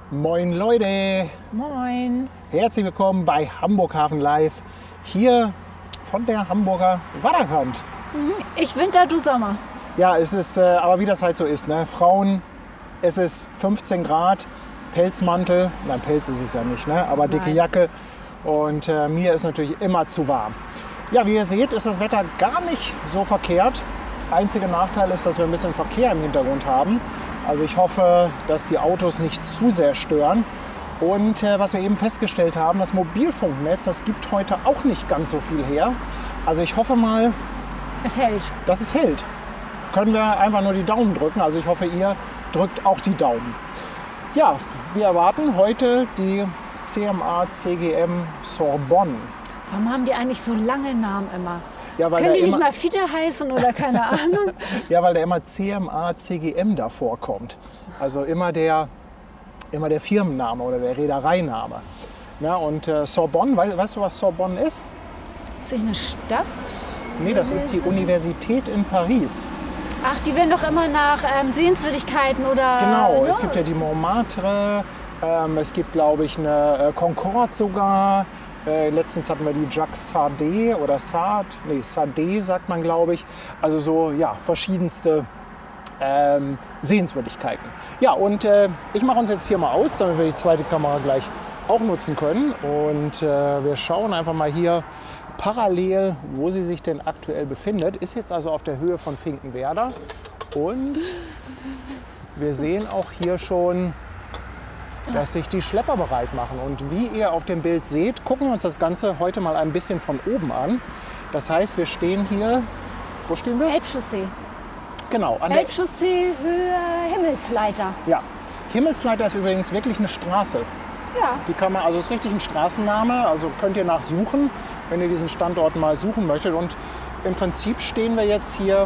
Moin Leute! Moin! Herzlich willkommen bei Hamburg Hafen Live, hier von der Hamburger Waterkant. Ich Winter, du Sommer. Ja, es ist, aber wie das halt so ist, ne? Frauen, es ist 15 Grad, Pelzmantel, nein, Pelz ist es ja nicht, ne? Aber dicke Nein. Jacke und mir ist natürlich immer zu warm. Ja, wie ihr seht, ist das Wetter gar nicht so verkehrt. Einziger Nachteil ist, dass wir ein bisschen Verkehr im Hintergrund haben. Also ich hoffe, dass die Autos nicht zu sehr stören. Und was wir eben festgestellt haben, das Mobilfunknetz, das gibt heute auch nicht ganz so viel her. Also ich hoffe mal, Es hält. dass es hält. Können wir einfach nur die Daumen drücken. Also ich hoffe, ihr drückt auch die Daumen. Ja, wir erwarten heute die CMA CGM Sorbonne. Warum haben die eigentlich so lange Namen immer? Ja, weil Können die der nicht immer, mal Fiete heißen oder keine Ahnung? ja, weil da immer CMA CGM davor kommt. Also immer der Firmenname oder der Reedereiname. Na, und Sorbonne, weißt du, was Sorbonne ist? Ist nicht eine Stadt? Nee, das ist die Universität in Paris. Ach, die werden doch immer nach Sehenswürdigkeiten oder... Genau, Ja. es gibt ja die Montmartre, es gibt, glaube ich, eine Concorde sogar. Letztens hatten wir die Jacques Sardé oder Sardé sagt man, glaube ich. Also so, ja, verschiedenste Sehenswürdigkeiten. Ja, und ich mache uns jetzt hier mal aus, damit wir die zweite Kamera gleich auch nutzen können. Und wir schauen einfach mal hier parallel, wo sie sich denn aktuell befindet. Ist jetzt also auf der Höhe von Finkenwerder. Und wir sehen auch hier schon, dass sich die Schlepper bereit machen. Und wie ihr auf dem Bild seht, gucken wir uns das Ganze heute mal ein bisschen von oben an. Das heißt, wir stehen hier, wo stehen wir? Elbchaussee. Genau, an der, Elbchaussee, Höhe, Himmelsleiter. ja. Himmelsleiter ist übrigens wirklich eine Straße. Ja. Die kann man, also ist richtig ein Straßenname, also könnt ihr nachsuchen, wenn ihr diesen Standort mal suchen möchtet. Und im Prinzip stehen wir jetzt hier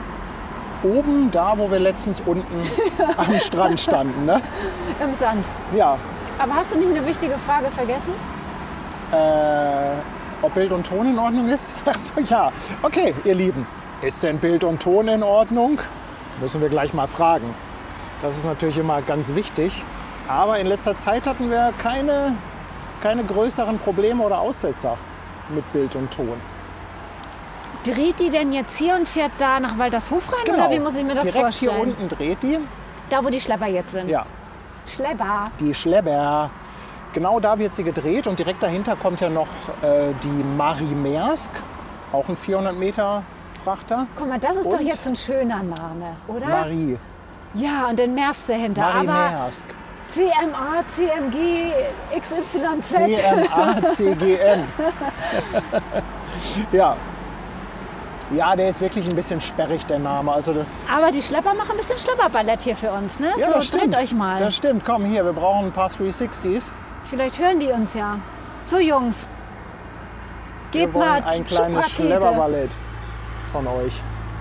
oben da, wo wir letztens unten am Strand standen. Ne? Im Sand. Ja, Aber hast du nicht eine wichtige Frage vergessen? ob Bild und Ton in Ordnung ist? Ach so, ja. Okay, ihr Lieben, ist denn Bild und Ton in Ordnung? Müssen wir gleich mal fragen. Das ist natürlich immer ganz wichtig. Aber in letzter Zeit hatten wir keine größeren Probleme oder Aussetzer mit Bild und Ton. Dreht die denn jetzt hier und fährt da nach Waltershof rein? Genau. Oder wie muss ich mir das Direkt vorstellen? hier unten dreht die. Da, wo die Schlepper jetzt sind. Ja, Schlepper. die Schlepper. Genau da wird sie gedreht und direkt dahinter kommt ja noch die Marie Maersk, auch ein 400 Meter Frachter. Guck mal, das ist Und doch jetzt ein schöner Name, oder? Marie, Ja, und den Maersk dahinter. Marie Aber Maersk. CMA, CMG, XYZ. CMA CGM. Ja. Ja, der ist wirklich ein bisschen sperrig, der Name. Also, Aber die Schlepper machen ein bisschen Schlepperballett hier für uns, ne? ja, so, das stimmt. dreht euch mal. Das stimmt. Komm, hier, wir brauchen ein paar 360s. Vielleicht hören die uns ja. So, Jungs. Wir Gebt wollen mal ein kleines Schubrakete. Schlepperballett von euch.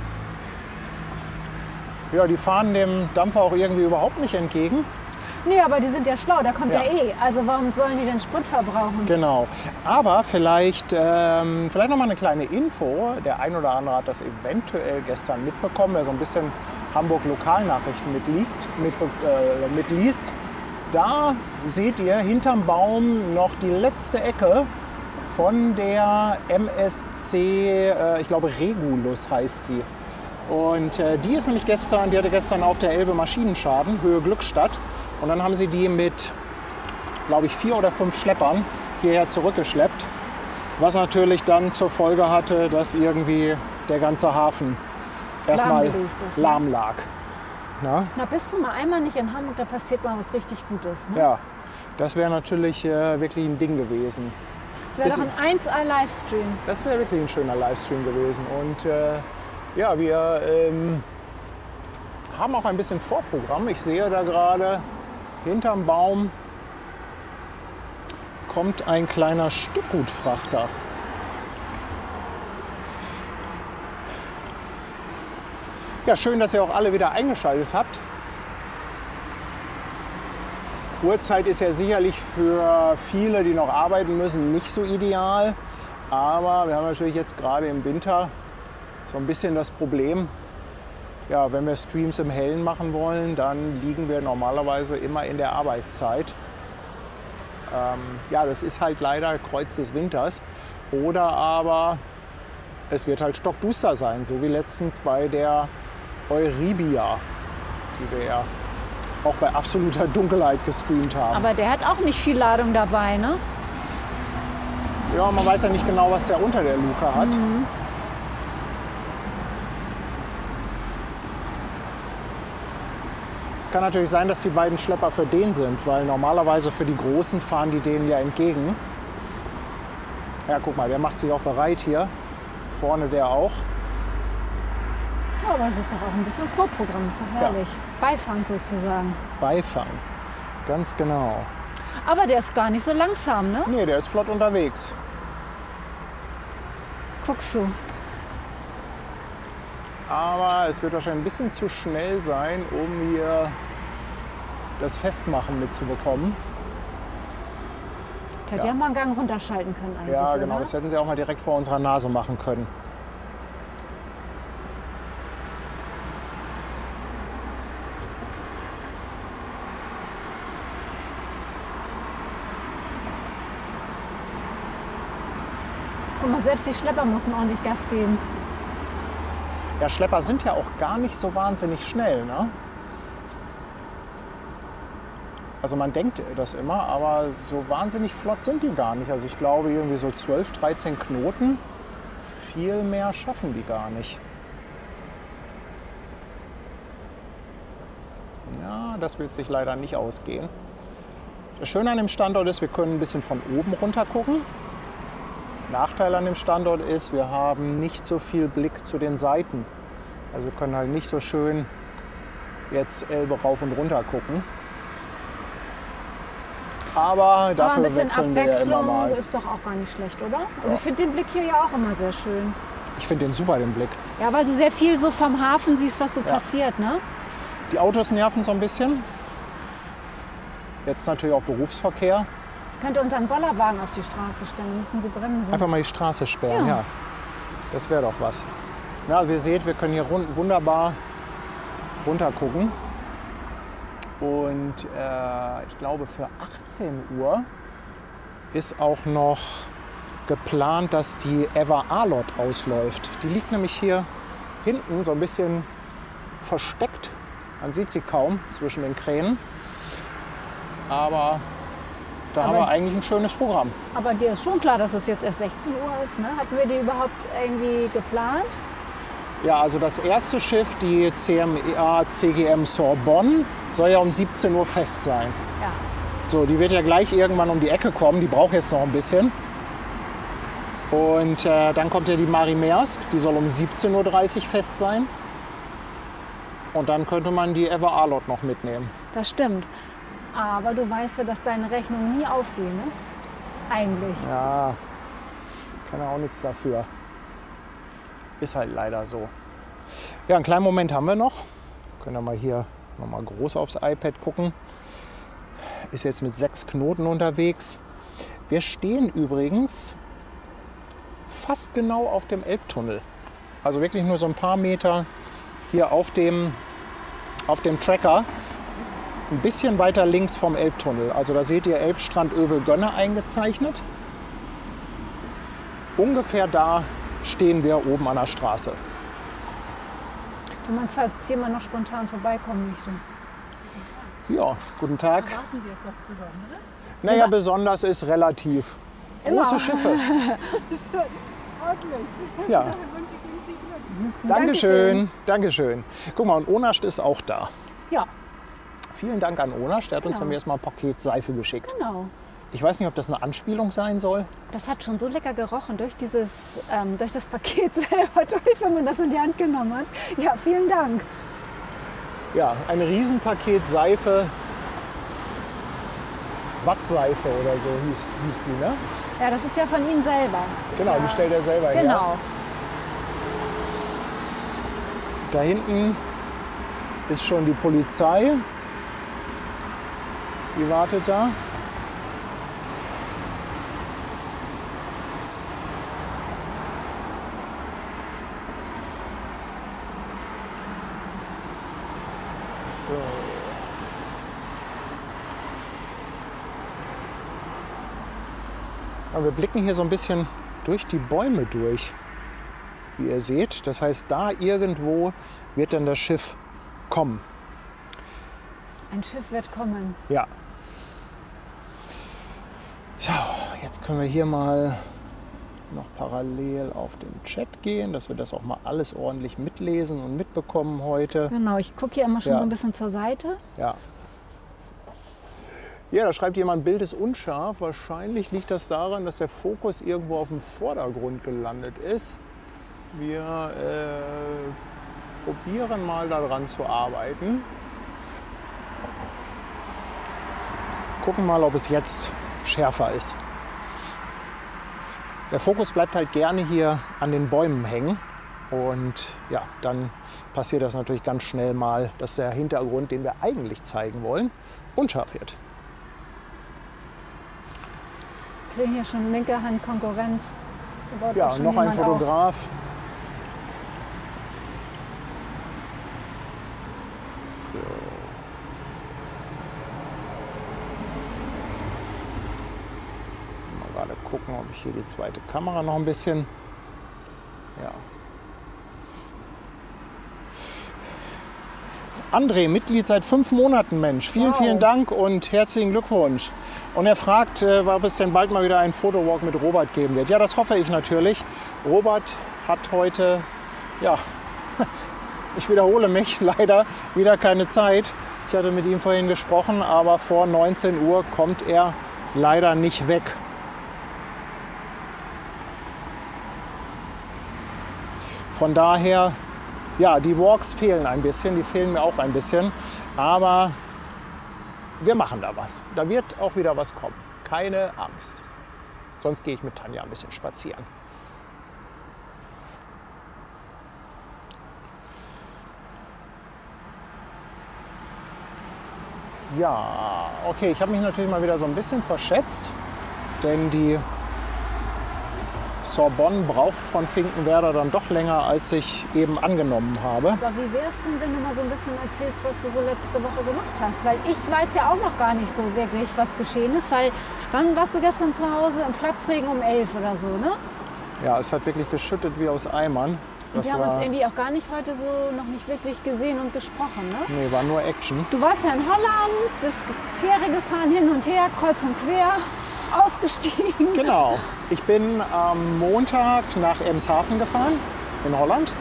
Ja, die fahren dem Dampfer auch irgendwie überhaupt nicht entgegen. Nee, aber die sind ja schlau, da kommt Ja. ja eh. Also warum sollen die denn Sprit verbrauchen? Genau. Aber vielleicht noch mal eine kleine Info. Der ein oder andere hat das eventuell gestern mitbekommen, wer so ein bisschen Hamburg-Lokalnachrichten mitliest. Da seht ihr hinterm Baum noch die letzte Ecke von der MSC, ich glaube Regulus heißt sie. Und die ist nämlich die hatte gestern auf der Elbe Maschinenschaden, Höhe Glückstadt. Und dann haben sie die mit, glaube ich, 4 oder 5 Schleppern hierher zurückgeschleppt. Was natürlich dann zur Folge hatte, dass irgendwie der ganze Hafen erstmal Lahmgelegt ist, ne? lahm lag. Na? Na, bist du mal einmal nicht in Hamburg, da passiert mal was richtig Gutes. Ne? Ja, das wäre natürlich wirklich ein Ding gewesen. Das wäre doch ein 1A-Livestream. Das wäre wirklich ein schöner Livestream gewesen. Und ja, wir haben auch ein bisschen Vorprogramm. Ich sehe da gerade, hinterm Baum kommt ein kleiner Stückgutfrachter. Ja, schön, dass ihr auch alle wieder eingeschaltet habt. Uhrzeit ist ja sicherlich für viele, die noch arbeiten müssen, nicht so ideal. Aber wir haben natürlich jetzt gerade im Winter so ein bisschen das Problem, Ja, wenn wir Streams im Hellen machen wollen, dann liegen wir normalerweise immer in der Arbeitszeit. Ja, das ist halt leider Kreuz des Winters. Oder aber es wird halt stockduster sein, so wie letztens bei der Euribia, die wir ja auch bei absoluter Dunkelheit gestreamt haben. Aber der hat auch nicht viel Ladung dabei, ne? Ja, man weiß ja nicht genau, was der unter der Luke hat. Es kann natürlich sein, dass die beiden Schlepper für den sind, weil normalerweise für die Großen fahren die denen ja entgegen. Ja, guck mal, der macht sich auch bereit hier. Vorne der auch. Ja, aber es ist doch auch ein bisschen Vorprogramm, ist doch herrlich. Beifang sozusagen. Beifang, ganz genau. Aber der ist gar nicht so langsam, ne? Nee, der ist flott unterwegs. Guckst du. Aber es wird wahrscheinlich ein bisschen zu schnell sein, um hier das Festmachen mitzubekommen. Der hätte ja mal einen Gang runterschalten können eigentlich, Ja, genau, oder? das hätten sie auch mal direkt vor unserer Nase machen können. Guck mal, selbst die Schlepper müssen ordentlich Gas geben. Ja, Schlepper sind ja auch gar nicht so wahnsinnig schnell, ne? Also man denkt das immer, aber so wahnsinnig flott sind die gar nicht. Also ich glaube irgendwie so 12, 13 Knoten, viel mehr schaffen die gar nicht. Ja, das wird sich leider nicht ausgehen. Das Schöne an dem Standort ist, wir können ein bisschen von oben runter gucken. Nachteil an dem Standort ist, wir haben nicht so viel Blick zu den Seiten. Also wir können halt nicht so schön jetzt Elbe rauf und runter gucken. Aber dafür ein bisschen wechseln wir ja immer Abwechslung mal. ist doch auch gar nicht schlecht, oder? Also ich finde den Blick hier ja auch immer sehr schön. Ich finde den super, den Blick. Ja, weil du sehr viel so vom Hafen siehst, was so passiert, ne? Die Autos nerven so ein bisschen. Jetzt natürlich auch Berufsverkehr. Ich könnte unseren Bollerwagen auf die Straße stellen, müssen sie bremsen. Einfach mal die Straße sperren, ja. Das wäre doch was. Ja, also ihr seht, wir können hier wunderbar runter gucken. Und ich glaube, für 18 Uhr ist auch noch geplant, dass die Ever Arlot ausläuft. Die liegt nämlich hier hinten so ein bisschen versteckt. Man sieht sie kaum zwischen den Kränen. Aber da haben wir eigentlich ein schönes Programm. Aber dir ist schon klar, dass es jetzt erst 16 Uhr ist, ne? Hatten wir die überhaupt irgendwie geplant? Ja, also das erste Schiff, die CMA CGM Sorbonne, soll ja um 17 Uhr fest sein. Ja. So, die wird ja gleich irgendwann um die Ecke kommen. Die braucht jetzt noch ein bisschen. Und dann kommt ja die Marie Maersk, die soll um 17:30 Uhr fest sein. Und dann könnte man die Ever Arlot noch mitnehmen. Das stimmt. Aber du weißt ja, dass deine Rechnungen nie aufgehen, ne? Eigentlich. Ja, kann ja auch nichts dafür. Ist halt leider so. Ja, einen kleinen Moment haben wir noch. Können wir mal hier noch mal groß aufs iPad gucken. Ist jetzt mit 6 Knoten unterwegs. Wir stehen übrigens fast genau auf dem Elbtunnel. Also wirklich nur so ein paar Meter hier auf dem Tracker. Ein bisschen weiter links vom Elbtunnel. Also da seht ihr Elbstrand Övel-Gönne eingezeichnet. Ungefähr da stehen wir oben an der Straße. Du meinst, falls jemand noch spontan vorbeikommen möchte. Ja, guten Tag. Erwarten Sie etwas Besonderes? Naja, besonders ist relativ. Große Schiffe. Freut mich. Ja, Dann wünsche ich Ihnen viel Glück. Dankeschön. Dankeschön. Guck mal, und Onascht ist auch da. Ja, Vielen Dank an Onascht. Der hat uns Genau. dann erstmal ein Paket Seife geschickt. genau. Ich weiß nicht, ob das eine Anspielung sein soll. Das hat schon so lecker gerochen durch das Paket selber durch, wenn man das in die Hand genommen hat. Ja, vielen Dank. Ja, ein Riesenpaket Seife. Wattseife oder so hieß die, ne? Ja, das ist ja von Ihnen selber. Das ist Genau, ja, die stellt er selber her. Genau. Da hinten ist schon die Polizei. Die wartet da. Ja, wir blicken hier so ein bisschen durch die Bäume durch, wie ihr seht. Das heißt, da irgendwo wird dann das Schiff kommen. Ein Schiff wird kommen. Ja. So, jetzt können wir hier mal noch parallel auf den Chat gehen, dass wir das auch mal alles ordentlich mitlesen und mitbekommen heute. Genau, ich gucke hier immer schon Ja. so ein bisschen zur Seite. Ja. Ja, da schreibt jemand, Bild ist unscharf. Wahrscheinlich liegt das daran, dass der Fokus irgendwo auf dem Vordergrund gelandet ist. Wir probieren mal daran zu arbeiten. Gucken mal, ob es jetzt schärfer ist. Der Fokus bleibt halt gerne hier an den Bäumen hängen. Und ja, dann passiert das natürlich ganz schnell mal, dass der Hintergrund, den wir eigentlich zeigen wollen, unscharf wird. Wir kriegen hier schon linke Hand Konkurrenz. Da baut auch Ja, schon noch ein jemand auf. Fotograf. So. Mal gerade gucken, ob ich hier die zweite Kamera noch ein bisschen. Ja. André, Mitglied seit 5 Monaten, Mensch. Vielen, Wow. vielen Dank und herzlichen Glückwunsch. Und er fragt, ob es denn bald mal wieder einen Fotowalk mit Robert geben wird. Ja, das hoffe ich natürlich. Robert hat heute, ja, ich wiederhole mich, leider wieder keine Zeit. Ich hatte mit ihm vorhin gesprochen, aber vor 19 Uhr kommt er leider nicht weg. Von daher, ja, die Walks fehlen ein bisschen, die fehlen mir auch ein bisschen, aber wir machen da was. Da wird auch wieder was kommen. Keine Angst. Sonst gehe ich mit Tanja ein bisschen spazieren. Ja, okay, ich habe mich natürlich mal wieder so ein bisschen verschätzt, denn die Sorbonne braucht von Finkenwerder dann doch länger, als ich eben angenommen habe. Aber wie wär's denn, wenn du mal so ein bisschen erzählst, was du so letzte Woche gemacht hast? Weil ich weiß ja auch noch gar nicht so wirklich, was geschehen ist. Weil, wann warst du gestern zu Hause? Im Platzregen um 11 oder so, ne? Ja, es hat wirklich geschüttet wie aus Eimern. Und wir haben uns irgendwie auch gar nicht heute so noch nicht wirklich gesehen und gesprochen, ne? Nee, war nur Action. Du warst ja in Holland, bist Fähre gefahren, hin und her, kreuz und quer, ausgestiegen. Genau. Ich bin am Montag nach Emshaven gefahren, in Holland.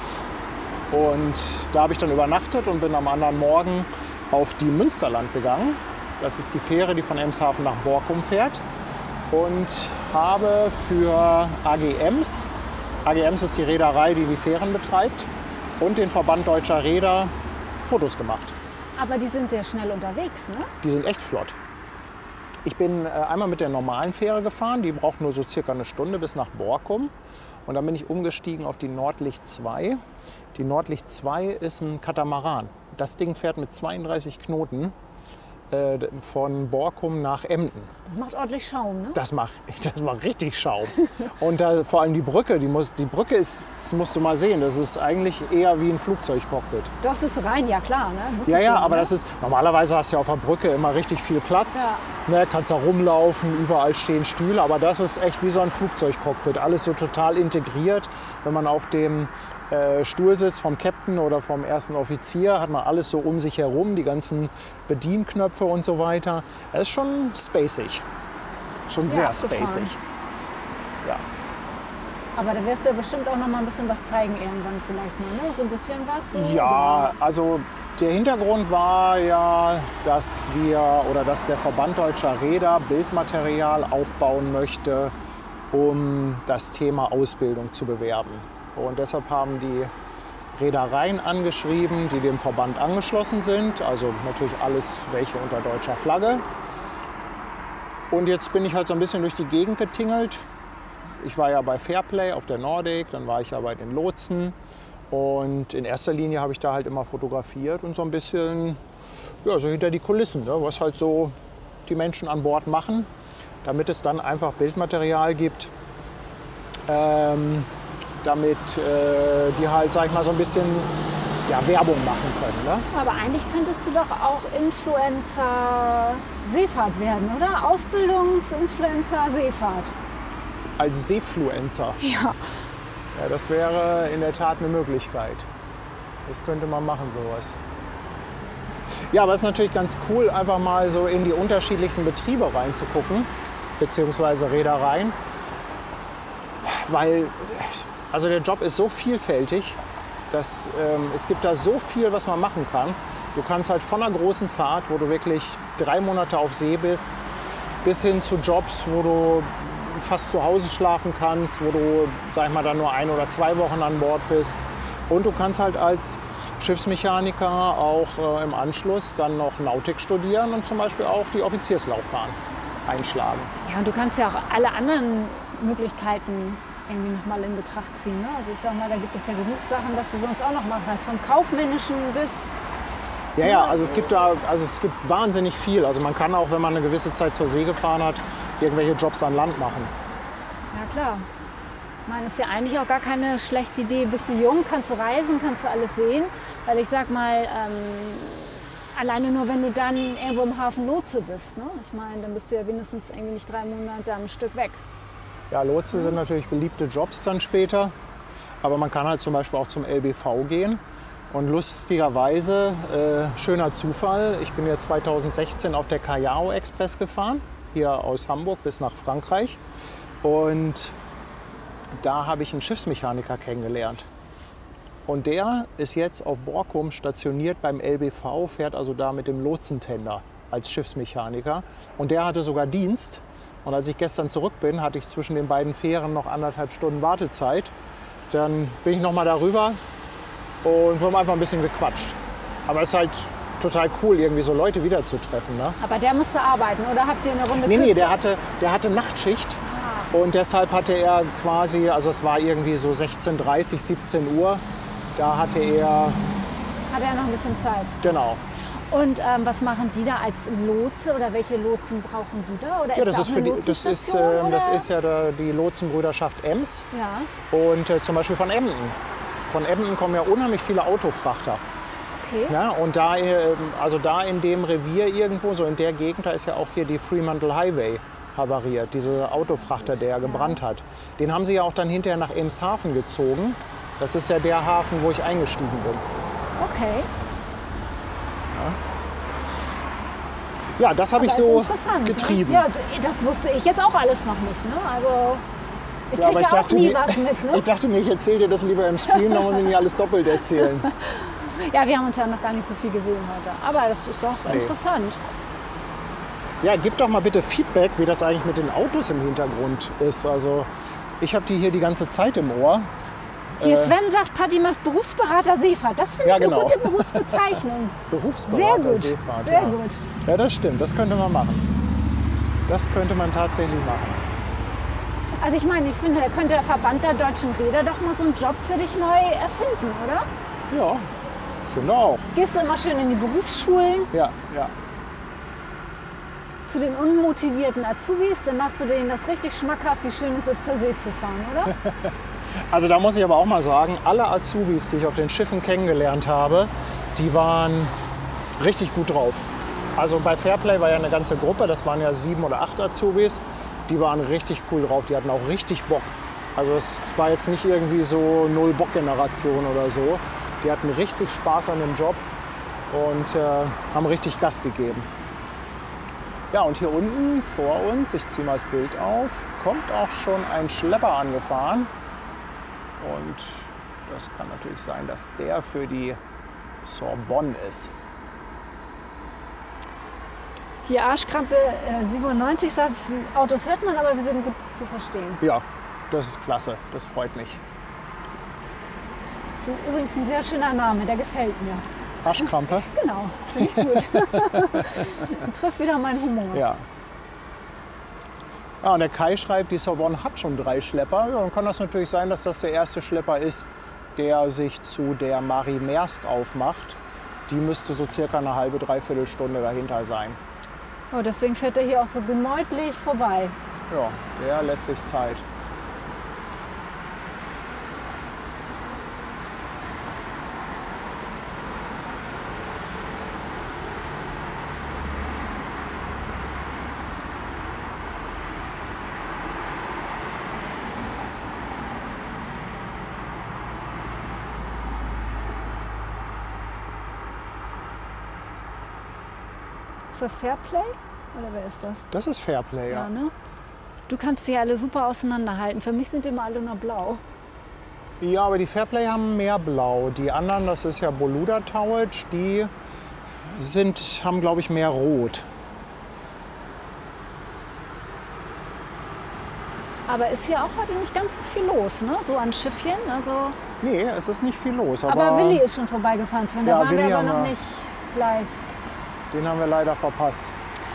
Und da habe ich dann übernachtet und bin am anderen Morgen auf die Münsterland gegangen. Das ist die Fähre, die von Emshaven nach Borkum fährt. Und habe für AG Ems ist die Reederei, die die Fähren betreibt, und den Verband Deutscher Reeder Fotos gemacht. Aber die sind sehr schnell unterwegs, ne? Die sind echt flott. Ich bin einmal mit der normalen Fähre gefahren, die braucht nur so circa eine Stunde bis nach Borkum. Und dann bin ich umgestiegen auf die Nordlicht 2. Die Nordlicht 2 ist ein Katamaran. Das Ding fährt mit 32 Knoten von Borkum nach Emden. Das macht ordentlich Schaum, ne? Das macht richtig Schaum. Und vor allem die Brücke, die Brücke ist, das musst du mal sehen, das ist eigentlich eher wie ein Flugzeugcockpit. Darfst du rein, ja klar, ne? Ja, ja, aber ne? das ist, normalerweise hast du ja auf der Brücke immer richtig viel Platz. Ja. Ne, kannst da rumlaufen, überall stehen Stühle, aber das ist echt wie so ein Flugzeugcockpit. Alles so total integriert. Wenn man auf dem Stuhl sitzt vom Captain oder vom ersten Offizier, hat man alles so um sich herum, die ganzen Bedienknöpfe und so weiter. Das ist schon spacig. Schon sehr abgefahren. spacig. Ja. Aber da wirst du ja bestimmt auch noch mal ein bisschen was zeigen irgendwann vielleicht mal, ne? So ein bisschen was? So, Ja, also der Hintergrund war ja, dass der Verband Deutscher Reeder Bildmaterial aufbauen möchte, um das Thema Ausbildung zu bewerben. Und deshalb haben die Reedereien angeschrieben, die dem Verband angeschlossen sind. Also natürlich alles welche unter deutscher Flagge. Und jetzt bin ich halt so ein bisschen durch die Gegend getingelt. Ich war ja bei Fairplay auf der Nordic, dann war ich ja bei den Lotsen. Und in erster Linie habe ich da halt immer fotografiert und so ein bisschen ja, so hinter die Kulissen, ne, was halt so die Menschen an Bord machen, damit es dann einfach Bildmaterial gibt. Damit die halt, sag ich mal, so ein bisschen ja, Werbung machen können. Ne? Aber eigentlich könntest du doch auch Influencer Seefahrt werden, oder? Ausbildungsinfluencer Seefahrt. Als Seefluencer. Ja. Ja, das wäre in der Tat eine Möglichkeit. Das könnte man machen, sowas. Ja, aber es ist natürlich ganz cool, einfach mal so in die unterschiedlichsten Betriebe reinzugucken, beziehungsweise Reedereien. Weil also der Job ist so vielfältig, dass es gibt da so viel, was man machen kann. Du kannst halt von einer großen Fahrt, wo du wirklich 3 Monate auf See bist, bis hin zu Jobs, wo du fast zu Hause schlafen kannst, wo du, sag ich mal, dann nur 1 oder 2 Wochen an Bord bist. Und du kannst halt als Schiffsmechaniker auch im Anschluss dann noch Nautik studieren und zum Beispiel auch die Offizierslaufbahn einschlagen. Ja, und du kannst ja auch alle anderen Möglichkeiten irgendwie noch mal in Betracht ziehen. Ne? Also ich sag mal, da gibt es ja genug Sachen, was du sonst auch noch machen kannst. Vom Kaufmännischen bis... Ja, also es gibt wahnsinnig viel. Also man kann auch, wenn man eine gewisse Zeit zur See gefahren hat, irgendwelche Jobs an Land machen. Ja, klar. Ich meine, ist ja eigentlich auch gar keine schlechte Idee. Bist du jung, kannst du reisen, kannst du alles sehen. Weil ich sag mal, alleine nur, wenn du dann irgendwo im Hafen Lotse bist. Ne? Ich meine, dann bist du ja wenigstens irgendwie nicht 3 Monate am Stück weg. Ja, Lotse sind natürlich beliebte Jobs dann später. Aber man kann halt zum Beispiel auch zum LBV gehen. Und lustigerweise, schöner Zufall, ich bin ja 2016 auf der Callao Express gefahren, hier aus Hamburg bis nach Frankreich. Und da habe ich einen Schiffsmechaniker kennengelernt. Und der ist jetzt auf Borkum stationiert beim LBV, fährt also da mit dem Lotsentender als Schiffsmechaniker. Und der hatte sogar Dienst. Und als ich gestern zurück bin, hatte ich zwischen den beiden Fähren noch 1,5 Stunden Wartezeit. Dann bin ich noch mal darüber und wir haben einfach ein bisschen gequatscht. Aber es ist halt total cool, irgendwie so Leute wiederzutreffen. Ne? Aber der musste arbeiten, oder habt ihr eine Runde Nee, Küste? der hatte Nachtschicht. Und deshalb hatte er quasi, also es war irgendwie so 16:30, 17 Uhr, da hatte er... Hat er noch ein bisschen Zeit. Genau. Und was machen die da als Lotse oder welche Lotsen brauchen die da? Oder Ja, ist das da ist, auch für eine die, Lotsenstation, das oder? ist ja die Lotsenbrüderschaft Ems. Ja, Und zum Beispiel von Emden. Von Emden kommen ja unheimlich viele Autofrachter. okay. Ja, und da in dem Revier irgendwo, so in der Gegend, da ist ja auch hier die Fremantle Highway havariert, dieser Autofrachter, der gebrannt hat. Den haben sie ja auch dann hinterher nach Emshaven gezogen. Das ist ja der Hafen, wo ich eingestiegen bin. Okay. Ja, das habe ich Aber ist so interessant, getrieben. Ne? Ja, das wusste ich jetzt auch alles noch nicht. Ne? Also ich Ja, aber kriege ja auch nie was mit. Ne? Ich dachte mir, ich erzähle dir das lieber im Stream, da muss ich nicht alles doppelt erzählen. Ja, wir haben uns ja noch gar nicht so viel gesehen heute. Aber das ist doch interessant. Ja, gib doch mal bitte Feedback, wie das eigentlich mit den Autos im Hintergrund ist. Also ich habe die hier die ganze Zeit im Ohr. Hier Sven sagt, Patti macht Berufsberater Seefahrt. Das finde ich genau. eine gute Berufsbezeichnung. Berufsberater Sehr gut, Seefahrt. sehr ja. gut. Ja, das stimmt. Das könnte man machen. Das könnte man tatsächlich machen. Also ich meine, ich finde, da könnte der Verband der deutschen Reeder doch mal so einen Job für dich neu erfinden, oder? Ja, finde auch. Gehst du immer schön in die Berufsschulen Ja, ja. zu den unmotivierten Azubis, dann machst du denen das richtig schmackhaft, wie schön es ist, zur See zu fahren, oder? Also da muss ich aber auch mal sagen, alle Azubis, die ich auf den Schiffen kennengelernt habe, die waren richtig gut drauf. Also bei Fairplay war ja eine ganze Gruppe, das waren ja 7 oder 8 Azubis, die waren richtig cool drauf, die hatten auch richtig Bock. Also es war jetzt nicht irgendwie so Null-Bock-Generation oder so. Die hatten richtig Spaß an dem Job und haben richtig Gas gegeben. Ja, und hier unten vor uns, ich ziehe mal das Bild auf, kommt auch schon ein Schlepper angefahren. Und das kann natürlich sein, dass der für die Sorbonne ist. Hier Arschkrampe 97 sagt, Autos hört man, aber wir sind gut zu verstehen. Ja, das ist klasse, das freut mich. Das ist übrigens ein sehr schöner Name, der gefällt mir. Arschkrampe? Genau, finde ich gut. Trifft wieder meinen Humor. Ja. Ja, und der Kai schreibt, die Sorbonne hat schon 3 Schlepper. Ja, dann kann das natürlich sein, dass das der erste Schlepper ist, der sich zu der Marie Maersk aufmacht. Die müsste so circa eine halbe, dreiviertel Stunde dahinter sein. Oh, deswegen fährt er hier auch so gemütlich vorbei. Ja, der lässt sich Zeit. Ist das Fairplay? Oder wer ist das? Das ist Fairplay, ja. Ne? Du kannst sie alle super auseinanderhalten. Für mich sind die immer alle nur blau. Ja, aber die Fairplay haben mehr Blau. Die anderen, das ist ja Boluda Towage, die haben, glaube ich, mehr Rot. Aber ist hier auch heute nicht ganz so viel los, ne? So an Schiffchen. Also Nee, es ist nicht viel los. aber Willi ist schon vorbeigefahren. Da Ja, waren Willi wir aber haben noch wir- nicht live. Den haben wir leider verpasst.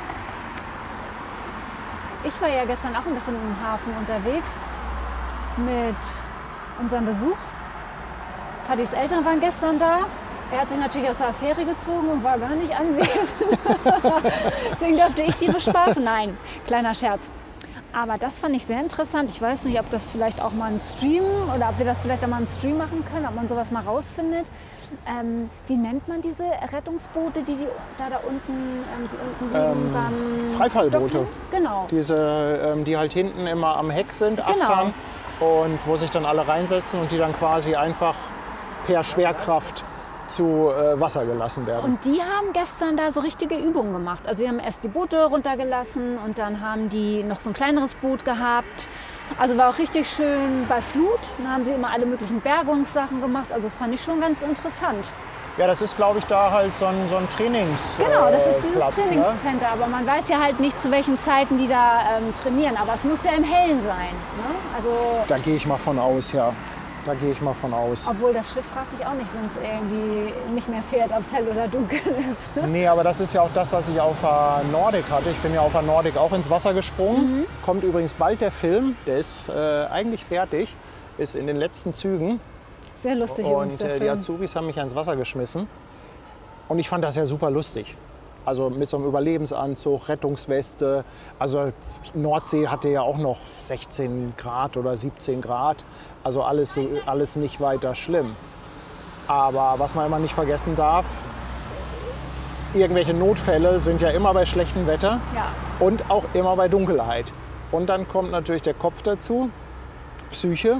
Ich war ja gestern auch ein bisschen im Hafen unterwegs mit unserem Besuch. Pattys Eltern waren gestern da. Er hat sich natürlich aus der Affäre gezogen und war gar nicht anwesend. Deswegen durfte ich die bespaßen. Nein, kleiner Scherz. Aber das fand ich sehr interessant. Ich weiß nicht, ob das vielleicht auch mal ein Stream oder ob wir das vielleicht auch mal im Stream machen können, ob man sowas mal rausfindet. Wie nennt man diese Rettungsboote, die da unten, die unten liegen beim Freifallboote. Docken? Genau. Diese, die halt hinten immer am Heck sind, achtern. Und wo sich dann alle reinsetzen und die dann quasi einfach per Schwerkraft zu Wasser gelassen werden. Und die haben gestern da so richtige Übungen gemacht. Also die haben erst die Boote runtergelassen und dann haben die noch so ein kleineres Boot gehabt. Also war auch richtig schön bei Flut. Dann haben sie immer alle möglichen Bergungssachen gemacht. Also das fand ich schon ganz interessant. Ja, das ist, glaube ich, da halt so ein Trainings. Genau, das ist dieses Platz, ne? Trainingscenter. Aber man weiß ja halt nicht, zu welchen Zeiten die da trainieren. Aber es muss ja im Hellen sein. Ne? Also, Da gehe ich mal von aus, ja. Da gehe ich mal von aus. obwohl das Schiff fragt dich auch nicht, wenn es irgendwie nicht mehr fährt, ob es hell oder dunkel ist. Nee, aber das ist ja auch das, was ich auf der Nordic hatte. Ich bin ja auf der Nordic auch ins Wasser gesprungen. Kommt übrigens bald der Film. Der ist eigentlich fertig. Ist in den letzten Zügen. Sehr lustig übrigens, Und der die Film. Azubis haben mich ins Wasser geschmissen. Und ich fand das ja super lustig. Also mit so einem Überlebensanzug, Rettungsweste. Also Nordsee hatte ja auch noch 16 Grad oder 17 Grad. Also alles nicht weiter schlimm. Aber was man immer nicht vergessen darf, irgendwelche Notfälle sind ja immer bei schlechtem Wetter Ja. und auch immer bei Dunkelheit. Und dann kommt natürlich der Kopf dazu, Psyche,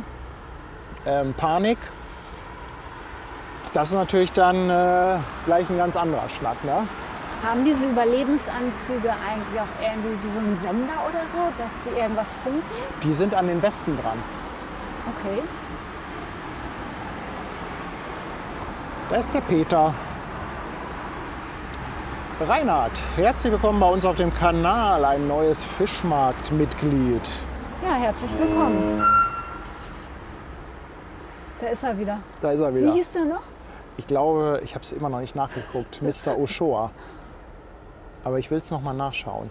Panik. Das ist natürlich dann gleich ein ganz anderer Schnack. Ne? Haben diese Überlebensanzüge eigentlich auch irgendwie wie so einen Sender oder so, dass die irgendwas funken? Die sind an den Westen dran. Okay. Da ist der Peter. Reinhard, herzlich willkommen bei uns auf dem Kanal, ein neues Fischmarktmitglied. Ja, herzlich willkommen. Da ist er wieder. Da ist er Wie wieder. hieß der noch? Ich glaube, ich habe es immer noch nicht nachgeguckt, Mr. Ochoa. Aber ich will es noch mal nachschauen.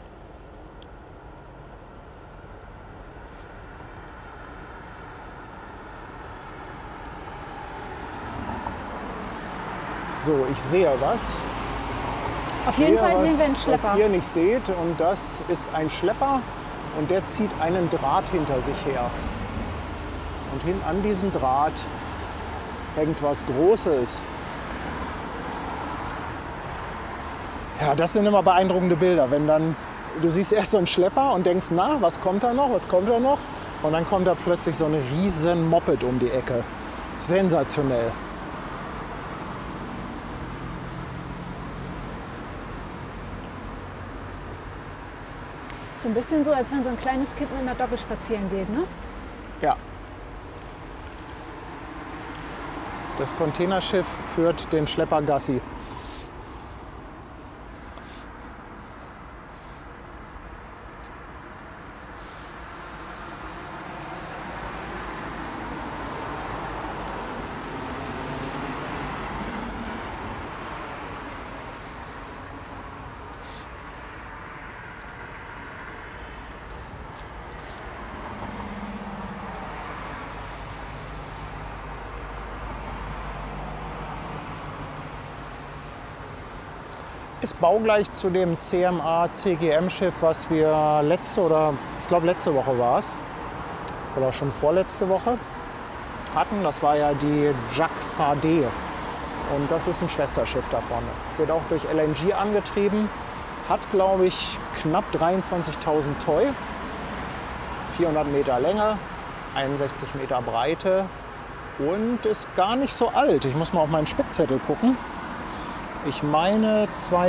So, ich sehe was. Auf jeden sehe Fall was, sehen wir einen Schlepper. was ihr nicht seht. Und das ist ein Schlepper und der zieht einen Draht hinter sich her. Und an diesem Draht hängt was Großes. Ja, das sind immer beeindruckende Bilder, wenn dann du siehst erst so einen Schlepper und denkst, na, was kommt da noch, was kommt da noch? Und dann kommt da plötzlich so ein riesen Moped um die Ecke. Sensationell. Ist ein bisschen so, als wenn so ein kleines Kind mit einer Dogge spazieren geht, ne? Ja. Das Containerschiff führt den Schlepper Gassi. Ist baugleich zu dem CMA-CGM-Schiff, was wir letzte Woche war es, oder schon vorletzte Woche hatten. Das war ja die Jacques Sade. Und das ist ein Schwesterschiff da vorne. Wird auch durch LNG angetrieben. Hat, glaube ich, knapp 23.000 Toy. 400 Meter Länge, 61 Meter Breite und ist gar nicht so alt. Ich muss mal auf meinen Spickzettel gucken. ich meine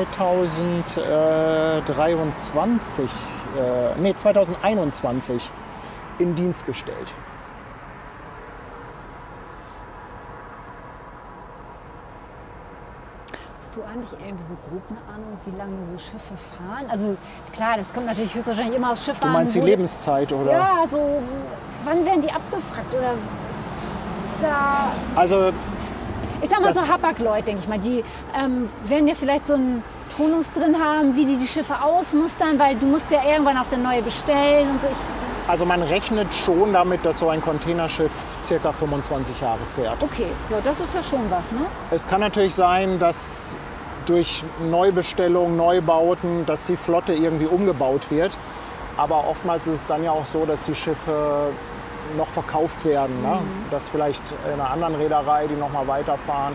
2021 in Dienst gestellt. Hast du eigentlich irgendwie so grob eine Ahnung, wie lange so Schiffe fahren? Also klar, das kommt natürlich höchstwahrscheinlich immer aus Schiffen an. Du meinst die Lebenszeit, oder? Ja, so wann werden die abgefragt? Oder ist da... Also Ich sag mal so Hapag-Lloyd, denke ich mal, die werden ja vielleicht so einen Tonus drin haben, wie die Schiffe ausmustern, weil du musst ja irgendwann auch dann neue bestellen und so. Also man rechnet schon damit, dass so ein Containerschiff ca. 25 Jahre fährt. Okay, ja, das ist ja schon was, ne? Es kann natürlich sein, dass durch Neubestellungen, Neubauten, dass die Flotte irgendwie umgebaut wird. Aber oftmals ist es dann ja auch so, dass die Schiffe noch verkauft werden. Ne? Dass vielleicht in einer anderen Reederei, die noch mal weiterfahren.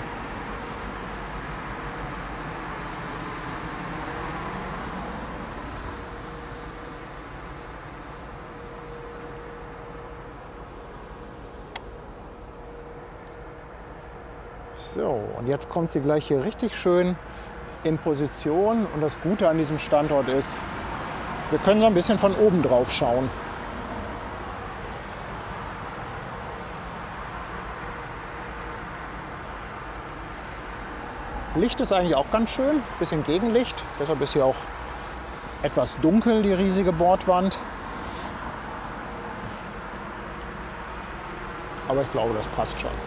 So, und jetzt kommt sie gleich hier richtig schön in Position. Und das Gute an diesem Standort ist, wir können so ein bisschen von oben drauf schauen. Licht ist eigentlich auch ganz schön, bisschen Gegenlicht. Deshalb ist hier auch etwas dunkel, die riesige Bordwand. Aber ich glaube, das passt schon.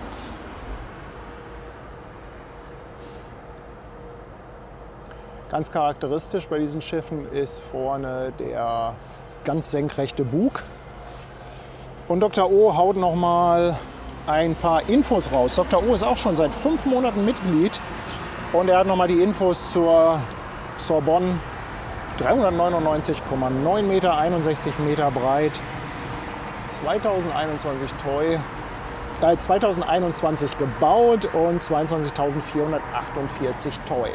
Ganz charakteristisch bei diesen Schiffen ist vorne der ganz senkrechte Bug. Und Dr. O haut noch mal ein paar Infos raus. Dr. O ist auch schon seit 5 Monaten Mitglied und er hat noch mal die Infos zur Sorbonne. 399,9 Meter, 61 Meter breit, 2021 gebaut und 22.448 Toy.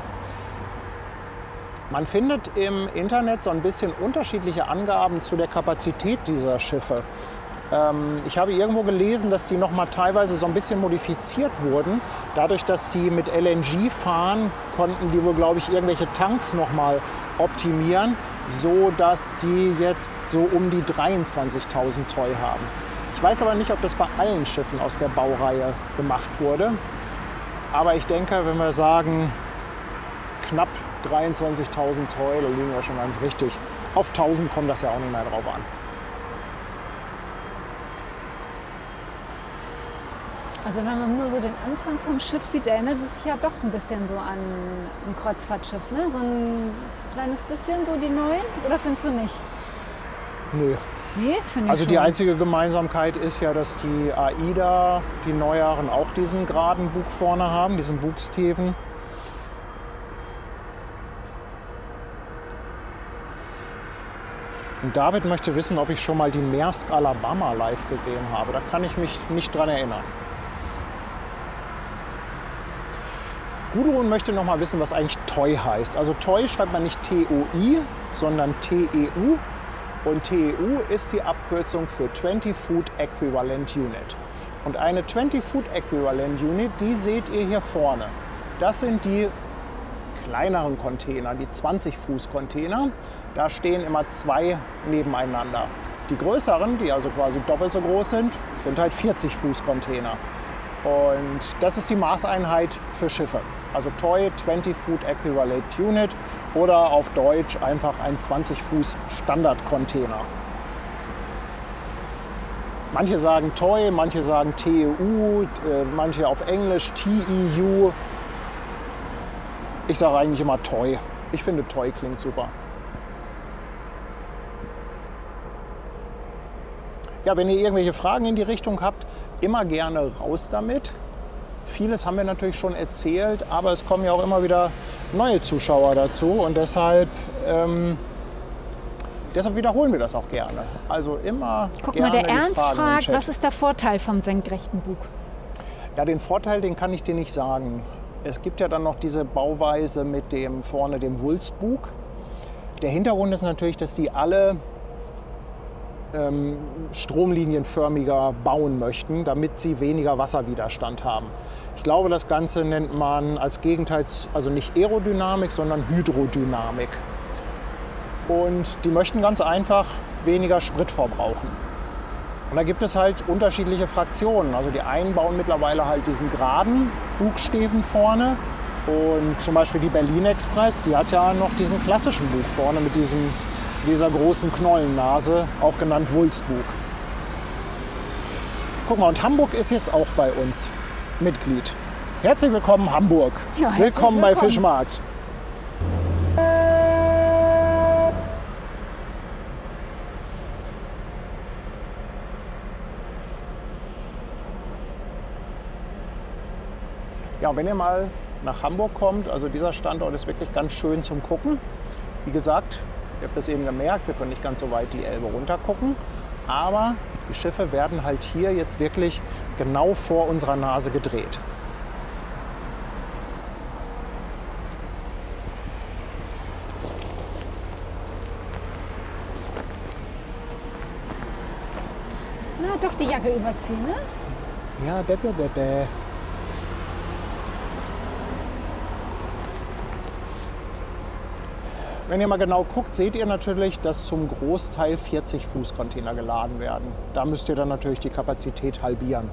Man findet im Internet so ein bisschen unterschiedliche Angaben zu der Kapazität dieser Schiffe. Ich habe irgendwo gelesen, dass die noch mal teilweise so ein bisschen modifiziert wurden. Dadurch, dass die mit LNG fahren, konnten die wohl, glaube ich, irgendwelche Tanks noch mal optimieren, so dass die jetzt so um die 23.000 Toy haben. Ich weiß aber nicht, ob das bei allen Schiffen aus der Baureihe gemacht wurde. Aber ich denke, wenn wir sagen, knapp 23.000 Toy, da liegen wir schon ganz richtig. Auf 1000 kommt das ja auch nicht mehr drauf an. Also wenn man nur so den Anfang vom Schiff sieht, erinnert es sich ja doch ein bisschen so an ein Kreuzfahrtschiff, ne? So ein kleines bisschen, so die neuen, oder findest du nicht? Nö. Nee, finde ich Also schon. die einzige Gemeinsamkeit ist ja, dass die AIDA, die neueren, auch diesen geraden Bug vorne haben, diesen Bugstiefen. Und David möchte wissen, ob ich schon mal die Maersk Alabama live gesehen habe. Da kann ich mich nicht dran erinnern. Gudrun möchte noch mal wissen, was eigentlich TOI heißt. Also TOI schreibt man nicht T-O-I, sondern T-E-U. Und TEU ist die Abkürzung für 20 Foot Equivalent Unit. Und eine 20 Foot Equivalent Unit, die seht ihr hier vorne. Das sind die kleineren Container, die 20 Fuß Container. Da stehen immer 2 nebeneinander. Die größeren, die also quasi doppelt so groß sind, sind halt 40 Fuß Container. Und das ist die Maßeinheit für Schiffe. Also TOI, 20 Foot Equivalent Unit, oder auf Deutsch einfach ein 20 Fuß Standard-Container. Manche sagen TOI, manche sagen TEU, manche auf Englisch TEU. Ich sage eigentlich immer TOI. Ich finde TOI klingt super. Ja, wenn ihr irgendwelche Fragen in die Richtung habt, immer gerne raus damit. Vieles haben wir natürlich schon erzählt, aber es kommen ja auch immer wieder neue Zuschauer dazu und deshalb wiederholen wir das auch gerne. Also immer Guck gerne mal, der die Ernst Fragen im fragt, Chat. was ist der Vorteil vom senkrechten Bug? Ja, den Vorteil, den kann ich dir nicht sagen. Es gibt ja dann noch diese Bauweise mit dem vorne dem Wulstbug. Der Hintergrund ist natürlich, dass die alle stromlinienförmiger bauen möchten, damit sie weniger Wasserwiderstand haben. Ich glaube, das Ganze nennt man als Gegenteil, also nicht Aerodynamik, sondern Hydrodynamik. Und die möchten ganz einfach weniger Sprit verbrauchen. Und da gibt es halt unterschiedliche Fraktionen. Also die einen bauen mittlerweile halt diesen geraden Bugsteven vorne. Und zum Beispiel die Berlin Express, die hat ja noch diesen klassischen Bug vorne mit dieser großen Knollennase, auch genannt Wulstbug. Guck mal, und Hamburg ist jetzt auch bei uns Mitglied. Herzlich willkommen, Hamburg. Ja, willkommen bei Fischmarkt. Ja, und wenn ihr mal nach Hamburg kommt, also dieser Standort ist wirklich ganz schön zum Gucken. Wie gesagt, ihr habt das eben gemerkt, wir können nicht ganz so weit die Elbe runter gucken, aber die Schiffe werden halt hier jetzt wirklich genau vor unserer Nase gedreht. Na, doch die Jacke überziehen, ne? Ja, bäh. Wenn ihr mal genau guckt, seht ihr natürlich, dass zum Großteil 40 Fuß Container geladen werden. Da müsst ihr dann natürlich die Kapazität halbieren.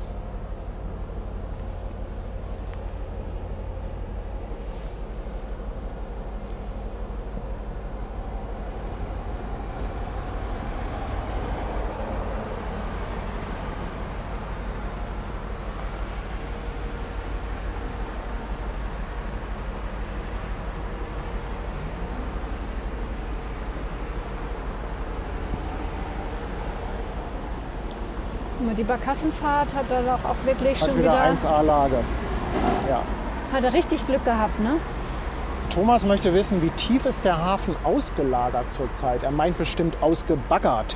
Die Barkassenfahrt hat dann auch wirklich Hat schon wieder wieder 1A-Lage. Ja. Hat er richtig Glück gehabt, ne? Thomas möchte wissen, wie tief ist der Hafen ausgelagert zurzeit? Er meint bestimmt ausgebaggert.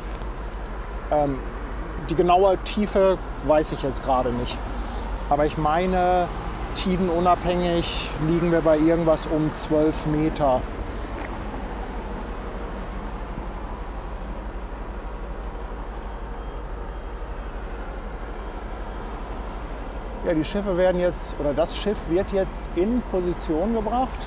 Die genaue Tiefe weiß ich jetzt gerade nicht. Aber ich meine, tidenunabhängig liegen wir bei irgendwas um 12 Meter. Ja, die Schiffe werden jetzt, oder das Schiff wird jetzt in Position gebracht.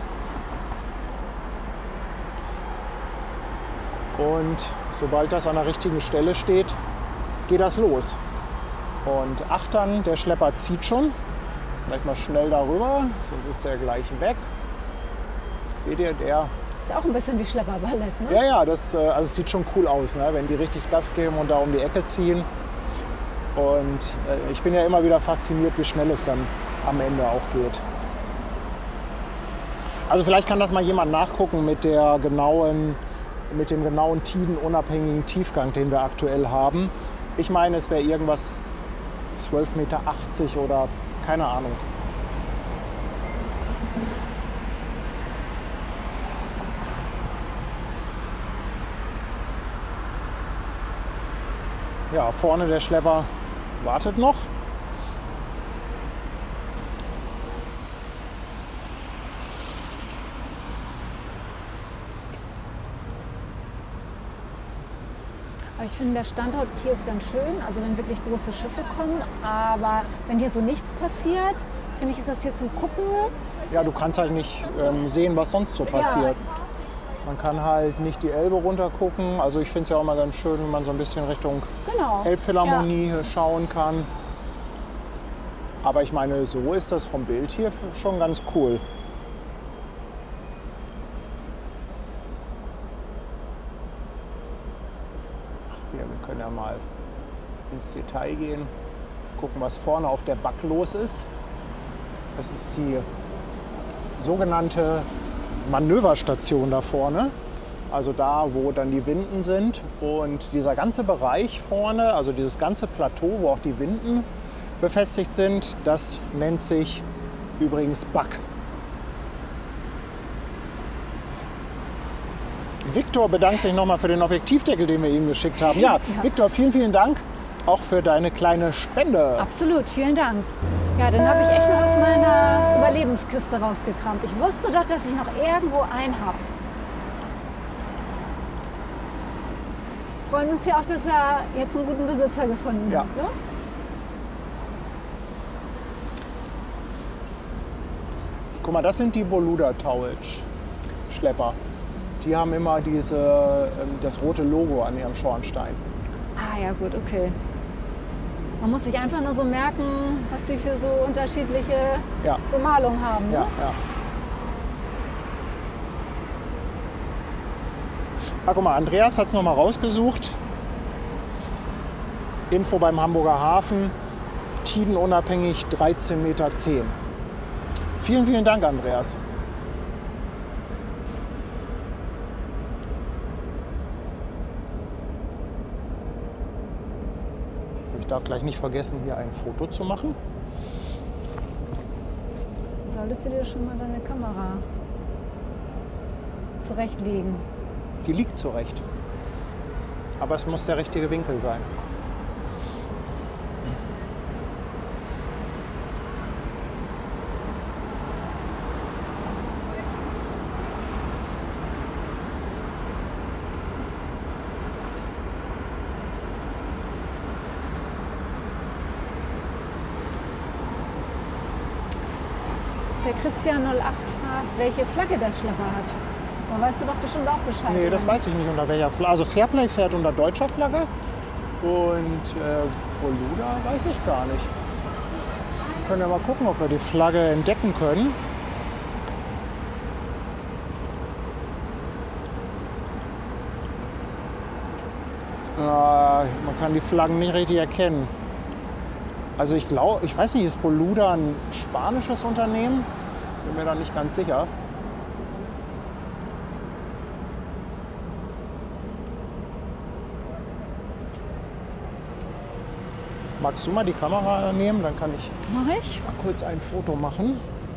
Und sobald das an der richtigen Stelle steht, geht das los. Und achtern, der Schlepper zieht schon. Vielleicht mal schnell darüber, sonst ist der gleich weg. Seht ihr, der... Ist ja auch ein bisschen wie Schlepperballett, ne? Ja, das also es sieht schon cool aus, ne? Wenn die richtig Gas geben und da um die Ecke ziehen. Und ich bin ja immer wieder fasziniert, wie schnell es dann am Ende auch geht. Also vielleicht kann das mal jemand nachgucken mit dem genauen tidenunabhängigen Tiefgang, den wir aktuell haben. Ich meine, es wäre irgendwas 12,80 Meter oder keine Ahnung. Ja, vorne der Schlepper wartet noch. Aber ich finde, der Standort hier ist ganz schön, also wenn wirklich große Schiffe kommen. Aber wenn hier so nichts passiert, finde ich, ist das hier zum Gucken. Ja, du kannst halt nicht sehen, was sonst so passiert. Man kann halt nicht die Elbe runter gucken. Also ich finde es ja auch mal ganz schön, wenn man so ein bisschen Richtung Elbphilharmonie schauen kann. Aber ich meine, so ist das vom Bild hier schon ganz cool. Hier, wir können ja mal ins Detail gehen, gucken, was vorne auf der Back los ist. Das ist die sogenannte Manöverstation da vorne, also da, wo dann die Winden sind. Und dieser ganze Bereich vorne, also dieses ganze Plateau, wo auch die Winden befestigt sind, das nennt sich übrigens Back. Viktor bedankt sich nochmal für den Objektivdeckel, den wir ihm geschickt haben. Ja, Viktor, vielen Dank auch für deine kleine Spende. Absolut, vielen Dank. Ja, dann habe ich echt noch aus meiner Überlebenskiste rausgekramt. Ich wusste doch, dass ich noch irgendwo einen habe. freuen uns ja auch, dass er jetzt einen guten Besitzer gefunden Ja. hat. Ne? Guck mal, das sind die Boluda Towage Schlepper. Die haben immer das rote Logo an ihrem Schornstein. Ah ja, gut, okay. Man muss sich einfach nur so merken, was sie für so unterschiedliche Ja, Bemalung haben. Ne? ja, ja. Ah, guck mal, Andreas hat es nochmal rausgesucht. Info beim Hamburger Hafen, tidenunabhängig 13,10 Meter. Vielen, vielen Dank, Andreas. Ich darf gleich nicht vergessen, hier ein Foto zu machen. Solltest du dir schon mal deine Kamera zurechtlegen? Die liegt zurecht. Aber es muss der richtige Winkel sein. Der Christian 08 fragt, welche Flagge der Schlepper hat. Da weißt du doch bestimmt auch Bescheid. Nee, das weiß ich nicht unter welcher Flagge. Also Fairplay fährt unter deutscher Flagge und Boluda weiß ich gar nicht. Wir können ja mal gucken, ob wir die Flagge entdecken können. Man kann die Flaggen nicht richtig erkennen. Also ich glaube, ich weiß nicht, ist Boluda ein spanisches Unternehmen? Bin mir da nicht ganz sicher. Magst du mal die Kamera nehmen? Dann kann ich Mach ich? mal kurz ein Foto machen.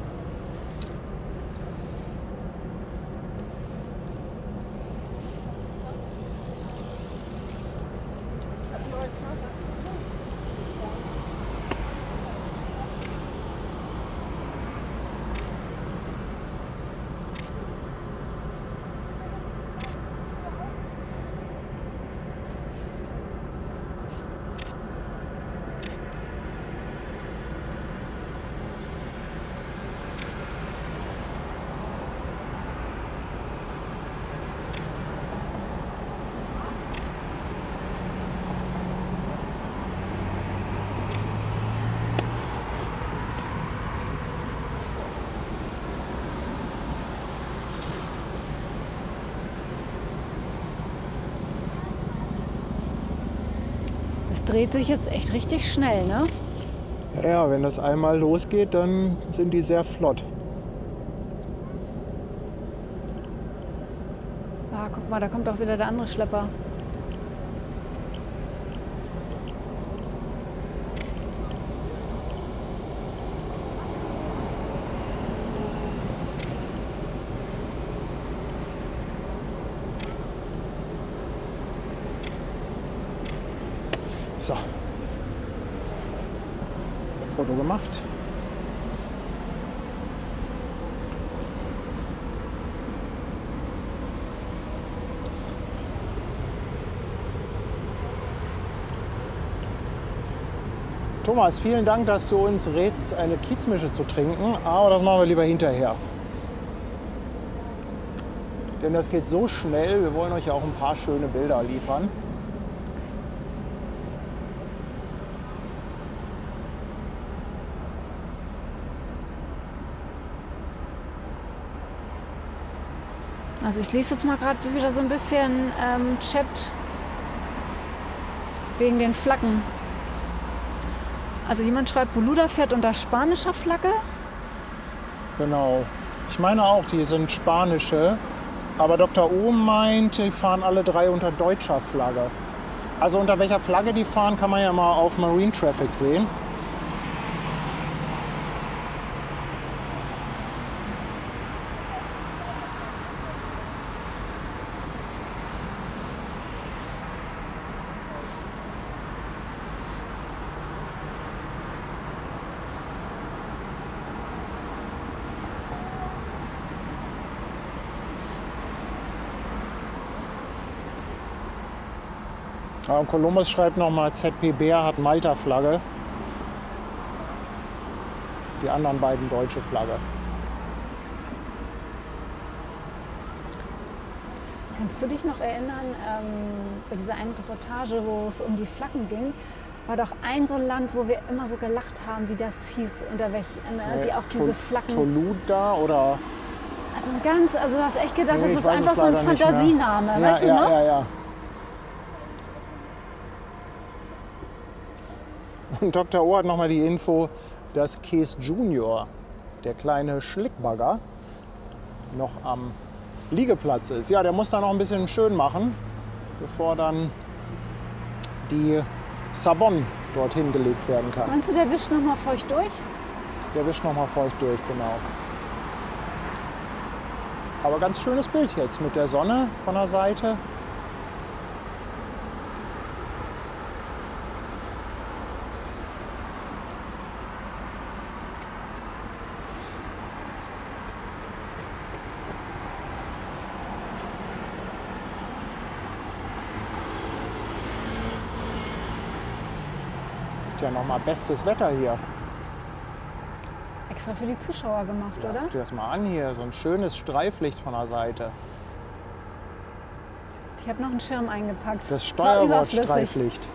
Das dreht sich jetzt echt richtig schnell, ne? Ja, wenn das einmal losgeht, dann sind die sehr flott. Ah, guck mal, da kommt auch wieder der andere Schlepper. So. Foto gemacht. Thomas, vielen Dank, dass du uns rätst, eine Kiezmische zu trinken, aber das machen wir lieber hinterher. Denn das geht so schnell, wir wollen euch ja auch ein paar schöne Bilder liefern. Also ich lese jetzt mal gerade wieder so ein bisschen Chat wegen den Flaggen. Also jemand schreibt, Boluda fährt unter spanischer Flagge. Genau. Ich meine auch, die sind spanische. Aber Dr. Ohm meint, die fahren alle drei unter deutscher Flagge. Also unter welcher Flagge die fahren, kann man ja mal auf Marine Traffic sehen. Ja, Columbus schreibt nochmal, ZP Bär hat Malta-Flagge. Die anderen beiden deutsche Flagge. Kannst du dich noch erinnern, bei dieser einen Reportage, wo es um die Flaggen ging, war doch ein so ein Land, wo wir immer so gelacht haben, wie das hieß, unter die auch diese Flaggen... Toluda oder... Also also du hast echt gedacht, Nee, das ich ist weiß einfach es so ein leider nicht mehr. Fantasiename, Ja, weißt du ja, noch? ja. Und Dr. O hat nochmal die Info, dass Kees Junior, der kleine Schlickbagger, noch am Liegeplatz ist. Ja, der muss da noch ein bisschen schön machen, bevor dann die Sabon dorthin gelegt werden kann. Meinst du, der wischt noch mal feucht durch? Der wischt noch mal feucht durch, genau. Aber ganz schönes Bild jetzt mit der Sonne von der Seite. Ja, nochmal bestes Wetter hier. Extra für die Zuschauer gemacht, Ja, oder? guck dir das mal an hier, so ein schönes Streiflicht von der Seite. Ich habe noch einen Schirm eingepackt. Das War überflüssig. Steuerbordstreiflicht.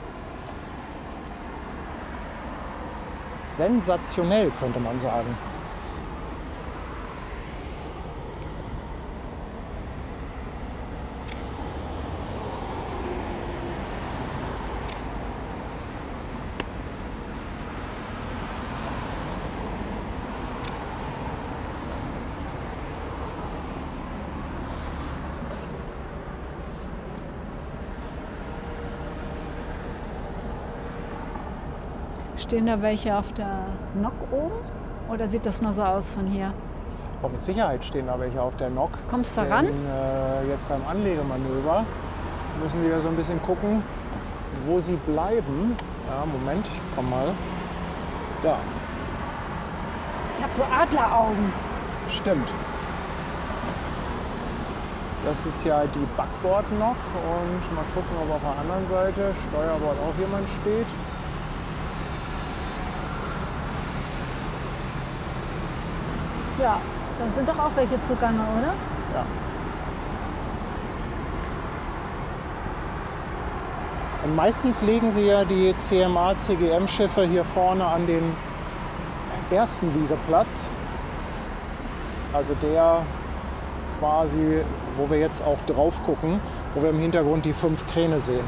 Sensationell, könnte man sagen. Stehen da welche auf der Nock oben? Oder sieht das nur so aus von hier? Aber mit Sicherheit stehen da welche auf der Nock. Kommst du da ran? Jetzt beim Anlegemanöver müssen wir so ein bisschen gucken, wo sie bleiben. Ja, Moment, ich komm mal. Da, Ich habe so Adleraugen. stimmt. Das ist ja die Backbord-Nock und mal gucken, ob auf der anderen Seite Steuerbord auch jemand steht. Ja, da sind doch auch welche zugange, oder? Ja. Und meistens legen sie ja die CMA, CGM-Schiffe hier vorne an den ersten Liegeplatz. Also der quasi, wo wir jetzt auch drauf gucken, wo wir im Hintergrund die 5 Kräne sehen.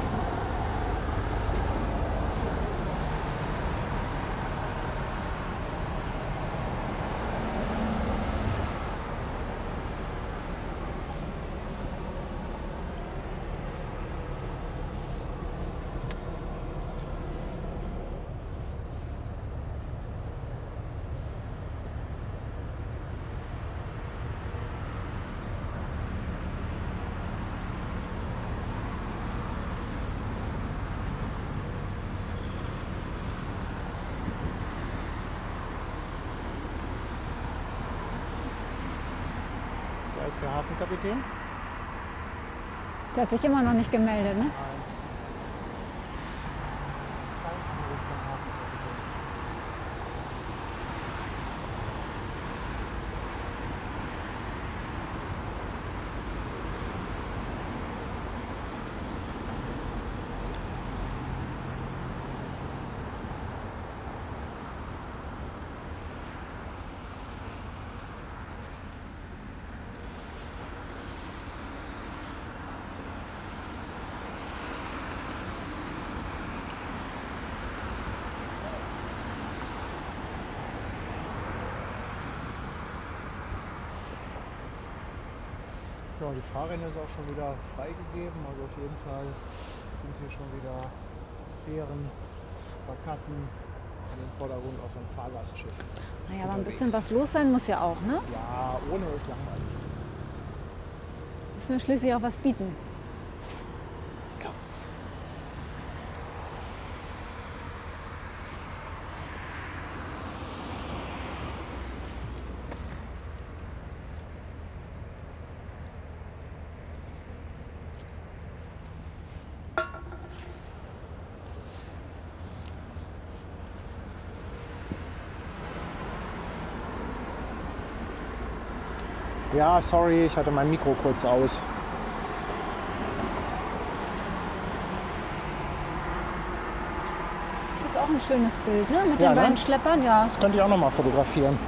Da ist der Hafenkapitän. Der hat sich immer noch nicht gemeldet, ne? Ja, die Fahrrinne ist auch schon wieder freigegeben. Also auf jeden Fall sind hier schon wieder Fähren, Barkassen, im Vordergrund auch so ein Fahrgastschiff. Naja, aber ein unterwegs. bisschen was los sein muss ja auch, ne? Ja, ohne ist langweilig. Müssen wir schließlich auch was bieten. Ja. Ja, sorry, ich hatte mein Mikro kurz aus. Das ist jetzt auch ein schönes Bild, ne? Mit Ja, den ne? beiden Schleppern, ja. Das könnt ihr auch noch mal fotografieren.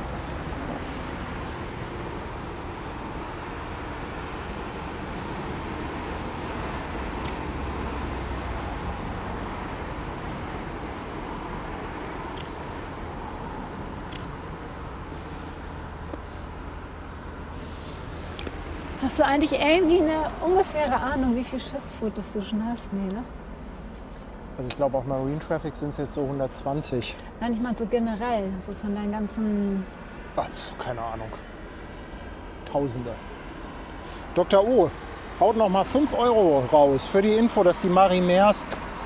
Hast du eigentlich irgendwie eine ungefähre Ahnung, wie viele Schiffsfotos du schon hast? Nee, ne? Also ich glaube, auf Marine Traffic sind es jetzt so 120. Nein, ich meine so generell, so von deinen ganzen... Ach, keine Ahnung. Tausende. Dr. O haut noch mal 5 € raus für die Info, dass die Marie Maersk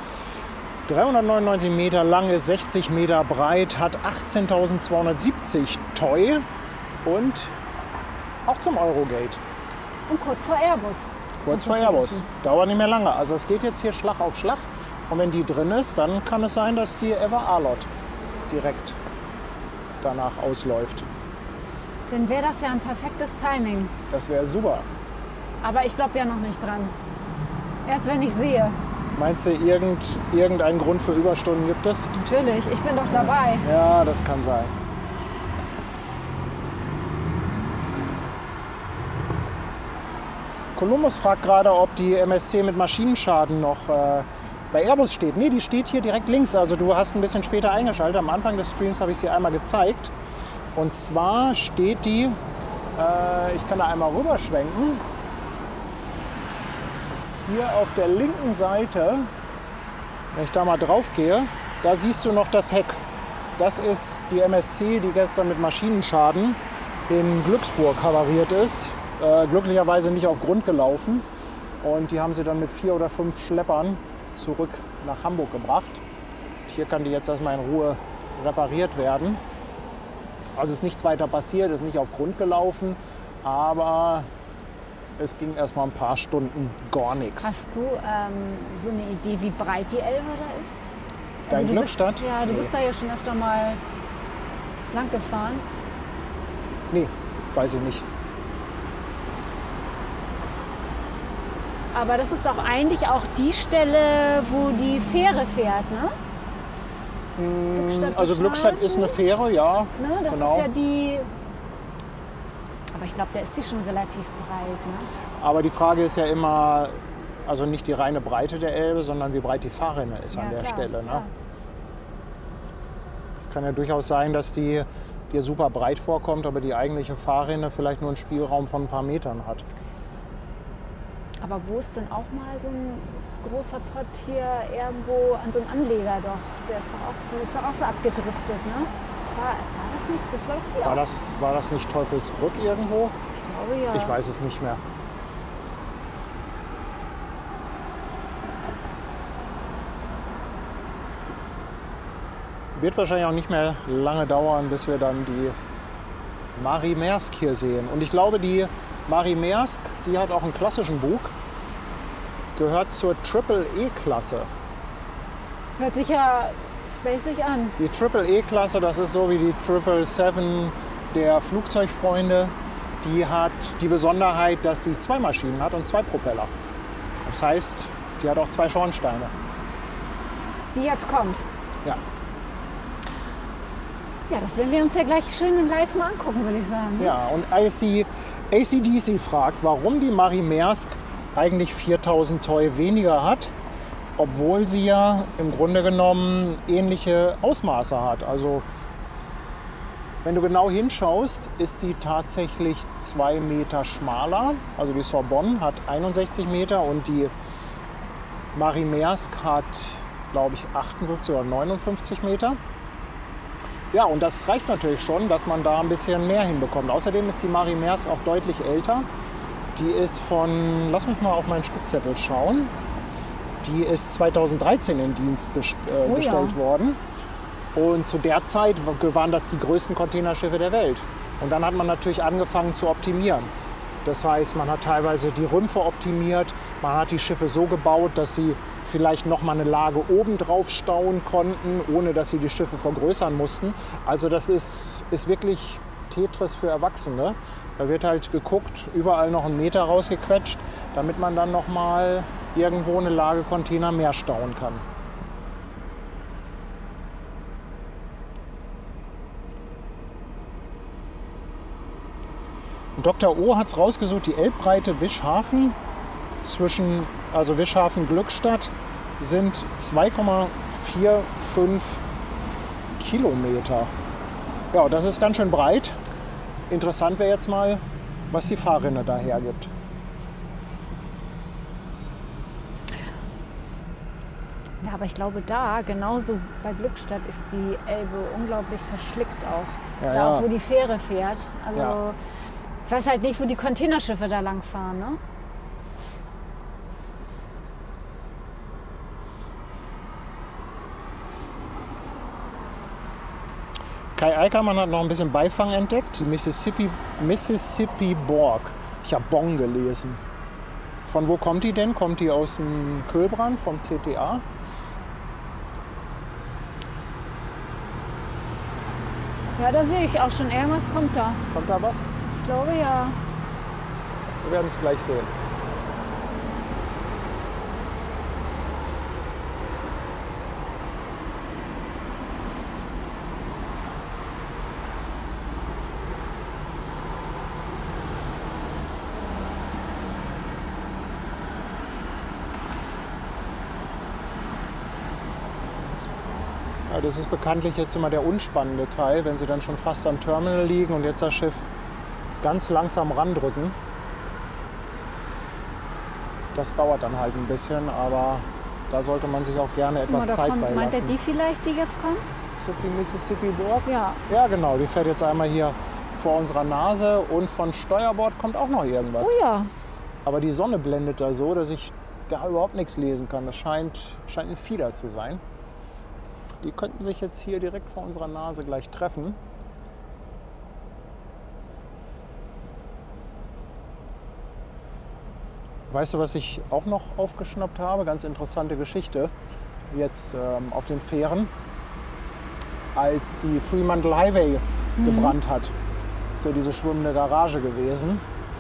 399 Meter lang ist, 60 Meter breit, hat 18.270 TEU und auch zum Eurogate. Und kurz vor Airbus. Kurz vor Airbus. Dauert nicht mehr lange. Also es geht jetzt hier Schlag auf Schlag. Und wenn die drin ist, dann kann es sein, dass die Ever Arlott direkt danach ausläuft. Dann wäre das ja ein perfektes Timing. Das wäre super. Aber ich glaube ja noch nicht dran. Erst wenn ich sehe. Meinst du, irgendeinen Grund für Überstunden gibt es? Natürlich, ich bin doch dabei. Ja, das kann sein. Columbus fragt gerade, ob die MSC mit Maschinenschaden noch bei Airbus steht. Nee, die steht hier direkt links. Also du hast ein bisschen später eingeschaltet. Am Anfang des Streams habe ich sie einmal gezeigt. Und zwar steht die, ich kann da einmal rüberschwenken, hier auf der linken Seite, wenn ich da mal drauf gehe, da siehst du noch das Heck. Das ist die MSC, die gestern mit Maschinenschaden in Glücksburg havariert ist. Glücklicherweise nicht auf Grund gelaufen. Und die haben sie dann mit 4 oder 5 Schleppern zurück nach Hamburg gebracht. Hier kann die jetzt erstmal in Ruhe repariert werden. Also ist nichts weiter passiert, ist nicht auf Grund gelaufen, aber es ging erstmal ein paar Stunden gar nichts. Hast du so eine Idee, wie breit die Elbe da ist? Dein du Glückstadt? Bist, ja, du bist da ja schon öfter mal lang gefahren. Nee, weiß ich nicht. Aber das ist doch eigentlich auch die Stelle, wo die Fähre fährt, ne? Also Glückstadt ist eine Fähre, ja. Ne? Das genau. ist ja die... Aber ich glaube, da ist die schon relativ breit, ne? Aber die Frage ist ja immer, also nicht die reine Breite der Elbe, sondern wie breit die Fahrrinne ist an der klar, Stelle. Ne? klar. Es kann ja durchaus sein, dass die dir super breit vorkommt, aber die eigentliche Fahrrinne vielleicht nur einen Spielraum von ein paar Metern hat. Aber wo ist denn auch mal so ein großer Pott hier irgendwo an so einem Anleger doch? Der ist doch auch so abgedriftet, ne? War das nicht? Das war doch hier auch. War das nicht Teufelsbrück irgendwo? Ich glaube ja. Ich weiß es nicht mehr. Wird wahrscheinlich auch nicht mehr lange dauern, bis wir dann die Marie Maersk hier sehen. Und ich glaube, die Marie Maersk, die hat auch einen klassischen Bug, gehört zur Triple-E-Klasse. Hört sich ja spacig an. Die Triple-E-Klasse, das ist so wie die 777 der Flugzeugfreunde. Die hat die Besonderheit, dass sie 2 Maschinen hat und 2 Propeller. Das heißt, die hat auch 2 Schornsteine. Die jetzt kommt. Ja. Ja, das werden wir uns ja gleich schön in live mal angucken, würde ich sagen. Ja, und ACDC fragt, warum die Marie Maersk eigentlich 4000 TEU weniger hat, obwohl sie ja im Grunde genommen ähnliche Ausmaße hat. Also wenn du genau hinschaust, ist die tatsächlich 2 Meter schmaler. Also die Sorbonne hat 61 Meter und die Marie Maersk hat, glaube ich, 58 oder 59 Meter. Ja, und das reicht natürlich schon, dass man da ein bisschen mehr hinbekommt. Außerdem ist die Marie Maersk auch deutlich älter. Die ist von, lass mich mal auf meinen Spickzettel schauen, die ist 2013 in Dienst gestellt worden. Und zu der Zeit waren das die größten Containerschiffe der Welt. Und dann hat man natürlich angefangen zu optimieren. Das heißt, man hat teilweise die Rümpfe optimiert, man hat die Schiffe so gebaut, dass sie vielleicht noch mal eine Lage oben drauf stauen konnten, ohne dass sie die Schiffe vergrößern mussten. Also das ist wirklich Tetris für Erwachsene. Da wird halt geguckt, überall noch 1 Meter rausgequetscht, damit man dann noch mal irgendwo eine Lagecontainer mehr stauen kann. Dr. O hat es rausgesucht, die Elbbreite Wischhafen also Wischhafen-Glückstadt sind 2,45 Kilometer. Ja, das ist ganz schön breit. Interessant wäre jetzt mal, was die Fahrrinne da hergibt. Ja, aber ich glaube da, genauso bei Glückstadt, ist die Elbe unglaublich verschlickt auch. Ja, da ja. auch, wo die Fähre fährt. Also Ja. ich weiß halt nicht, wo die Containerschiffe da lang fahren, ne? Kai Eickermann hat noch ein bisschen Beifang entdeckt, die Mississippi Borg. Ich habe Bon gelesen. Von wo kommt die denn? Kommt die aus dem Kölbrand, vom CTA? Ja, da sehe ich auch schon, irgendwas kommt da. Kommt da was? Ich glaube ja. Wir werden es gleich sehen. Ja, das ist bekanntlich jetzt immer der unspannende Teil, wenn Sie dann schon fast am Terminal liegen und jetzt das Schiff ganz langsam randrücken. Das dauert dann halt ein bisschen, aber da sollte man sich auch gerne etwas Zeit beilassen. Meint er die vielleicht, die jetzt kommt? Ist das die Mississippi Borg? Ja. Ja, genau. Die fährt jetzt einmal hier vor unserer Nase und von Steuerbord kommt auch noch irgendwas. Oh ja. Aber die Sonne blendet da so, dass ich da überhaupt nichts lesen kann. Das scheint ein Fieder zu sein. Die könnten sich jetzt hier direkt vor unserer Nase gleich treffen. Weißt du, was ich auch noch aufgeschnappt habe? Ganz interessante Geschichte. Jetzt auf den Fähren, als die Fremantle Highway gebrannt hat. Ist ja diese schwimmende Garage gewesen.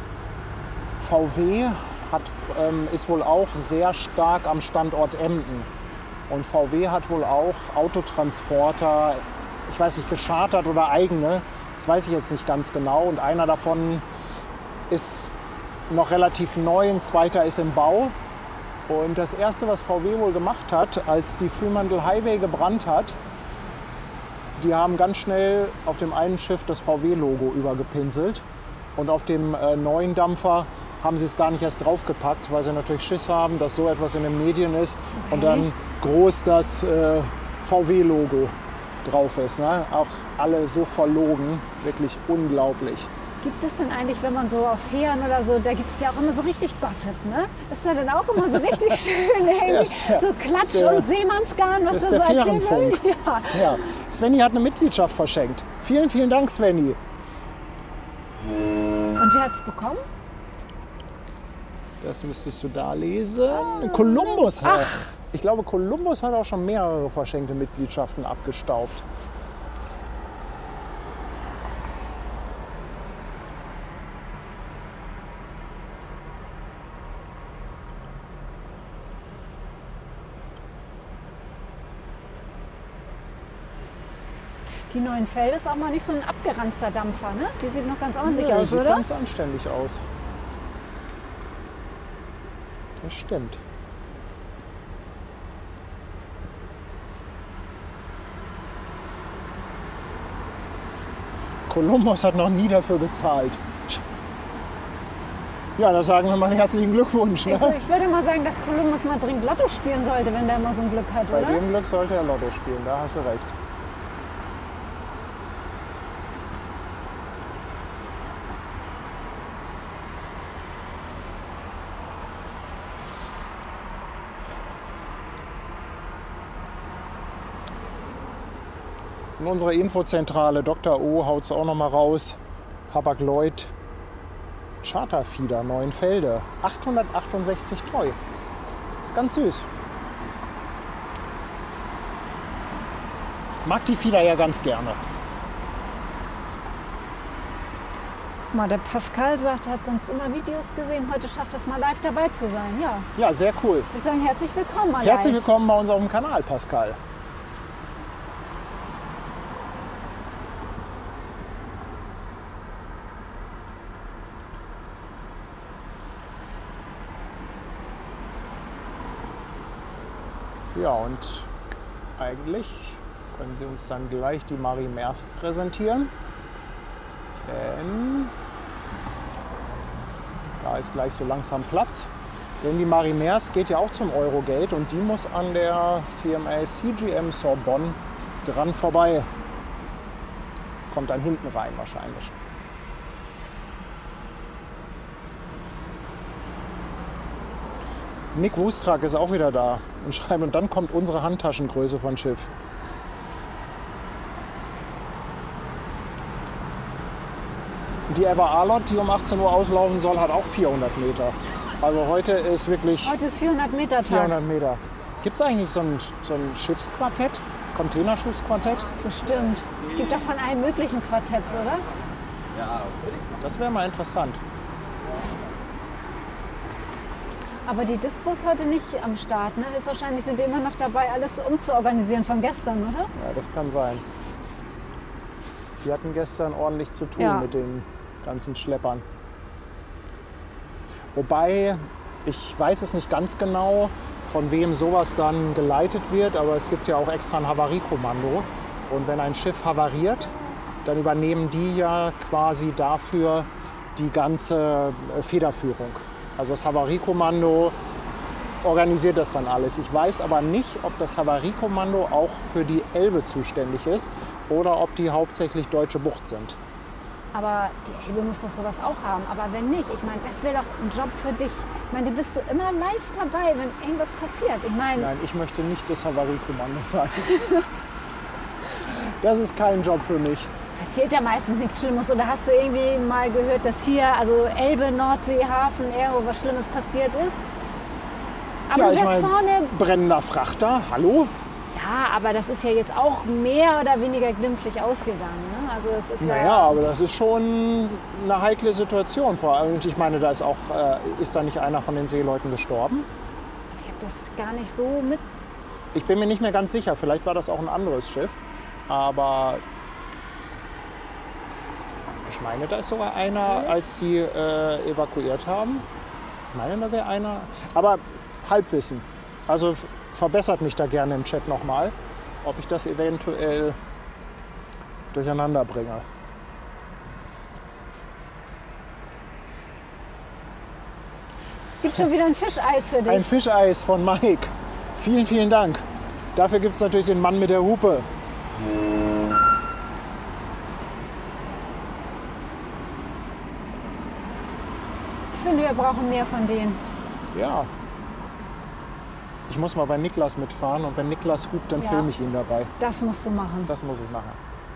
VW ist wohl auch sehr stark am Standort Emden. Und VW hat wohl auch Autotransporter, ich weiß nicht, geschartert oder eigene. Das weiß ich jetzt nicht ganz genau. Und einer davon ist noch relativ neu, ein zweiter ist im Bau. Und das Erste, was VW wohl gemacht hat, als die Fremantle Highway gebrannt hat, die haben ganz schnell auf dem einen Schiff das VW-Logo übergepinselt. Und auf dem neuen Dampfer haben sie es gar nicht erst draufgepackt, weil sie natürlich Schiss haben, dass so etwas in den Medien ist und dann groß das VW-Logo drauf ist. Ne? Auch alle so verlogen, wirklich unglaublich. Gibt es denn eigentlich, wenn man so auf Fähren oder so, da gibt es ja auch immer so richtig Gossip, ne? Ist da dann auch immer so richtig schön so Klatsch und Seemannsgarn, was das ist da der so erzählen Fährenfunk. will? Ja. Ja. Svenny hat eine Mitgliedschaft verschenkt. Vielen, vielen Dank, Svenny. Und wer hat es bekommen? Das müsstest du da lesen. Columbus hat. Ich glaube, Columbus hat auch schon mehrere verschenkte Mitgliedschaften abgestaubt. Die Neuenfelde ist auch mal nicht so ein abgeranzter Dampfer, ne? Die sieht noch ganz ordentlich Ja, aus, sieht oder? ganz anständig aus. Das stimmt. Columbus hat noch nie dafür gezahlt. Ja, da sagen wir mal herzlichen Glückwunsch. Ne? Ich würde mal sagen, dass Columbus mal dringend Lotto spielen sollte, wenn der mal so ein Glück hat, Bei oder? dem Glück sollte er Lotto spielen, da hast du recht. In unserer Infozentrale, Dr. O haut es auch noch mal raus. Hapag-Lloyd Charterfeeder Neuenfelde, 868 treu. Ist ganz süß. Mag die Fieder ja ganz gerne. Guck mal, der Pascal sagt, er hat sonst immer Videos gesehen. Heute schafft es mal live dabei zu sein. Ja, Ja, sehr cool. ich sage herzlich willkommen mal Herzlich live. willkommen bei uns auf dem Kanal, Pascal. Ja, und eigentlich können Sie uns dann gleich die Marie Maersk präsentieren. Denn da ist gleich so langsam Platz. Denn die Marie Maersk geht ja auch zum Eurogate und die muss an der CMA CGM Sorbonne dran vorbei. Kommt dann hinten rein wahrscheinlich. Nick Wustrak ist auch wieder da und schreibt, und dann kommt unsere Handtaschengröße von Schiff. Die Eva Arlott, die um 18 Uhr auslaufen soll, hat auch 400 Meter. Also heute ist wirklich Heute ist 400 Meter Tag. 400 Meter. Gibt es eigentlich so ein Schiffsquartett? Containerschiffsquartett? Bestimmt. Gibt doch von allen möglichen Quartetts, oder? Das wäre mal interessant. Aber die Dispo ist heute nicht am Start, ne? Ist wahrscheinlich, sind die immer noch dabei, alles umzuorganisieren von gestern, oder? Ja, das kann sein. Die hatten gestern ordentlich zu tun Ja. mit den ganzen Schleppern. Wobei, ich weiß es nicht ganz genau, von wem sowas dann geleitet wird, aber es gibt ja auch extra ein Havariekommando. Und wenn ein Schiff havariert, dann übernehmen die ja quasi dafür die ganze Federführung. Also das Havariekommando organisiert das dann alles. Ich weiß aber nicht, ob das Havariekommando auch für die Elbe zuständig ist oder ob die hauptsächlich Deutsche Bucht sind. Aber die Elbe muss doch sowas auch haben. Aber wenn nicht, ich meine, das wäre doch ein Job für dich. Ich meine, du bist so immer live dabei, wenn irgendwas passiert. Ich meine, Nein, ich möchte nicht das Havariekommando sein. Das ist kein Job für mich. passiert ja meistens nichts Schlimmes. Oder hast du irgendwie mal gehört, dass hier, also Elbe, Nordsee, Hafen, irgendwo was Schlimmes passiert ist? Aber Ja, du ich wärst meine, vorne. brennender Frachter, hallo? Ja, aber das ist ja jetzt auch mehr oder weniger glimpflich ausgegangen. Ne? Also es ist Naja, aber das ist schon eine heikle Situation. Vor allem, ich meine, da ist auch, ist da nicht einer von den Seeleuten gestorben? Ich habe das gar nicht so mit. Ich bin mir nicht mehr ganz sicher, vielleicht war das auch ein anderes Schiff. Aber ich meine, da ist sogar einer, als die evakuiert haben. Ich meine, da wäre einer. Aber Halbwissen. Also verbessert mich da gerne im Chat nochmal, ob ich das eventuell durcheinander bringe. Gibt schon wieder ein Fischeis für dich. Ein Fischeis von Mike. Vielen, vielen Dank. Dafür gibt es natürlich den Mann mit der Hupe. Ich finde, wir brauchen mehr von denen. Ja. Ich muss mal bei Niklas mitfahren und wenn Niklas hupt, dann Ja. filme ich ihn dabei. Das musst du machen. Das muss ich machen.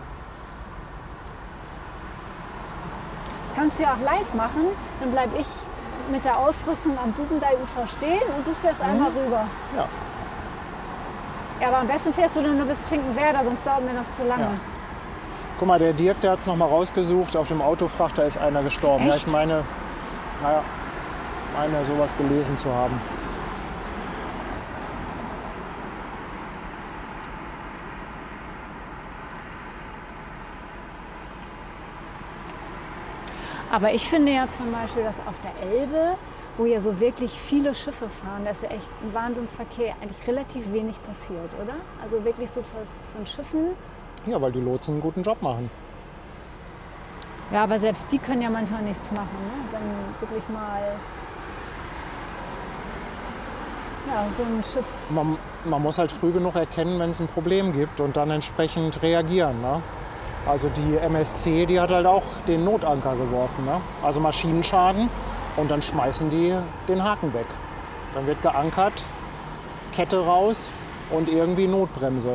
Das kannst du ja auch live machen. Dann bleibe ich mit der Ausrüstung am Bubendeiufer stehen und du fährst einmal rüber. Ja. Ja, aber am besten fährst du dann nur bis Finkenwerder, sonst dauert mir das zu lange. Ja. Guck mal, der Dirk, der hat es noch mal rausgesucht. Auf dem Autofrachter ist einer gestorben. Ja, Echt? ich meine, naja, sowas gelesen zu haben. Aber ich finde ja zum Beispiel, dass auf der Elbe, wo ja so wirklich viele Schiffe fahren, da ist ja echt ein Wahnsinnsverkehr, eigentlich relativ wenig passiert, oder? Also wirklich so von Schiffen. Ja, weil die Lotsen einen guten Job machen. Ja, aber selbst die können ja manchmal nichts machen, ne? Wenn wirklich mal ja, so ein Schiff. Man muss halt früh genug erkennen, wenn es ein Problem gibt und dann entsprechend reagieren. Ne? Also die MSC, die hat halt auch den Notanker geworfen. Ne? Also Maschinenschaden und dann schmeißen die den Haken weg. Dann wird geankert, Kette raus und irgendwie Notbremse.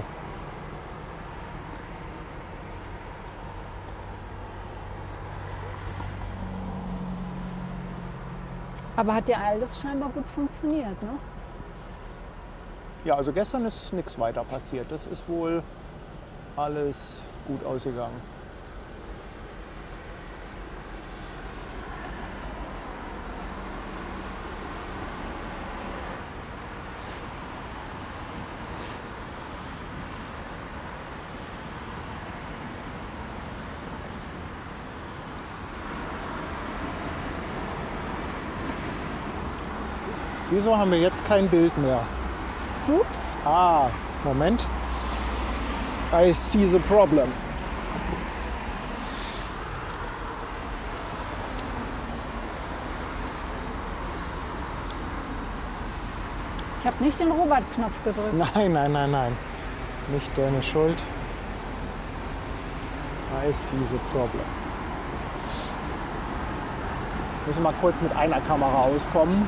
Aber hat ja alles scheinbar gut funktioniert, ne? Ja, also gestern ist nichts weiter passiert. Das ist wohl alles gut ausgegangen. Wieso haben wir jetzt kein Bild mehr? Ups. Ah, Moment. I see the problem. Ich habe nicht den Robert-Knopf gedrückt. Nein, nein, nein, nein. Nicht deine Schuld. I see the problem. Müssen wir mal kurz mit einer Kamera auskommen.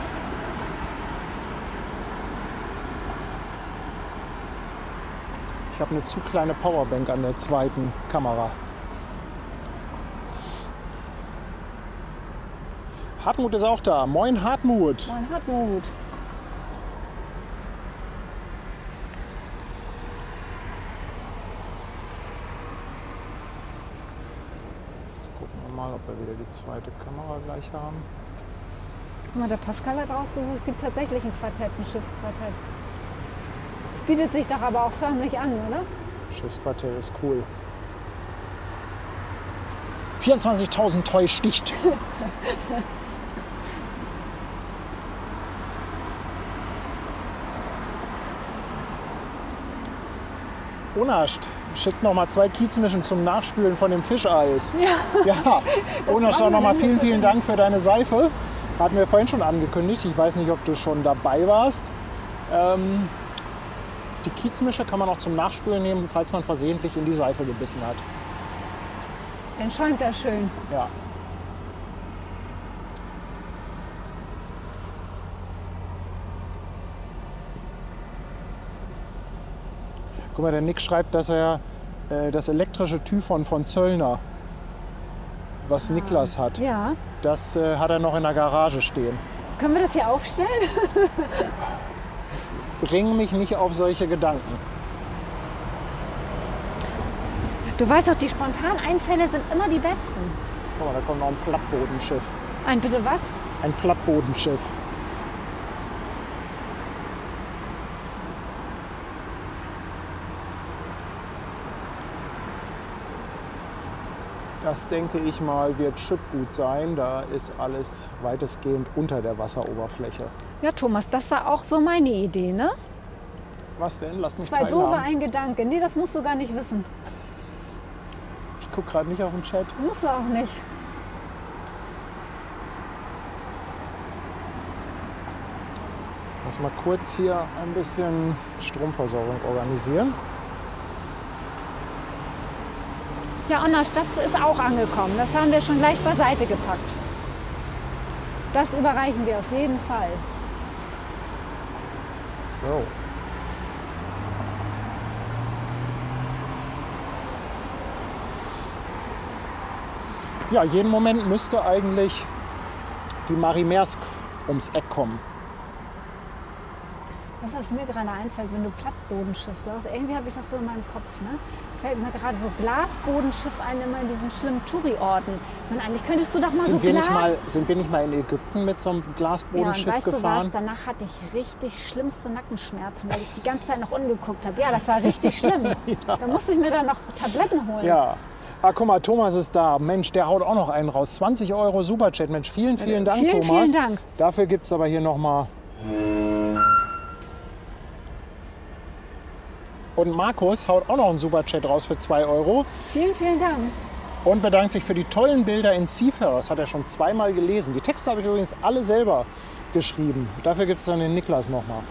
Ich habe eine zu kleine Powerbank an der zweiten Kamera. Hartmut ist auch da. Moin Hartmut. Moin Hartmut. Jetzt gucken wir mal, ob wir wieder die zweite Kamera gleich haben. Guck mal, der Pascal hat rausgesucht, es gibt tatsächlich ein Quartett, ein Schiffsquartett. Es bietet sich doch aber auch förmlich an, oder? Schiffsquartett ist cool. 24.000 Toy sticht. Unascht, schickt noch mal 2 Kiezmischen zum Nachspülen von dem Fischeis. Ja, Unascht, auch noch mal vielen, vielen Dank für deine Seife. Hatten wir vorhin schon angekündigt. Ich weiß nicht, ob du schon dabei warst. Die Kiezmische kann man auch zum Nachspülen nehmen, falls man versehentlich in die Seife gebissen hat. Dann schäumt er schön. Ja. Guck mal, der Nick schreibt, dass er das elektrische Typhon von Zöllner, was Niklas hat, Ja. das hat er noch in der Garage stehen. Können wir das hier aufstellen? Bring mich nicht auf solche Gedanken. Du weißt doch, die spontanen Einfälle sind immer die besten. Guck mal, da kommt noch ein Plattbodenschiff. Ein bitte was? Ein Plattbodenschiff. Das, denke ich mal, wird Schüttgut sein. Da ist alles weitestgehend unter der Wasseroberfläche. Ja, Thomas, das war auch so meine Idee, ne? Was denn? Lass mich 2 Doofe, teilhaben. ein Gedanke. Nee, das musst du gar nicht wissen. Ich gucke gerade nicht auf den Chat. Musst du auch nicht. Muss mal kurz hier ein bisschen Stromversorgung organisieren. Ja, Onnasch, das ist auch angekommen. Das haben wir schon gleich beiseite gepackt. Das überreichen wir auf jeden Fall. So. Ja, jeden Moment müsste eigentlich die Marie Maersk ums Eck kommen. Das, was mir gerade einfällt, wenn du Plattbodenschiff sagst, irgendwie habe ich das so in meinem Kopf. Ne? Fällt mir gerade so Glasbodenschiff ein, immer in diesen schlimmen Touri-Orten. Und eigentlich könntest du doch mal Sind so wir, Glas... sind wir nicht mal in Ägypten mit so einem Ja, und Glasbodenschiff weißt du was, gefahren? danach hatte ich richtig schlimmste Nackenschmerzen, weil ich die ganze Zeit noch umgeguckt habe. Ja, das war richtig schlimm. Da musste ich mir dann noch Tabletten holen. Ja. Ah, guck mal, Thomas ist da. Mensch, der haut auch noch einen raus. 20 € Superchat. Mensch, vielen, vielen Dank, Vielen, Thomas. vielen Dank. Dafür gibt es aber hier noch mal... Und Markus haut auch noch einen Superchat raus für 2 € Vielen, vielen Dank. und bedankt sich für die tollen Bilder in Seafarers. Hat er schon zweimal gelesen. Die Texte habe ich übrigens alle selber geschrieben. Dafür gibt es dann den Niklas noch mal.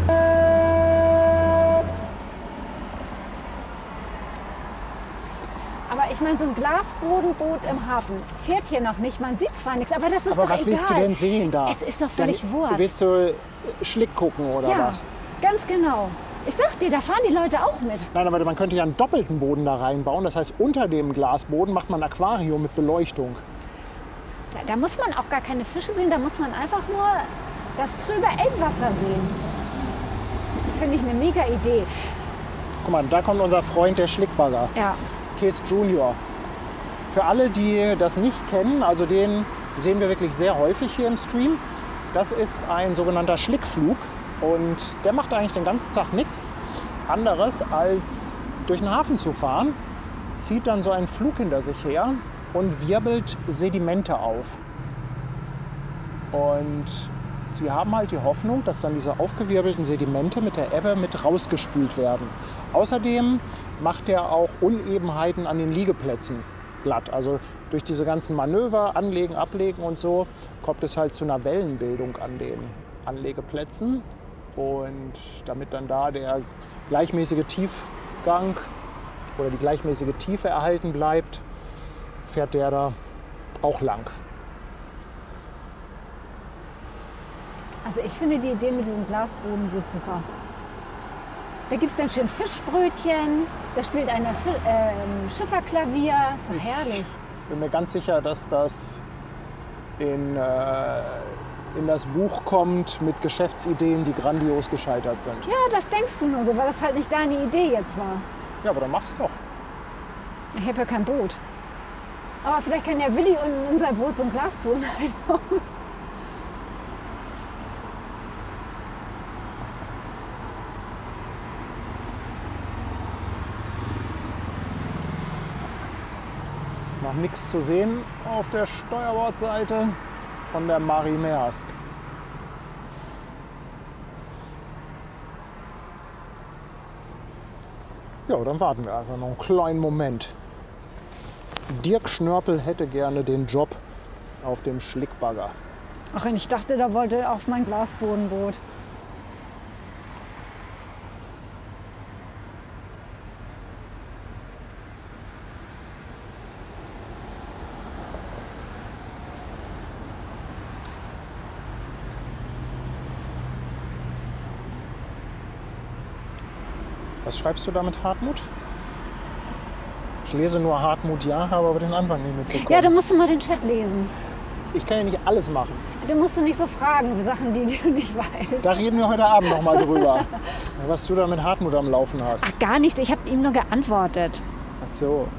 Aber ich meine, so ein Glasbodenboot im Hafen fährt hier noch nicht. Man sieht zwar nichts, aber das ist Aber doch was egal. willst du denn sehen da? Es ist doch völlig Dann Wurst. Willst du Schlick gucken oder Ja, was? ganz genau. Ich sag dir, da fahren die Leute auch mit. Nein, aber man könnte ja einen doppelten Boden da reinbauen. Das heißt, unter dem Glasboden macht man ein Aquarium mit Beleuchtung. Da muss man auch gar keine Fische sehen, da muss man einfach nur das trübe Elbwasser sehen. Finde ich eine mega Idee. Guck mal, da kommt unser Freund, der Schlickbagger. Ja. Kees Junior. Für alle, die das nicht kennen, also den sehen wir wirklich sehr häufig hier im Stream. Das ist ein sogenannter Schlickflug und der macht eigentlich den ganzen Tag nichts anderes, als durch den Hafen zu fahren, zieht dann so einen Flug hinter sich her und wirbelt Sedimente auf. Und die haben halt die Hoffnung, dass dann diese aufgewirbelten Sedimente mit der Ebbe mit rausgespült werden. Außerdem macht er auch Unebenheiten an den Liegeplätzen glatt. Also durch diese ganzen Manöver, Anlegen, Ablegen und so, kommt es halt zu einer Wellenbildung an den Anlegeplätzen. Und damit dann da der gleichmäßige Tiefgang oder die gleichmäßige Tiefe erhalten bleibt, fährt der da auch lang. Also ich finde die Idee mit diesem Glasbodenboot super. Da gibt es dann schön Fischbrötchen, da spielt einer Schifferklavier, ist doch herrlich. Ich bin mir ganz sicher, dass das in das Buch kommt mit Geschäftsideen, die grandios gescheitert sind. Ja, das denkst du nur so, weil das halt nicht deine Idee jetzt war. Ja, aber dann mach's doch. Ich habe ja kein Boot. Aber vielleicht kann ja Willi in unser Boot so einen Glasboden einbauen. Noch nichts zu sehen auf der Steuerbordseite von der Marie Meersk. Ja, dann warten wir einfach noch einen kleinen Moment. Dirk Schnörpel hätte gerne den Job auf dem Schlickbagger. Ach, und ich dachte, da wollte er auf mein Glasbodenboot. Was schreibst du da mit Hartmut? Ich lese nur Hartmut ja, habe aber den Anfang nicht mitbekommen. Ja, du musst mal den Chat lesen. Ich kann ja nicht alles machen. Du musst nicht so fragen, Sachen, die du nicht weißt. Da reden wir heute Abend noch mal drüber. Was du da mit Hartmut am Laufen hast. Ach, gar nichts. Ich habe ihm nur geantwortet. Ach so.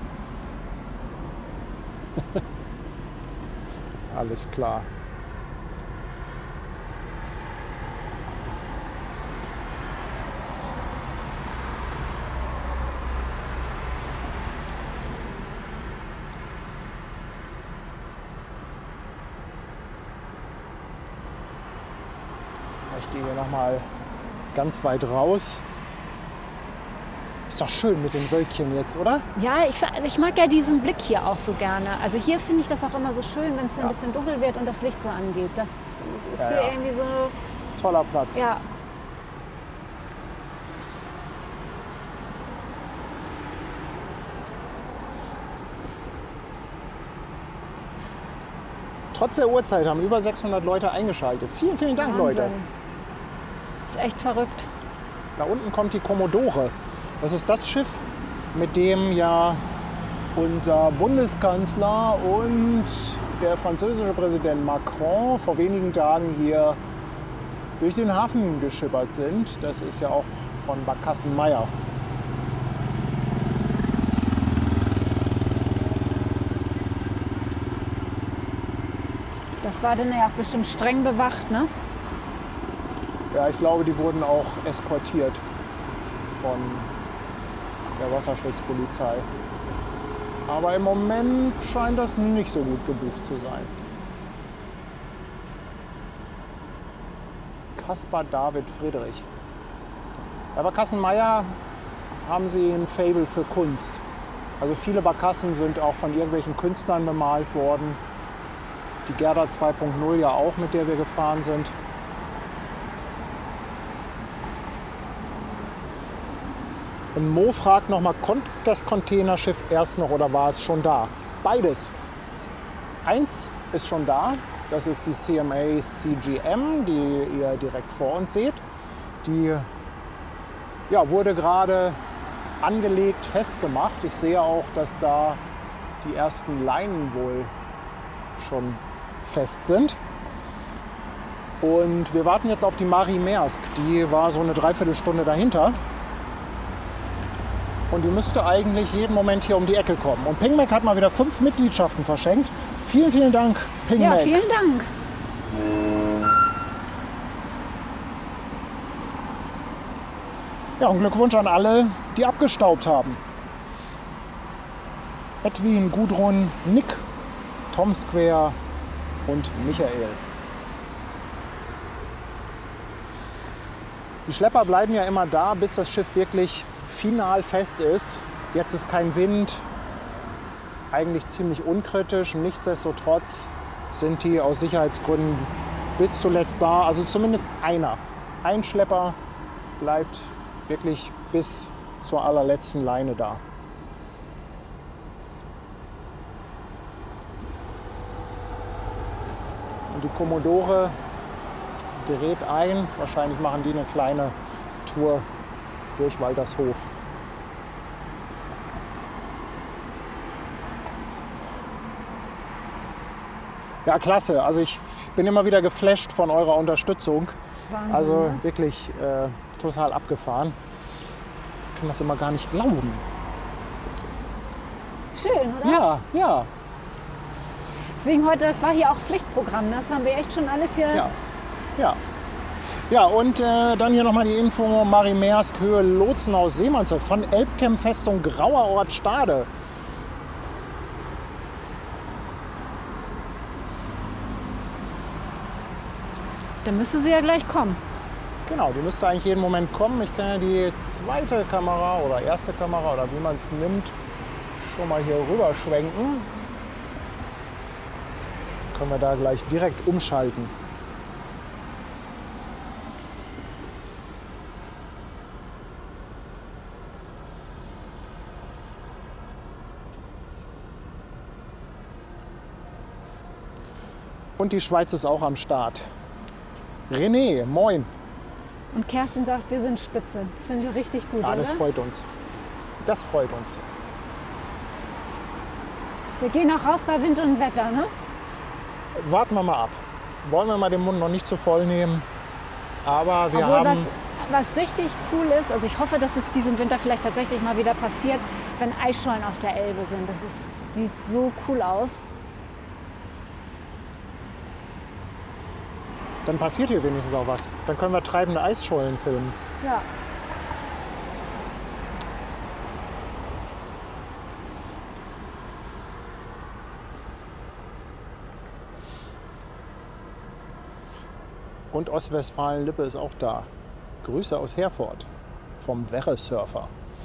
Alles klar. Ich gehe hier noch mal ganz weit raus. Ist doch schön mit den Wölkchen jetzt, oder? Ja, ich mag ja diesen Blick hier auch so gerne. Also hier finde ich das auch immer so schön, wenn es ein bisschen dunkel wird und das Licht so angeht. Das ist hier irgendwie so... Toller Platz. Ja. Trotz der Uhrzeit haben über 600 Leute eingeschaltet. Vielen, vielen Dank, Wahnsinn. Leute. Ist echt verrückt. Da unten kommt die Commodore. Das ist das Schiff, mit dem ja unser Bundeskanzler und der französische Präsident Macron vor wenigen Tagen hier durch den Hafen geschippert sind. Das ist ja auch von Barkassen-Meier. Das war dann ja auch bestimmt streng bewacht, ne? Ja, ich glaube, die wurden auch eskortiert von der Wasserschutzpolizei. Aber im Moment scheint das nicht so gut gebucht zu sein. Caspar David Friedrich. Bei Barkassen-Meier haben sie ein Faible für Kunst. Also viele Barkassen sind auch von irgendwelchen Künstlern bemalt worden. Die Gerda 2.0 ja auch, mit der wir gefahren sind. Und Mo fragt nochmal, kommt das Containerschiff erst noch oder war es schon da? Beides. Eins ist schon da, das ist die CMA CGM, die ihr direkt vor uns seht. Die wurde gerade angelegt, festgemacht. Ich sehe auch, dass da die ersten Leinen wohl schon fest sind. Und wir warten jetzt auf die Marie Meersk. Die war so eine Dreiviertelstunde dahinter. Und die müsste eigentlich jeden Moment hier um die Ecke kommen. Und Pingmac hat mal wieder 5 Mitgliedschaften verschenkt. Vielen, vielen Dank, Pingmac. Ja, vielen Dank. Ja, und Glückwunsch an alle, die abgestaubt haben. Edwin, Gudrun, Nick, Tom Square und Michael. Die Schlepper bleiben ja immer da, bis das Schiff wirklich final fest ist. Jetzt ist kein Wind, eigentlich ziemlich unkritisch. Nichtsdestotrotz sind die aus Sicherheitsgründen bis zuletzt da. Also zumindest einer. Ein Schlepper bleibt wirklich bis zur allerletzten Leine da. Und die Commodore dreht ein. Wahrscheinlich machen die eine kleine Tour durch Waltershof. Ja, klasse. Also ich bin immer wieder geflasht von eurer Unterstützung. Wahnsinn, Also ne? wirklich total abgefahren. Ich kann das immer gar nicht glauben. Schön, oder? Ja, ja, Deswegen heute, das war hier auch Pflichtprogramm. Das haben wir echt schon alles hier. ja, ja. Ja, und dann hier nochmal die Info: Marie Maersk, Höhe Lotsenhaus Seemannshof von Elbcam Festung Grauerort Stade. Da müsste sie ja gleich kommen. Genau, die müsste eigentlich jeden Moment kommen. Ich kann ja die zweite Kamera oder erste Kamera oder wie man es nimmt, schon mal hier rüber schwenken. Können wir da gleich direkt umschalten. Und die Schweiz ist auch am Start. René, moin. Und Kerstin sagt, wir sind spitze. Das finde ich richtig gut, Ja, oder? das freut uns. Das freut uns. Wir gehen auch raus bei Wind und Wetter, ne? Warten wir mal ab. Wollen wir mal den Mund noch nicht zu voll nehmen. Aber wir Obwohl, haben... was richtig cool ist, also ich hoffe, dass es diesen Winter vielleicht tatsächlich mal wieder passiert, wenn Eisschollen auf der Elbe sind. Sieht so cool aus. Dann passiert hier wenigstens auch was. Dann können wir treibende Eisschollen filmen. Ja. Und Ostwestfalen-Lippe ist auch da. Grüße aus Herford vom Werre-Surfer.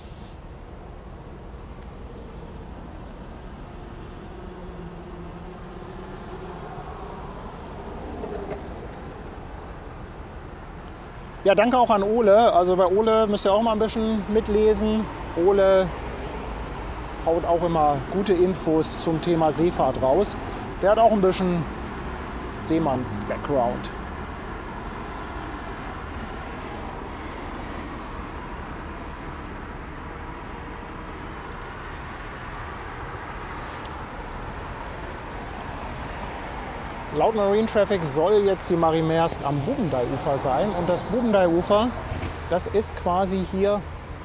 Ja, danke auch an Ole. Also bei Ole müsst ihr auch mal ein bisschen mitlesen. Ole haut auch immer gute Infos zum Thema Seefahrt raus. Der hat auch ein bisschen Seemanns-Background. Laut Marine Traffic soll jetzt die Marie Maersk am Bubendeiufer sein. Und das Bubendeiufer, das ist quasi hier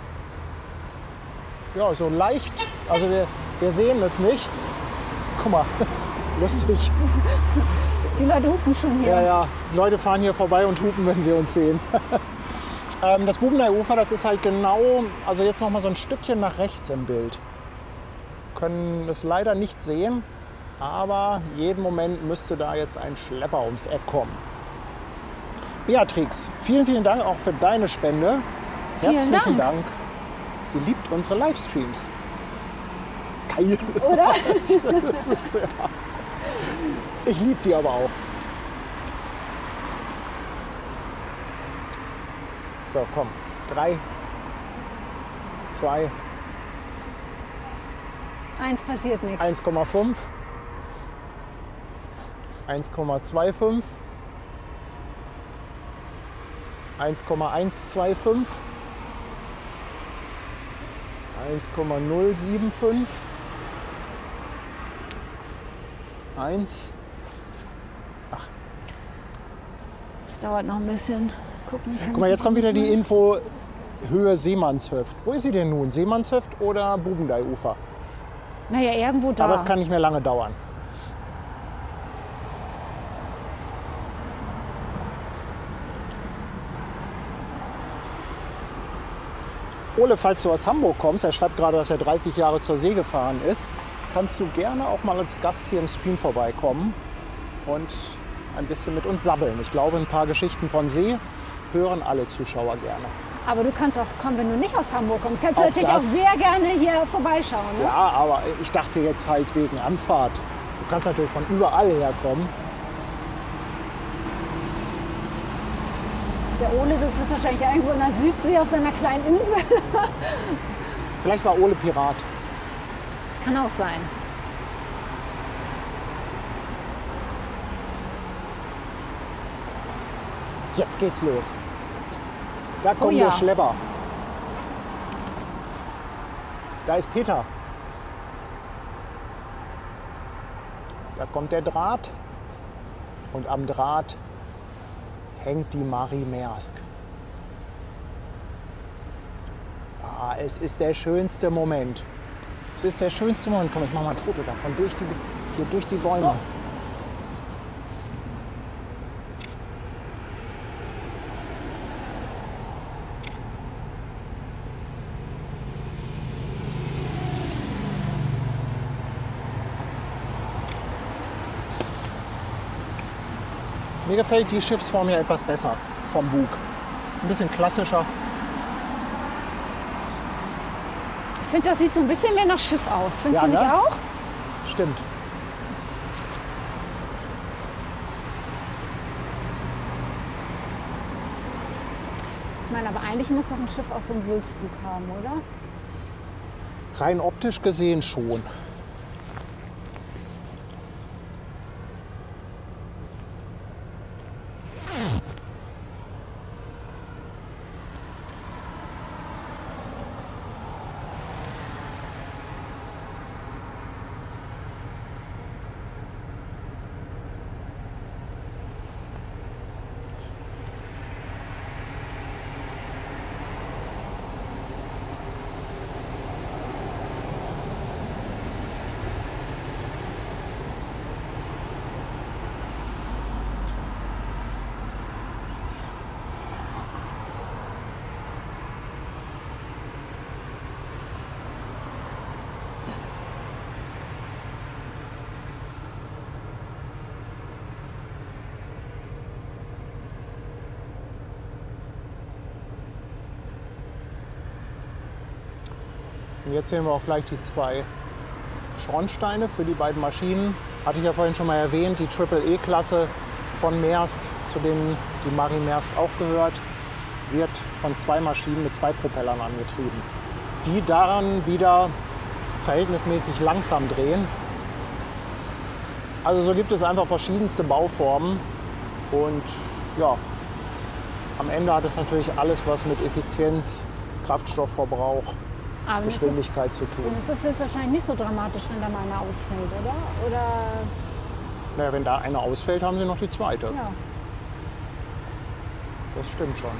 ja, so leicht. Also wir sehen es nicht. Guck mal, lustig. Die Leute hupen schon hier. Ja, ja, die Leute fahren hier vorbei und hupen, wenn sie uns sehen. Das Bubendeiufer, das ist halt genau, also jetzt noch mal so ein Stückchen nach rechts im Bild. Können es leider nicht sehen. Aber jeden Moment müsste da jetzt ein Schlepper ums Eck kommen. Beatrix, vielen, vielen Dank auch für deine Spende. Herzlichen Dank. Sie liebt unsere Livestreams. Geil. Oder? Das ist, ja. Ich liebe die aber auch. So, komm. 3, 2, Eins passiert nichts. 1,5. 1,25, 1,125, 1,075, 1. Ach, Das dauert noch ein bisschen. Gucken, guck mal, jetzt kommt wieder die Info Höhe Seemannshöft. Wo ist sie denn nun? Seemannshöft oder Bubendeiufer? Naja, irgendwo da. Aber es kann nicht mehr lange dauern. Ole, falls du aus Hamburg kommst, er schreibt gerade, dass er 30 Jahre zur See gefahren ist, kannst du gerne auch mal als Gast hier im Stream vorbeikommen und ein bisschen mit uns sabbeln. Ich glaube, ein paar Geschichten von See hören alle Zuschauer gerne. Aber du kannst auch kommen, wenn du nicht aus Hamburg kommst. Kannst du Auch natürlich auch das. sehr gerne hier vorbeischauen. Ne? Ja, aber ich dachte jetzt halt wegen Anfahrt. Du kannst natürlich von überall herkommen. Der Ole sitzt jetzt wahrscheinlich irgendwo in der Südsee auf seiner kleinen Insel. Vielleicht war Ole Pirat. Das kann auch sein. Jetzt geht's los. Da kommt ja. der Schlepper. Da ist Peter. Da kommt der Draht. Und am Draht hängt die Marie Maersk. Ah, es ist der schönste Moment. Es ist der schönste Moment. Komm, ich mache mal ein Foto davon. Hier durch die Bäume. Mir gefällt die Schiffsform hier etwas besser vom Bug. Ein bisschen klassischer. Ich finde, das sieht so ein bisschen mehr nach Schiff aus. Findest Ja, du nicht ne? auch? Stimmt. Ich meine, aber eigentlich muss doch ein Schiff auch so einen Wulstbug haben, oder? Rein optisch gesehen schon. Und jetzt sehen wir auch gleich die zwei Schornsteine für die beiden Maschinen. Hatte ich ja vorhin schon mal erwähnt, die Triple-E-Klasse von Maersk, zu denen die Marie Maersk auch gehört, wird von zwei Maschinen mit zwei Propellern angetrieben, die daran wieder verhältnismäßig langsam drehen. Also so gibt es einfach verschiedenste Bauformen und ja, am Ende hat es natürlich alles was mit Effizienz, Kraftstoffverbrauch, Aber Geschwindigkeit zu tun. Dann ist es höchstwahrscheinlich nicht so dramatisch, wenn da mal einer ausfällt, oder? Oder Naja, wenn da einer ausfällt, haben sie noch die zweite. ja. Das stimmt schon.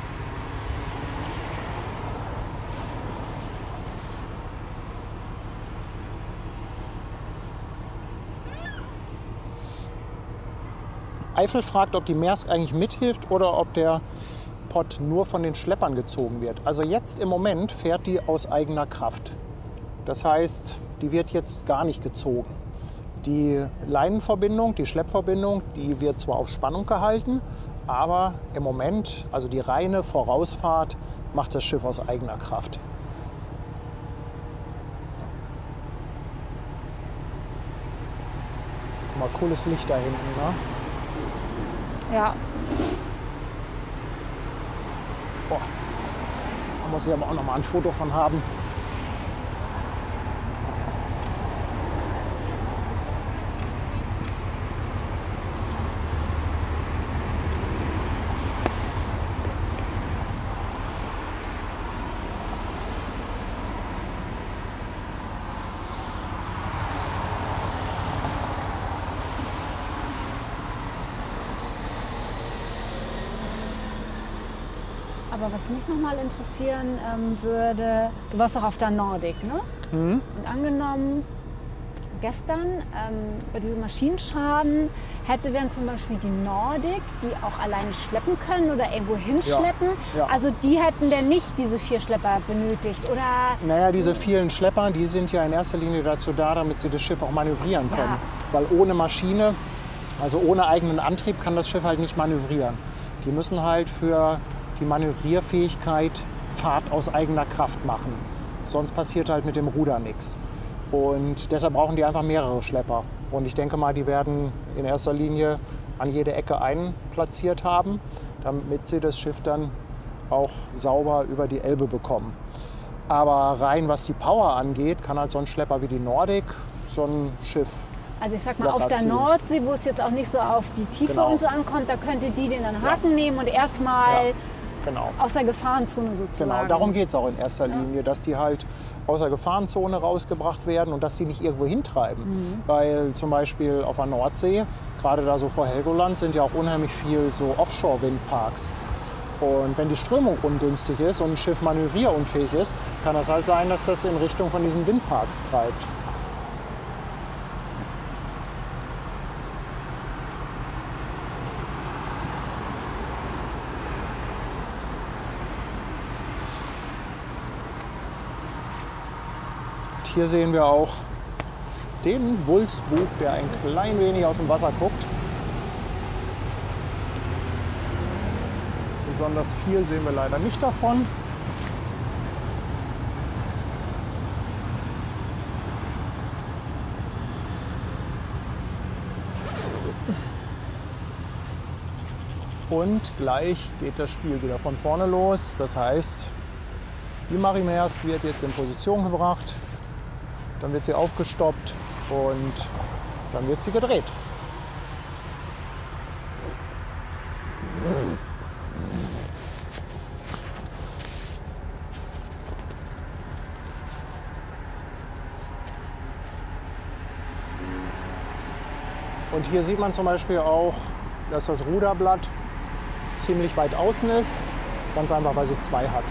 Eifel fragt, ob die Maersk eigentlich mithilft oder ob der Pott nur von den Schleppern gezogen wird. Also jetzt im Moment fährt die aus eigener Kraft. Das heißt, die wird jetzt gar nicht gezogen. Die Leinenverbindung, die Schleppverbindung, die wird zwar auf Spannung gehalten, aber im Moment, also die reine Vorausfahrt, macht das Schiff aus eigener Kraft. Guck mal, cooles Licht da hinten, ne? Ja, Boah. Da muss ich aber auch noch mal ein Foto von haben. aber was mich noch mal interessieren würde, du warst doch auf der Nordic, ne? Mhm. Und angenommen, gestern bei diesem Maschinenschaden hätte dann zum Beispiel die Nordic, die auch alleine schleppen können oder irgendwo hinschleppen, Ja. also die hätten dann nicht diese 4 Schlepper benötigt, oder? Naja, diese vielen Schlepper, die sind ja in erster Linie dazu da, damit sie das Schiff auch manövrieren können. Ja. Weil ohne Maschine, also ohne eigenen Antrieb, kann das Schiff halt nicht manövrieren. Die müssen halt für die Manövrierfähigkeit Fahrt aus eigener Kraft machen. Sonst passiert halt mit dem Ruder nichts. Und deshalb brauchen die einfach mehrere Schlepper. Und ich denke mal, die werden in erster Linie an jede Ecke einen platziert haben, damit sie das Schiff dann auch sauber über die Elbe bekommen. Aber rein was die Power angeht, kann halt so ein Schlepper wie die Nordic so ein Schiff. Also ich sag mal, auf locker der ziehen. Nordsee, wo es jetzt auch nicht so auf die Tiefe Genau. und so ankommt, da könnte die den dann Haken nehmen und erstmal Ja, genau. aus der Gefahrenzone sozusagen. Genau, darum geht es auch in erster Linie, dass die halt aus der Gefahrenzone rausgebracht werden und dass die nicht irgendwo hintreiben. Weil zum Beispiel auf der Nordsee, gerade da so vor Helgoland, sind ja auch unheimlich viel so Offshore-Windparks. Und wenn die Strömung ungünstig ist und ein Schiff manövrierunfähig ist, kann das halt sein, dass das in Richtung von diesen Windparks treibt. Hier sehen wir auch den Wulstbug, der ein klein wenig aus dem Wasser guckt. Besonders viel sehen wir leider nicht davon. Und gleich geht das Spiel wieder von vorne los. Das heißt, die Marie-Maersk wird jetzt in Position gebracht. Dann wird sie aufgestoppt und dann wird sie gedreht. Und hier sieht man zum Beispiel auch, dass das Ruderblatt ziemlich weit außen ist. Ganz einfach, weil sie zwei hat.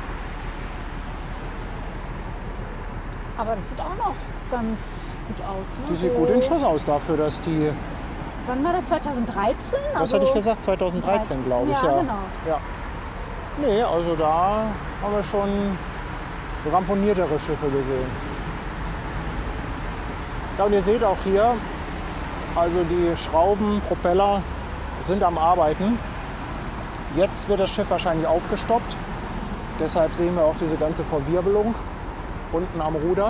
Aber das sieht auch noch ganz gut aus. Ne? Die sieht So- gut in Schuss aus dafür, dass die, Wann war das? 2013? was hatte ich gesagt, 2013 glaube ich. Ja, genau. Ja. Nee, also da haben wir schon ramponiertere Schiffe gesehen. Ja, und ihr seht auch hier, also die Schrauben, Propeller sind am Arbeiten. Jetzt wird das Schiff wahrscheinlich aufgestoppt. Deshalb sehen wir auch diese ganze Verwirbelung unten am Ruder.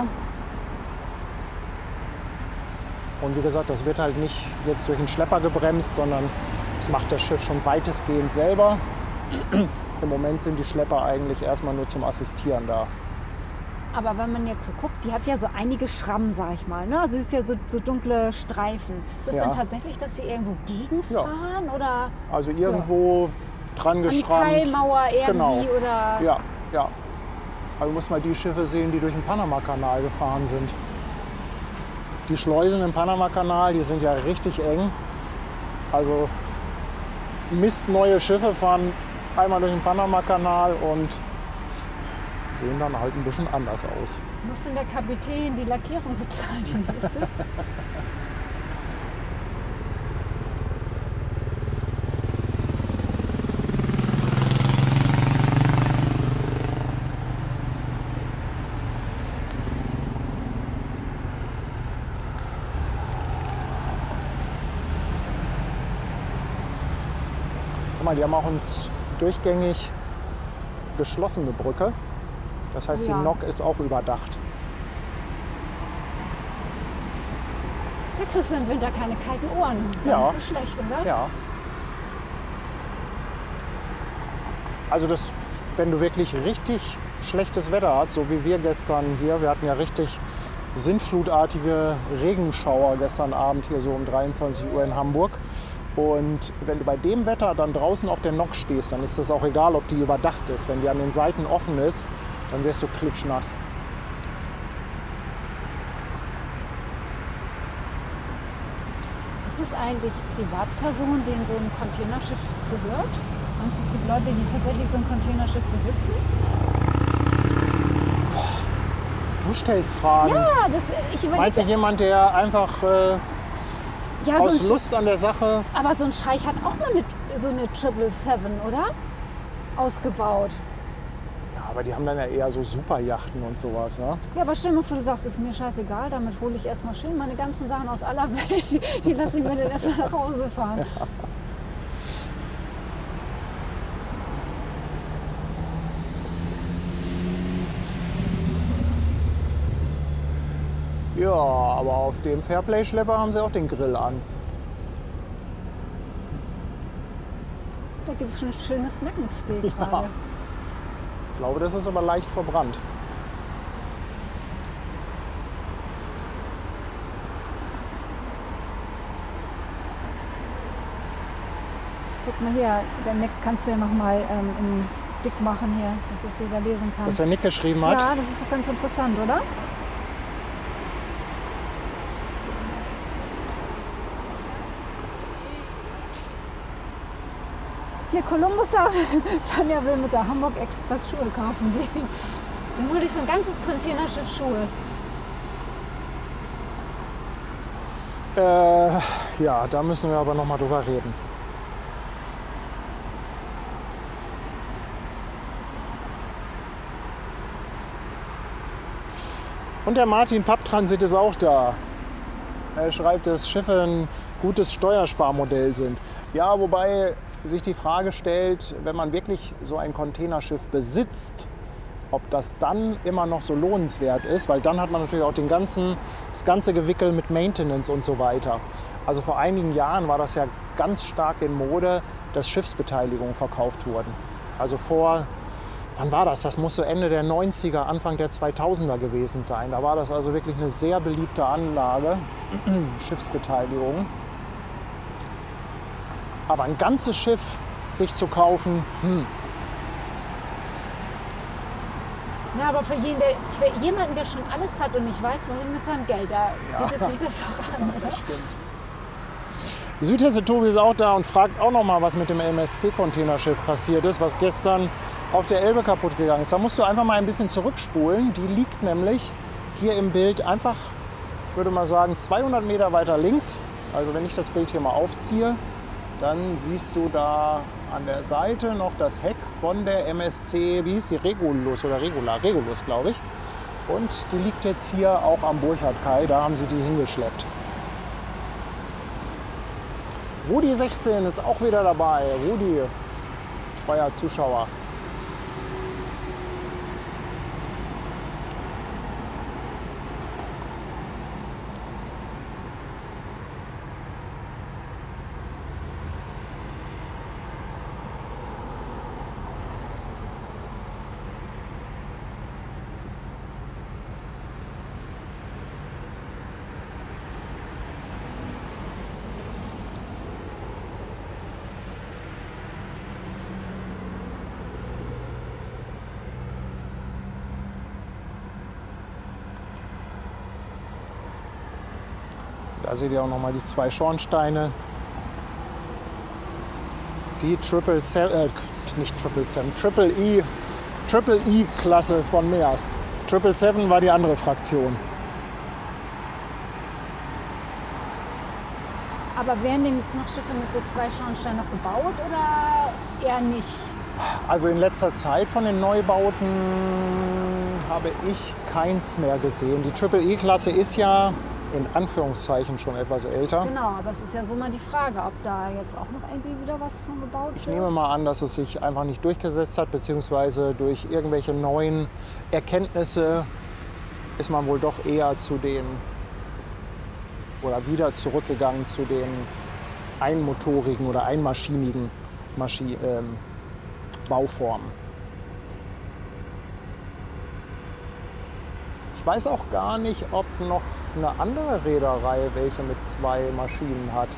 Und wie gesagt, das wird halt nicht jetzt durch einen Schlepper gebremst, sondern das macht das Schiff schon weitestgehend selber. Im Moment sind die Schlepper eigentlich erstmal nur zum Assistieren da. Aber wenn man jetzt so guckt, die hat ja so einige Schrammen, sag ich mal. Ne? Also es ist ja so dunkle Streifen. Ist das Ja. dann tatsächlich, dass sie irgendwo gegenfahren oder Also irgendwo dran an die geschrammt. Keilmauer irgendwie Genau. oder? Ja, ja. Also muss mal die Schiffe sehen, die durch den Panamakanal gefahren sind. Die Schleusen im Panamakanal, die sind ja richtig eng. Also mistneue Schiffe fahren einmal durch den Panamakanal und sehen dann halt ein bisschen anders aus. Muss denn der Kapitän die Lackierung bezahlen, die nächste? Guck mal, die haben auch eine durchgängig geschlossene Brücke. Das heißt, Oh ja. die Nok ist auch überdacht. Da kriegst du im Winter keine kalten Ohren. Das ist gar Ja. nicht so schlecht, oder? Ja. Also das, wenn du wirklich richtig schlechtes Wetter hast, so wie wir gestern hier, wir hatten ja richtig sintflutartige Regenschauer gestern Abend hier so um 23 Uhr in Hamburg. Und wenn du bei dem Wetter dann draußen auf der Nok stehst, dann ist das auch egal, ob die überdacht ist. Wenn die an den Seiten offen ist, dann wirst du klitschnass. Gibt es eigentlich Privatpersonen, denen so ein Containerschiff gehört? Meinst du, es gibt Leute, die tatsächlich so ein Containerschiff besitzen? Du stellst Fragen. Ja, das, ich Meinst du überlege. jemand, der einfach Ja, aus so ein Lust an der Sache... aber so ein Scheich hat auch mal so eine 777, oder? Ausgebaut. Ja, aber die haben dann ja eher so Superjachten und sowas, ne? Ja, aber stell dir mal vor, du sagst, ist mir scheißegal, damit hole ich erstmal schön meine ganzen Sachen aus aller Welt, die lasse ich mir dann erstmal nach Hause fahren. Ja, aber auf dem Fairplay-Schlepper haben sie auch den Grill an. Da gibt es schon ein schönes Nackensteak Ja. gerade. Ich glaube, das ist aber leicht verbrannt. Guck mal hier, der Nick kannst du ja noch mal dick machen hier, dass es jeder lesen kann. Was der Nick geschrieben hat. Ja, das ist doch ganz interessant, oder? Hier, Kolumbus sagt, Tanja will mit der Hamburg Express Schuhe kaufen gehen. Dann hol ich so ein ganzes Containerschiff Schuhe. Ja, da müssen wir aber noch mal drüber reden. Und der Martin Papptransit ist auch da. Er schreibt, dass Schiffe ein gutes Steuersparmodell sind. Ja, wobei sich die Frage stellt, wenn man wirklich so ein Containerschiff besitzt, ob das dann immer noch so lohnenswert ist, weil dann hat man natürlich auch das ganze Gewickel mit Maintenance und so weiter. Also vor einigen Jahren war das ja ganz stark in Mode, dass Schiffsbeteiligungen verkauft wurden. Also wann war das? Das muss so Ende der 90er, Anfang der 2000er gewesen sein. Da war das also wirklich eine sehr beliebte Anlage, Schiffsbeteiligung. Aber ein ganzes Schiff sich zu kaufen, Ja, aber für jemanden, der schon alles hat und nicht weiß, wohin mit seinem Geld, da bietet sich das doch an. Oder? Das stimmt. Die Südhesse Tobi ist auch da und fragt auch noch mal, was mit dem MSC-Containerschiff passiert ist, was gestern auf der Elbe kaputt gegangen ist. Da musst du einfach mal ein bisschen zurückspulen. Die liegt nämlich hier im Bild einfach, ich würde mal sagen, 200 Meter weiter links. Also wenn ich das Bild hier mal aufziehe, dann siehst du da an der Seite noch das Heck von der MSC, wie hieß die, Regulus, glaube ich. Und die liegt jetzt hier auch am Burchardkai, da haben sie die hingeschleppt. Rudi 16 ist auch wieder dabei. Rudi, treuer Zuschauer. Da seht ihr auch noch mal die zwei Schornsteine. Die Triple E Klasse von Maersk. 777 war die andere Fraktion. Aber werden denn jetzt noch Schiffe mit so zwei Schornsteinen noch gebaut oder eher nicht? Also in letzter Zeit von den Neubauten habe ich keins mehr gesehen. Die Triple E Klasse ist ja in Anführungszeichen schon etwas älter. Genau, aber es ist ja so mal die Frage, ob da jetzt auch noch irgendwie wieder was von gebaut wird. Ich nehme mal an, dass es sich einfach nicht durchgesetzt hat, beziehungsweise durch irgendwelche neuen Erkenntnisse ist man wohl doch eher zu den oder wieder zurückgegangen zu den einmotorigen oder einmaschinigen Bauformen. Ich weiß auch gar nicht, ob noch eine andere Reederei welche mit zwei Maschinen hat.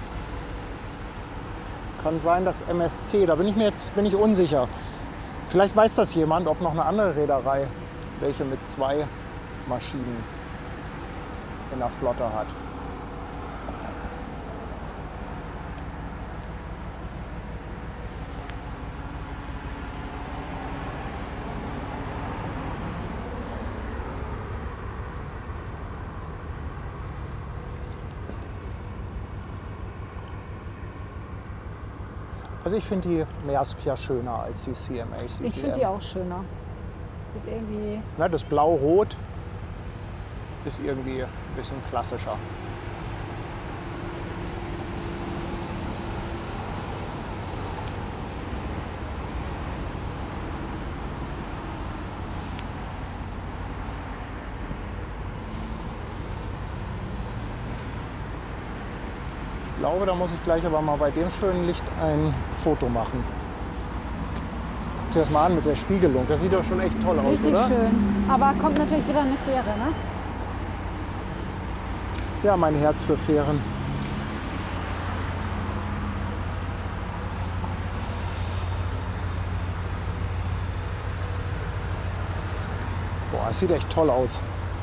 Kann sein, dass MSC, da bin ich unsicher. Vielleicht weiß das jemand, ob noch eine andere Reederei welche mit zwei Maschinen in der Flotte hat. Also ich finde die Maersk ja schöner als die CMA CGM. Ich finde die auch schöner. Sieht irgendwie... Na, das Blau-Rot ist irgendwie ein bisschen klassischer. glaube, da muss ich gleich aber mal bei dem schönen Licht ein Foto machen. Guck dir das mal an mit der Spiegelung. Das sieht doch schon echt toll aus, Richtig oder? schön. Aber kommt natürlich wieder eine Fähre, ne? Ja, mein Herz für Fähren. Boah, es sieht echt toll aus.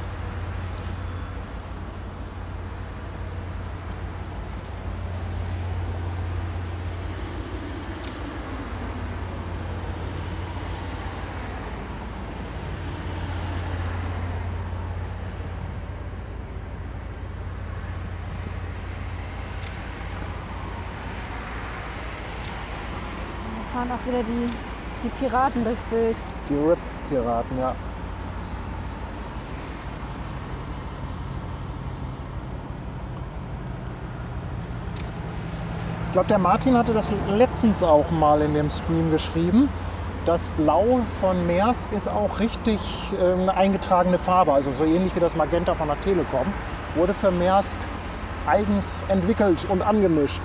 Da fahren auch wieder die Piraten durchs Bild. Die RIP-Piraten, ja. Ich glaube, der Martin hatte das letztens auch mal in dem Stream geschrieben. Das Blau von Maersk ist auch richtig eine eingetragene Farbe, also so ähnlich wie das Magenta von der Telekom. Wurde für Maersk eigens entwickelt und angemischt.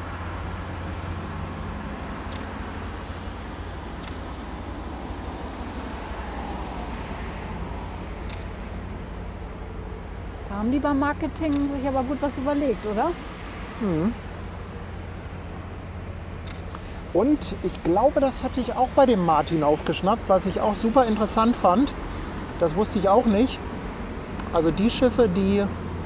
Da haben die beim Marketing sich aber gut was überlegt, oder? Und ich glaube, das hatte ich auch bei dem Martin aufgeschnappt, was ich auch super interessant fand. Das wusste ich auch nicht. Also die Schiffe, die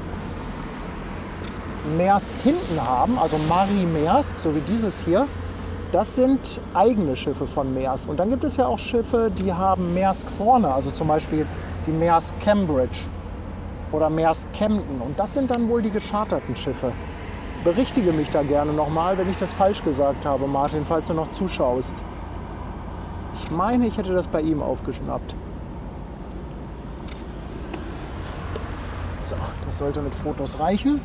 Maersk hinten haben, also Marie Maersk, so wie dieses hier, das sind eigene Schiffe von Maersk. Und dann gibt es ja auch Schiffe, die haben Maersk vorne, also zum Beispiel die Maersk Cambridge oder Maersk Camden. Und das sind dann wohl die gescharterten Schiffe. Berichtige mich da gerne nochmal, wenn ich das falsch gesagt habe, Martin, falls du noch zuschaust. Ich meine, ich hätte das bei ihm aufgeschnappt. So, das sollte mit Fotos reichen.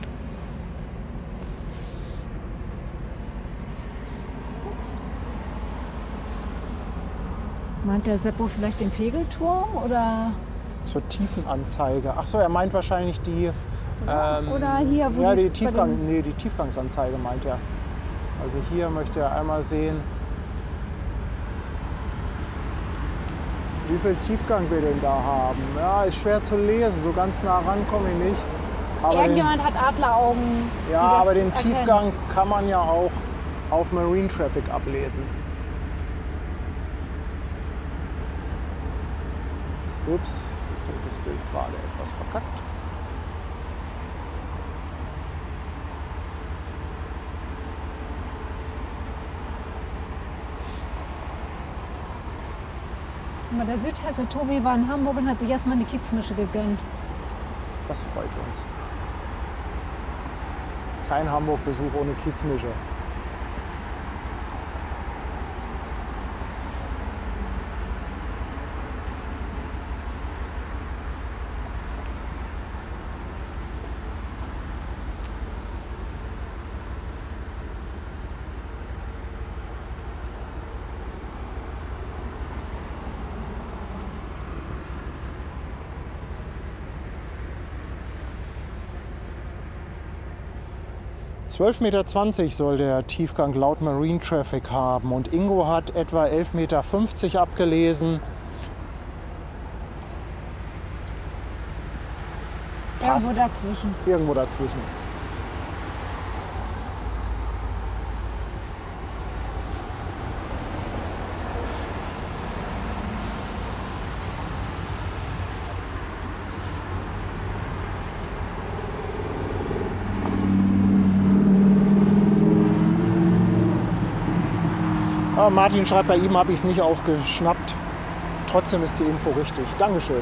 Meint der Seppo vielleicht den Pegelturm oder Zur Tiefenanzeige. Ach so, er meint wahrscheinlich die... oder hier, wo ja, die die Tiefgangsanzeige meint er. Also hier möchte er einmal sehen, wie viel Tiefgang wir denn da haben. Ja, ist schwer zu lesen, so ganz nah ran komme ich nicht. Aber irgendjemand hat Adleraugen. ja, die das aber den erkennen. Tiefgang kann man ja auch auf Marine Traffic ablesen. Ups, jetzt habe ich das Bild gerade etwas verkackt. Aber der Südhesse Tobi war in Hamburg und hat sich erstmal eine Kiezmische gegönnt. Das freut uns. Kein Hamburg-Besuch ohne Kiezmische. $12,20 Meter soll der Tiefgang laut Marine Traffic haben und Ingo hat etwa 11,50 Meter abgelesen. Passt. Irgendwo dazwischen. Irgendwo dazwischen. Aber Martin schreibt, bei ihm habe ich es nicht aufgeschnappt. Trotzdem ist die Info richtig. Dankeschön.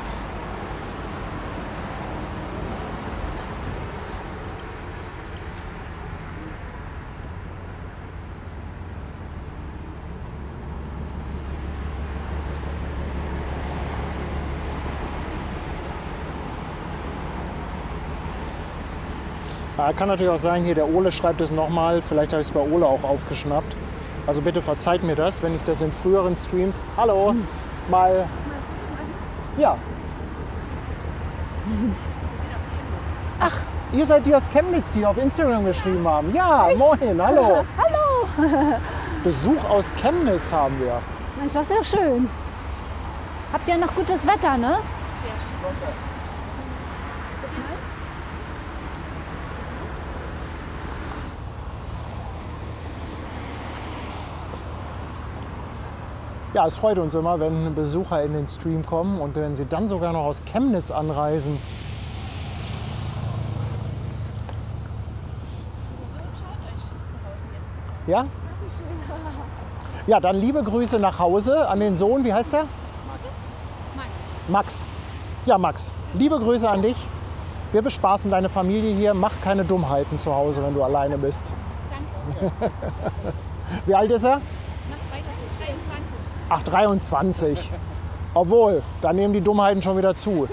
Kann natürlich auch sein, hier der Ole schreibt es nochmal. Vielleicht habe ich es bei Ole auch aufgeschnappt. Also bitte verzeiht mir das, wenn ich das in früheren Streams, hallo, mal, ja. Ach, ihr seid die aus Chemnitz, die auf Instagram geschrieben haben. Ja, moin, hallo. Hallo! Besuch aus Chemnitz haben wir. Mensch, das ist ja schön. Habt ihr noch gutes Wetter, ne? Ja, es freut uns immer, wenn Besucher in den Stream kommen und wenn sie dann sogar noch aus Chemnitz anreisen. Ja? Ja, dann liebe Grüße nach Hause an den Sohn. Wie heißt er? Max. Ja, Max, liebe Grüße an dich. Wir bespaßen deine Familie hier. Mach keine Dummheiten zu Hause, wenn du alleine bist. Danke. Wie alt ist er? Mach weiter so, 23. Ach, 23. Obwohl, da nehmen die Dummheiten schon wieder zu.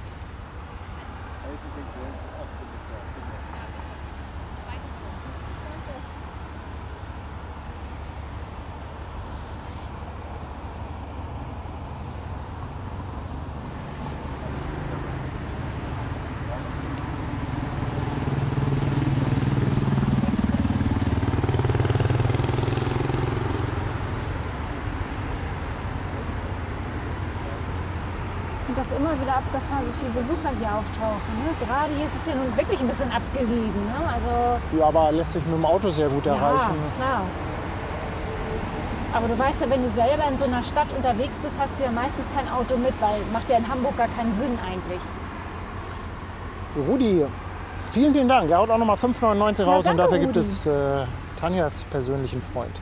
Das immer wieder abgefahren, wie viele Besucher hier auftauchen. Ne? Gerade hier ist es ja nun wirklich ein bisschen abgelegen. Ne? Also, Ja, aber lässt sich mit dem Auto sehr gut erreichen. ja, klar. Aber du weißt ja, wenn du selber in so einer Stadt unterwegs bist, hast du ja meistens kein Auto mit, weil macht ja in Hamburg gar keinen Sinn eigentlich. Rudi, vielen, vielen Dank. Er haut auch nochmal 5,99 raus und danke, dafür gibt Rudi. es Tanjas persönlichen Freund.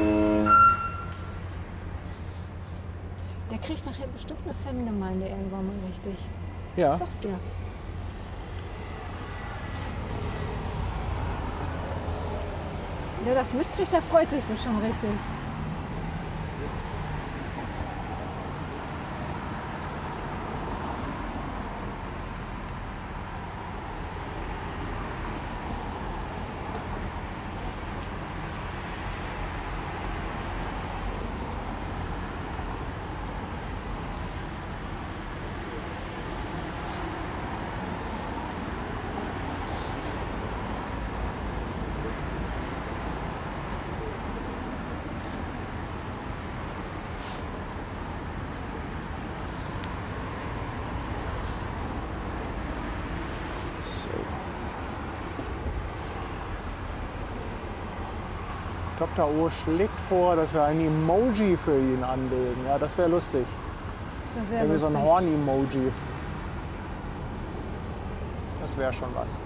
Der kriegt nachher bestimmt eine Fangemeinde irgendwann mal richtig. Ja. Sag's dir. Wer das mitkriegt, der freut sich bestimmt richtig. So. Dr. O schlägt vor, dass wir ein Emoji für ihn anlegen. Ja, das wäre lustig. Das ist ja sehr Irgendwie so lustig. ein Horn-Emoji. Das wäre schon was.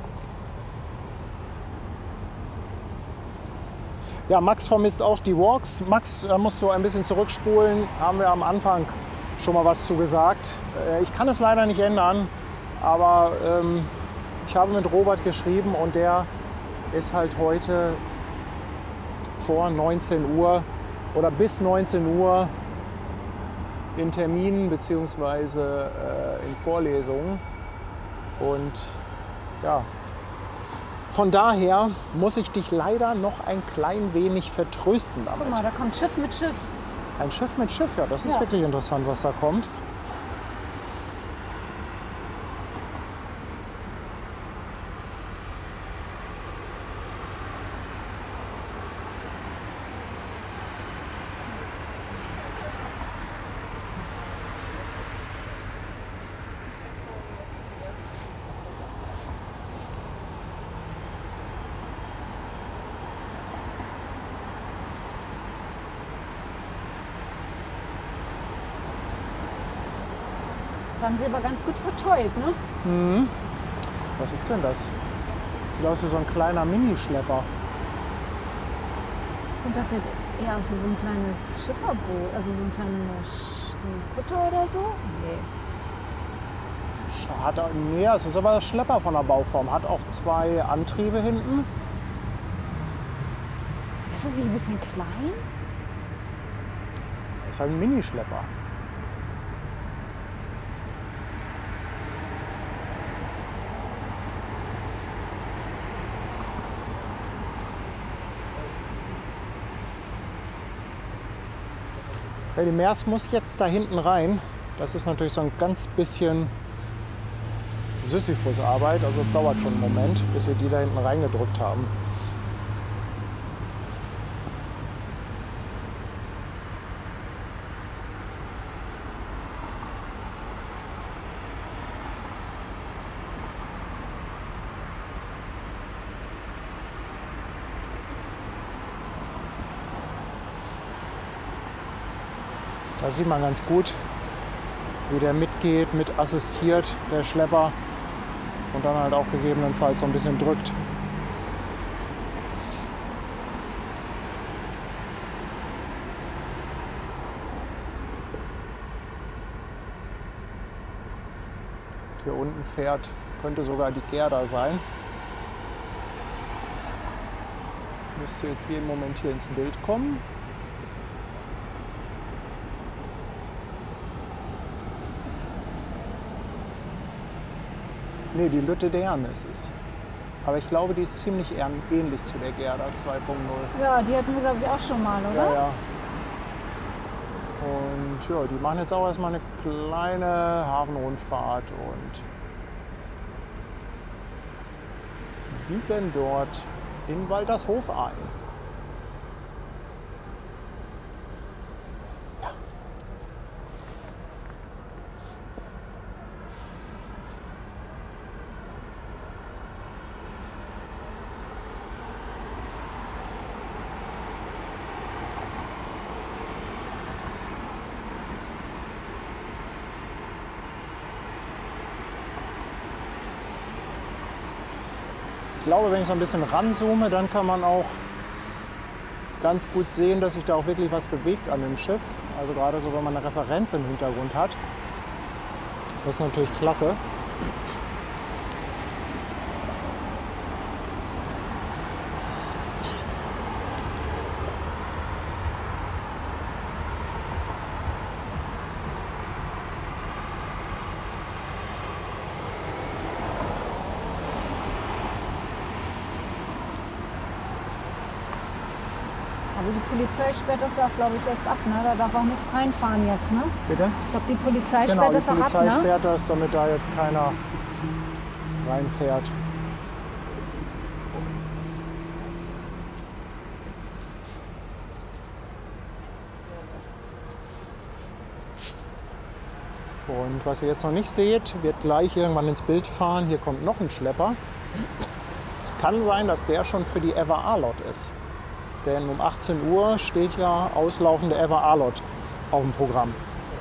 Ja, Max vermisst auch die Walks. Max, da musst du ein bisschen zurückspulen. Haben wir am Anfang schon mal was zu gesagt. Ich kann es leider nicht ändern, aber ich habe mit Robert geschrieben und der ist halt heute vor 19 Uhr oder bis 19 Uhr in Terminen bzw. in Vorlesungen. Und ja, von daher muss ich dich leider noch ein klein wenig vertrösten Guck mal, damit. da kommt Schiff mit Schiff. Ein Schiff mit Schiff, ja, das ist Ja. wirklich interessant, was da kommt. Das haben sie aber ganz gut verteut, ne? Was ist denn das? Sieht aus wie so ein kleiner Minischlepper. Und das sieht eher aus wie so ein kleines Schifferboot, also so ein kleiner so ein Kutter oder so. Nee. Nee, es ist aber ein Schlepper von der Bauform. Hat auch zwei Antriebe hinten. Ist das nicht ein bisschen klein? Ist halt ein Minischlepper. Ja, die Maersk muss jetzt da hinten rein. Das ist natürlich so ein ganz bisschen Sisyphus-Arbeit. Also es dauert schon einen Moment, bis sie die da hinten reingedrückt haben. Da sieht man ganz gut, wie der mitgeht, mit assistiert, der Schlepper, und dann halt auch gegebenenfalls so ein bisschen drückt. Hier unten fährt, könnte sogar die Gerda sein. Müsste jetzt jeden Moment hier ins Bild kommen. Nee, die Lütte Dern ist es. Aber ich glaube, die ist ziemlich ähnlich zu der Gerda 2.0. Ja, die hatten wir, glaube ich, auch schon mal, oder? Ja, ja. Und ja, die machen jetzt auch erstmal eine kleine Hafenrundfahrt und biegen dort in Waltershof ein. Ich glaube, wenn ich so ein bisschen ranzoome, dann kann man auch ganz gut sehen, dass sich da auch wirklich was bewegt an dem Schiff. Also gerade so, wenn man eine Referenz im Hintergrund hat. Das ist natürlich klasse. Aber die Polizei sperrt das auch, glaube ich, jetzt ab. Ne? Da darf auch nichts reinfahren jetzt. Ne? Bitte? Ich glaube, die Polizei Genau, sperrt die das auch Polizei ab. Ne? sperrt das, damit da jetzt keiner reinfährt. Und was ihr jetzt noch nicht seht, wird gleich irgendwann ins Bild fahren. Hier kommt noch ein Schlepper. Es kann sein, dass der schon für die Ever Arlott ist. Denn um 18 Uhr steht ja auslaufende Ever Arlott auf dem Programm.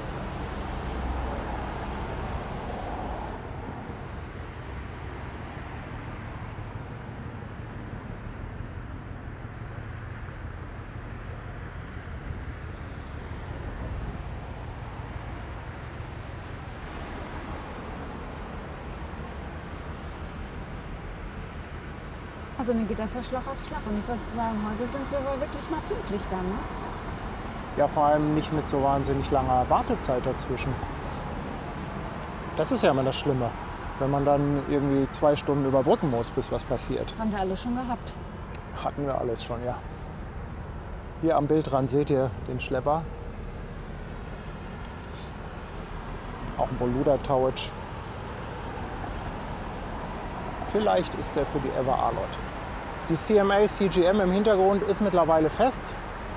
Also dann geht das ja Schlag auf Schlag. Und ich würde sagen, heute sind wir aber wirklich mal pünktlich dann. Ne? Ja, vor allem nicht mit so wahnsinnig langer Wartezeit dazwischen. Das ist ja immer das Schlimme, wenn man dann irgendwie 2 Stunden überbrücken muss, bis was passiert. Haben wir alle schon gehabt. Hatten wir alles schon, ja. Hier am Bildrand seht ihr den Schlepper. Auch ein Boluda Towage. Vielleicht ist der für die Ever Arlott. Die CMA CGM im Hintergrund ist mittlerweile fest.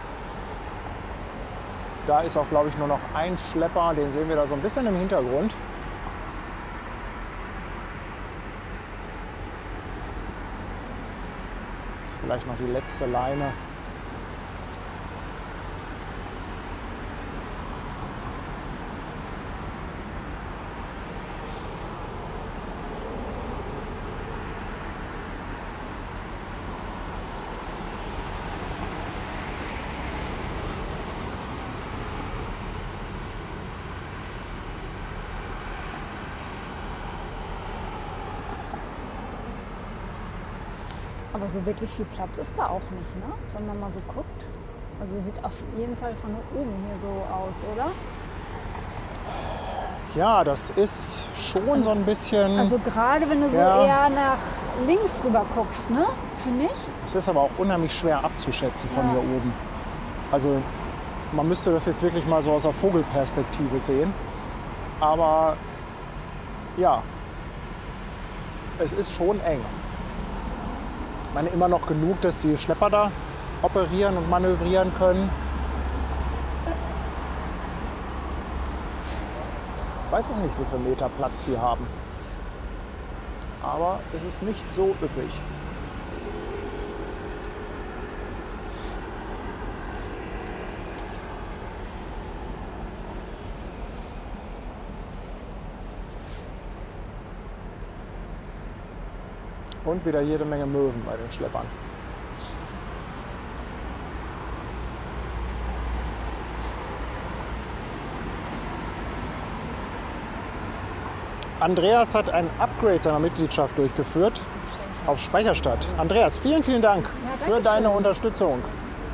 Da ist auch, glaube ich, nur noch ein Schlepper. Den sehen wir da so ein bisschen im Hintergrund. Das ist vielleicht noch die letzte Leine. Aber so wirklich viel Platz ist da auch nicht, ne? Wenn man mal so guckt. Also sieht auf jeden Fall von oben hier so aus, oder? Ja, das ist schon so ein bisschen... Also gerade wenn du so Ja. eher nach links rüber guckst, ne? Finde ich. Es ist aber auch unheimlich schwer abzuschätzen von Ja. hier oben. Also man müsste das jetzt wirklich mal so aus der Vogelperspektive sehen. Aber ja, es ist schon eng. Ich meine, immer noch genug, dass die Schlepper da operieren und manövrieren können. Ich weiß es nicht, wie viel Meter Platz sie haben. Aber es ist nicht so üppig. Und wieder jede Menge Möwen bei den Schleppern. Andreas hat ein Upgrade seiner Mitgliedschaft durchgeführt auf Speicherstadt. Andreas, vielen, vielen Dank für deine Unterstützung.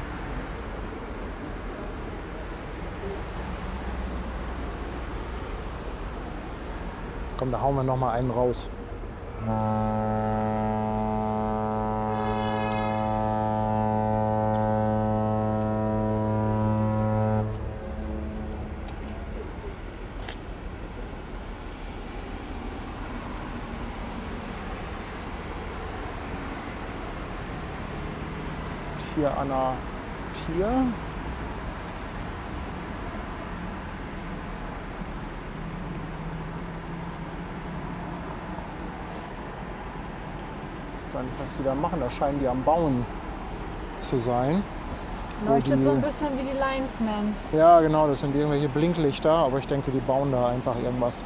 Komm, da hauen wir noch mal einen raus. Hier an der Pier. Ich weiß gar nicht, was die da machen. Da scheinen die am Bauen zu sein. Leuchtet so ein bisschen wie die Linesman. Ja, genau, das sind irgendwelche Blinklichter, aber ich denke, die bauen da einfach irgendwas.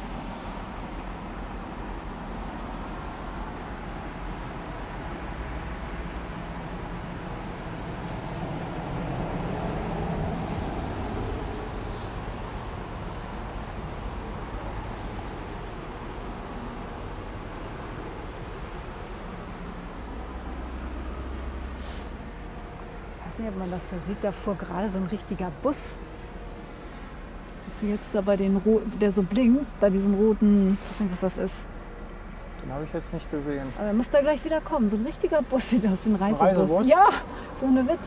Ich weiß nicht, ob man das da sieht. Da fuhr gerade so ein richtiger Bus. Siehst du jetzt da bei den der so blinkt, bei diesem roten, ich weiß nicht, was das ist. Den habe ich jetzt nicht gesehen. Aber er muss da gleich wieder kommen. So ein richtiger Bus sieht aus wie ein Reisebus. Reisebus? Ja, so eine Witz.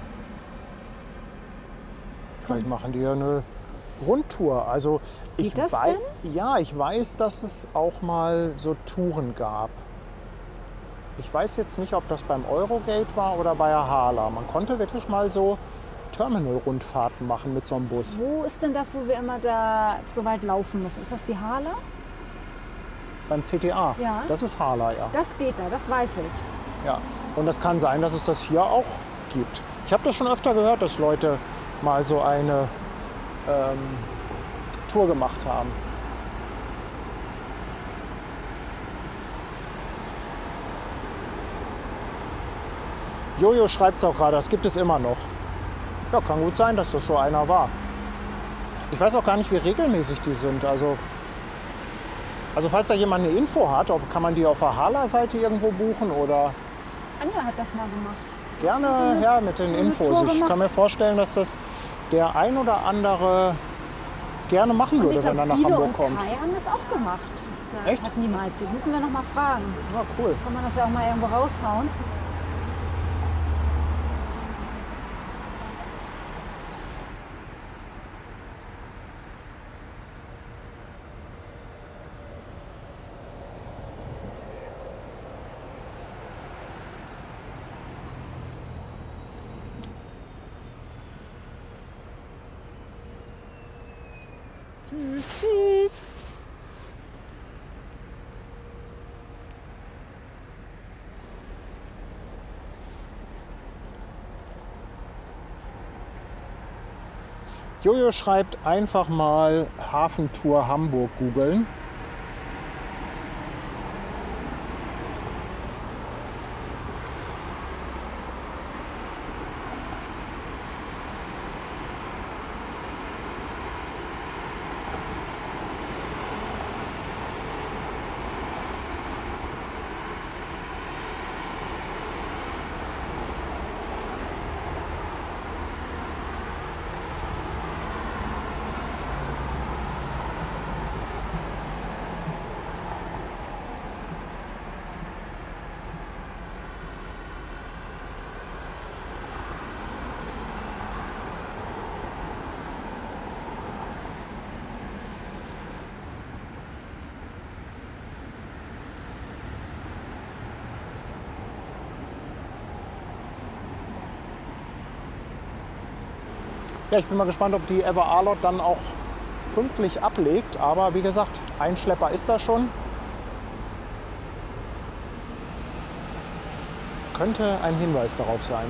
Vielleicht machen die ja eine Rundtour. Also Geht das ja, ich weiß, dass es auch mal so Touren gab. Ich weiß jetzt nicht, ob das beim Eurogate war oder bei der Hala. Man konnte wirklich mal so Terminal-Rundfahrten machen mit so einem Bus. Wo ist denn das, wo wir immer da so weit laufen müssen? Ist das die Hala? Beim CTA. Ja. Das ist Hala, ja. Das geht da, das weiß ich. Ja. Und das kann sein, dass es das hier auch gibt. Ich habe das schon öfter gehört, dass Leute mal so eine Tour gemacht haben. Jojo schreibt es auch gerade, das gibt es immer noch. Ja, kann gut sein, dass das so einer war. Ich weiß auch gar nicht, wie regelmäßig die sind. Also falls da jemand eine Info hat, kann man die auf der Hala-Seite irgendwo buchen oder Anja hat das mal gemacht. gerne her mit den so eine Infos. Tour Ich kann gemacht. mir vorstellen, dass das der ein oder andere gerne machen würde, wenn er nach Guido Hamburg und kommt. Kai haben das auch gemacht. Das Echt? hat niemals. Müssen wir noch mal fragen. Ja, cool. Kann man das ja auch mal irgendwo raushauen? Tschüss. Tschüss. Jojo schreibt einfach mal Hafentour Hamburg googeln. Ja, ich bin mal gespannt, ob die Ever Arlott dann auch pünktlich ablegt. Aber wie gesagt, ein Schlepper ist da schon. Könnte ein Hinweis darauf sein.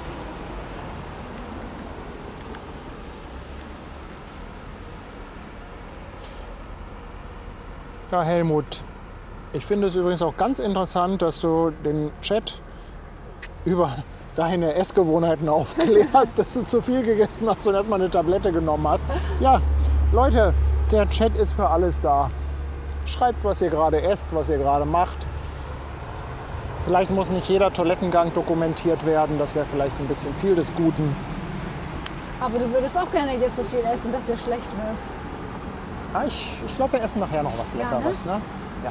Ja, Helmut, ich finde es übrigens auch ganz interessant, dass du den Chat über deine Essgewohnheiten aufklärst, dass du zu viel gegessen hast und erstmal eine Tablette genommen hast. Ja, Leute, der Chat ist für alles da. Schreibt, was ihr gerade esst, was ihr gerade macht. Vielleicht muss nicht jeder Toilettengang dokumentiert werden, das wäre vielleicht ein bisschen viel des Guten. Aber du würdest auch gerne jetzt so viel essen, dass dir schlecht wird. Ja, ich glaube, wir essen nachher noch was Leckeres. Ne? Ja.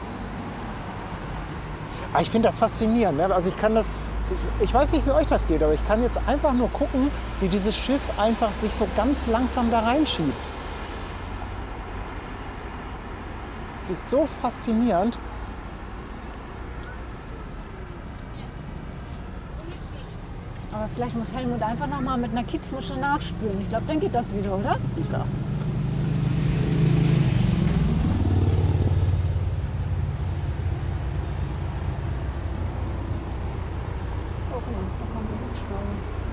Aber ich finde das faszinierend. Ne? Also ich kann das, ich weiß nicht, wie euch das geht, aber ich kann jetzt einfach nur gucken, wie dieses Schiff einfach sich so ganz langsam da reinschiebt. Es ist so faszinierend. Aber vielleicht muss Helmut einfach noch mal mit einer Kiezmische nachspülen. Ich glaube, dann geht das wieder, oder? Ja. Oh, guck mal, da kommt der Hubschrauber.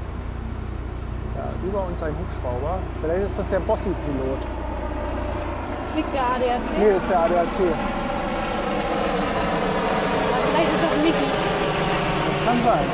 Ja, über uns ein Hubschrauber. Vielleicht ist das der Bossi-Pilot. Fliegt der ADAC? Nee, ist der ADAC. Vielleicht ist das Michi. Das kann sein.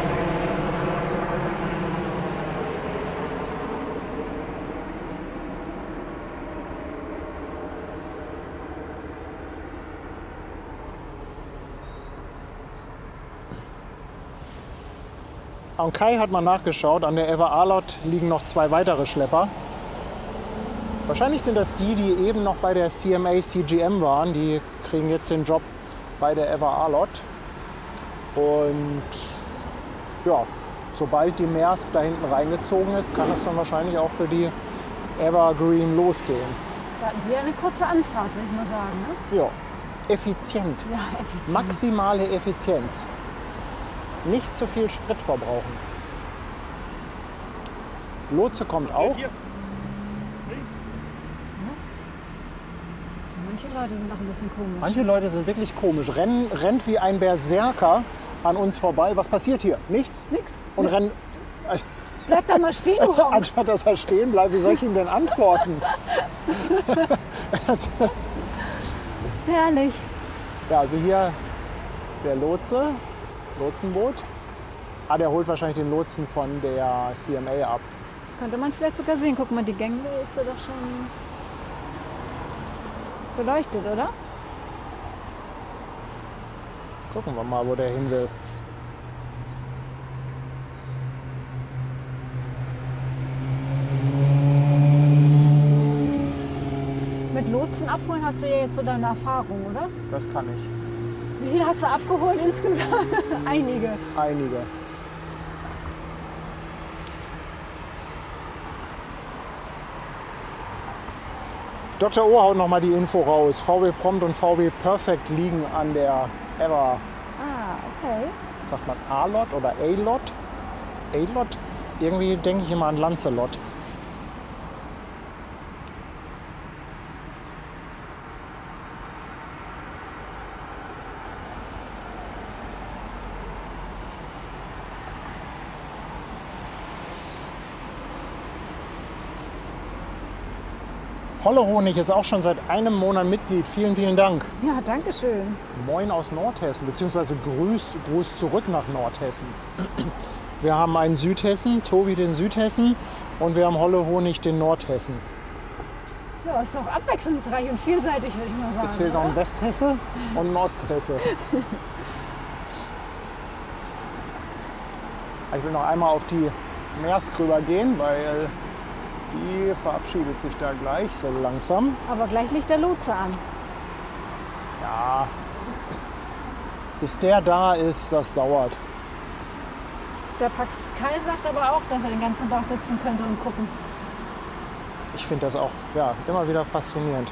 Und Kai hat mal nachgeschaut, an der Ever Arlott liegen noch 2 weitere Schlepper. Wahrscheinlich sind das die, die eben noch bei der CMA CGM waren. Die kriegen jetzt den Job bei der Ever Arlott. Und ja, sobald die Maersk da hinten reingezogen ist, kann es dann wahrscheinlich auch für die Evergreen losgehen. Da hatten die ja eine kurze Anfahrt, würde ich mal sagen. Ne? Ja, effizient. Ja, effizient. Maximale Effizienz. Nicht zu viel Sprit verbrauchen. Lotse kommt auch. Also manche Leute sind auch ein bisschen komisch. Manche Leute sind wirklich komisch. Rennt wie ein Berserker an uns vorbei. Was passiert hier? Nichts. Nix. Und rennt. Bleib da mal stehen, du Honk. Anstatt dass er stehen bleibt, wie soll ich ihm denn antworten? Herrlich. Ja, also hier der Lotsenboot. Ah, der holt wahrscheinlich den Lotsen von der CMA ab. Das könnte man vielleicht sogar sehen. Guck mal, die Gangway ist ja doch schon beleuchtet, oder? Gucken wir mal, wo der hin will. Mit Lotsen abholen hast du ja jetzt so deine Erfahrung, oder? Das kann ich. Wie viel hast du abgeholt insgesamt? Einige. Einige. Dr. O haut noch mal die Info raus. VW Prompt und VW Perfect liegen an der Ever. Ah, okay. Sagt man A-Lot oder A-Lot? A-Lot? Irgendwie denke ich immer an Lancelot. Holle Honig ist auch schon seit einem Monat Mitglied. Vielen, vielen Dank. Ja, danke schön. Moin aus Nordhessen, beziehungsweise Gruß zurück nach Nordhessen. Wir haben einen Südhessen, Tobi den Südhessen, und wir haben Holle Honig den Nordhessen. Ja, ist doch abwechslungsreich und vielseitig, würde ich mal sagen. Jetzt fehlt noch ein Westhesse und ein Osthesse. Ich will noch einmal auf die Maersk rüber gehen, weil die verabschiedet sich da gleich so langsam. Aber gleich liegt der Lotse an. Ja, bis der da ist, das dauert. Der Pascal sagt aber auch, dass er den ganzen Tag sitzen könnte und gucken. Ich finde das auch immer wieder faszinierend.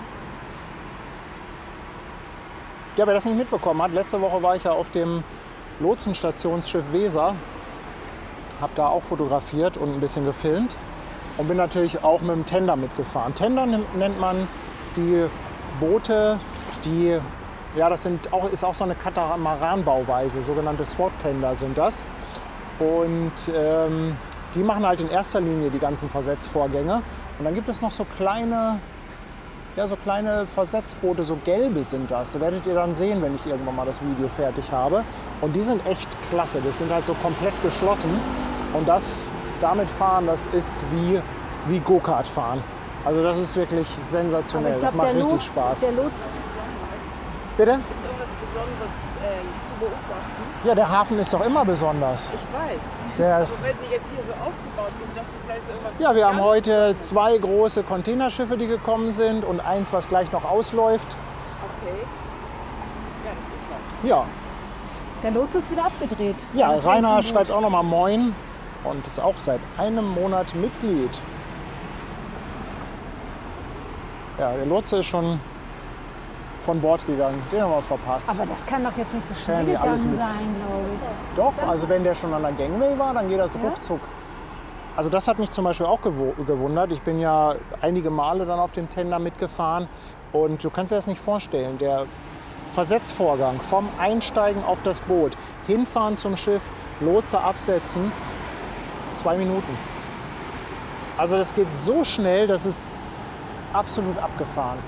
Ja, wer das nicht mitbekommen hat, letzte Woche war ich ja auf dem Lotsenstationsschiff Weser. Habe da auch fotografiert und ein bisschen gefilmt. und bin natürlich auch mit dem Tender mitgefahren. Tender nennt man die Boote, die, ja, das ist auch so eine Katamaran-Bauweise, sogenannte SWAT-Tender sind das. Und die machen halt in erster Linie die ganzen Versetzvorgänge. Und dann gibt es noch so kleine Versetzboote, so gelbe sind das. Das werdet ihr dann sehen, wenn ich irgendwann mal das Video fertig habe. Und die sind echt klasse. Das sind halt so komplett geschlossen. Und damit fahren, das ist wie Go-Kart fahren. Also das ist wirklich sensationell. Aber ich Das glaub, macht der richtig Lot- Spaß. Der Lot, Bitte? Ist irgendwas Besonderes zu beobachten? Ja, der Hafen ist doch immer besonders. Ich weiß. Der Aber ist, weil sie jetzt hier so aufgebaut sind, dachte ich, vielleicht ist irgendwas. ja, wir haben ganz- heute 2 große Containerschiffe, die gekommen sind und eins, was gleich noch ausläuft. Okay. Ja, das ist schlau. Ja, der Lotse ist wieder abgedreht. ja, Deswegen Rainer sind schreibt auch noch mal Moin und ist auch seit einem Monat Mitglied. Ja, der Lotse ist schon von Bord gegangen. Den haben wir verpasst. Aber das kann doch jetzt nicht so schnell Werden die alles gegangen mit- sein, glaube ich. Doch, also wenn der schon an der Gangway war, dann geht das ruckzuck. Also das hat mich zum Beispiel auch gewundert. Ich bin ja einige Male dann auf dem Tender mitgefahren und du kannst dir das nicht vorstellen. Der Versetzvorgang vom Einsteigen auf das Boot, hinfahren zum Schiff, Lotse absetzen, 2 Minuten. Also das geht so schnell, das ist absolut abgefahren.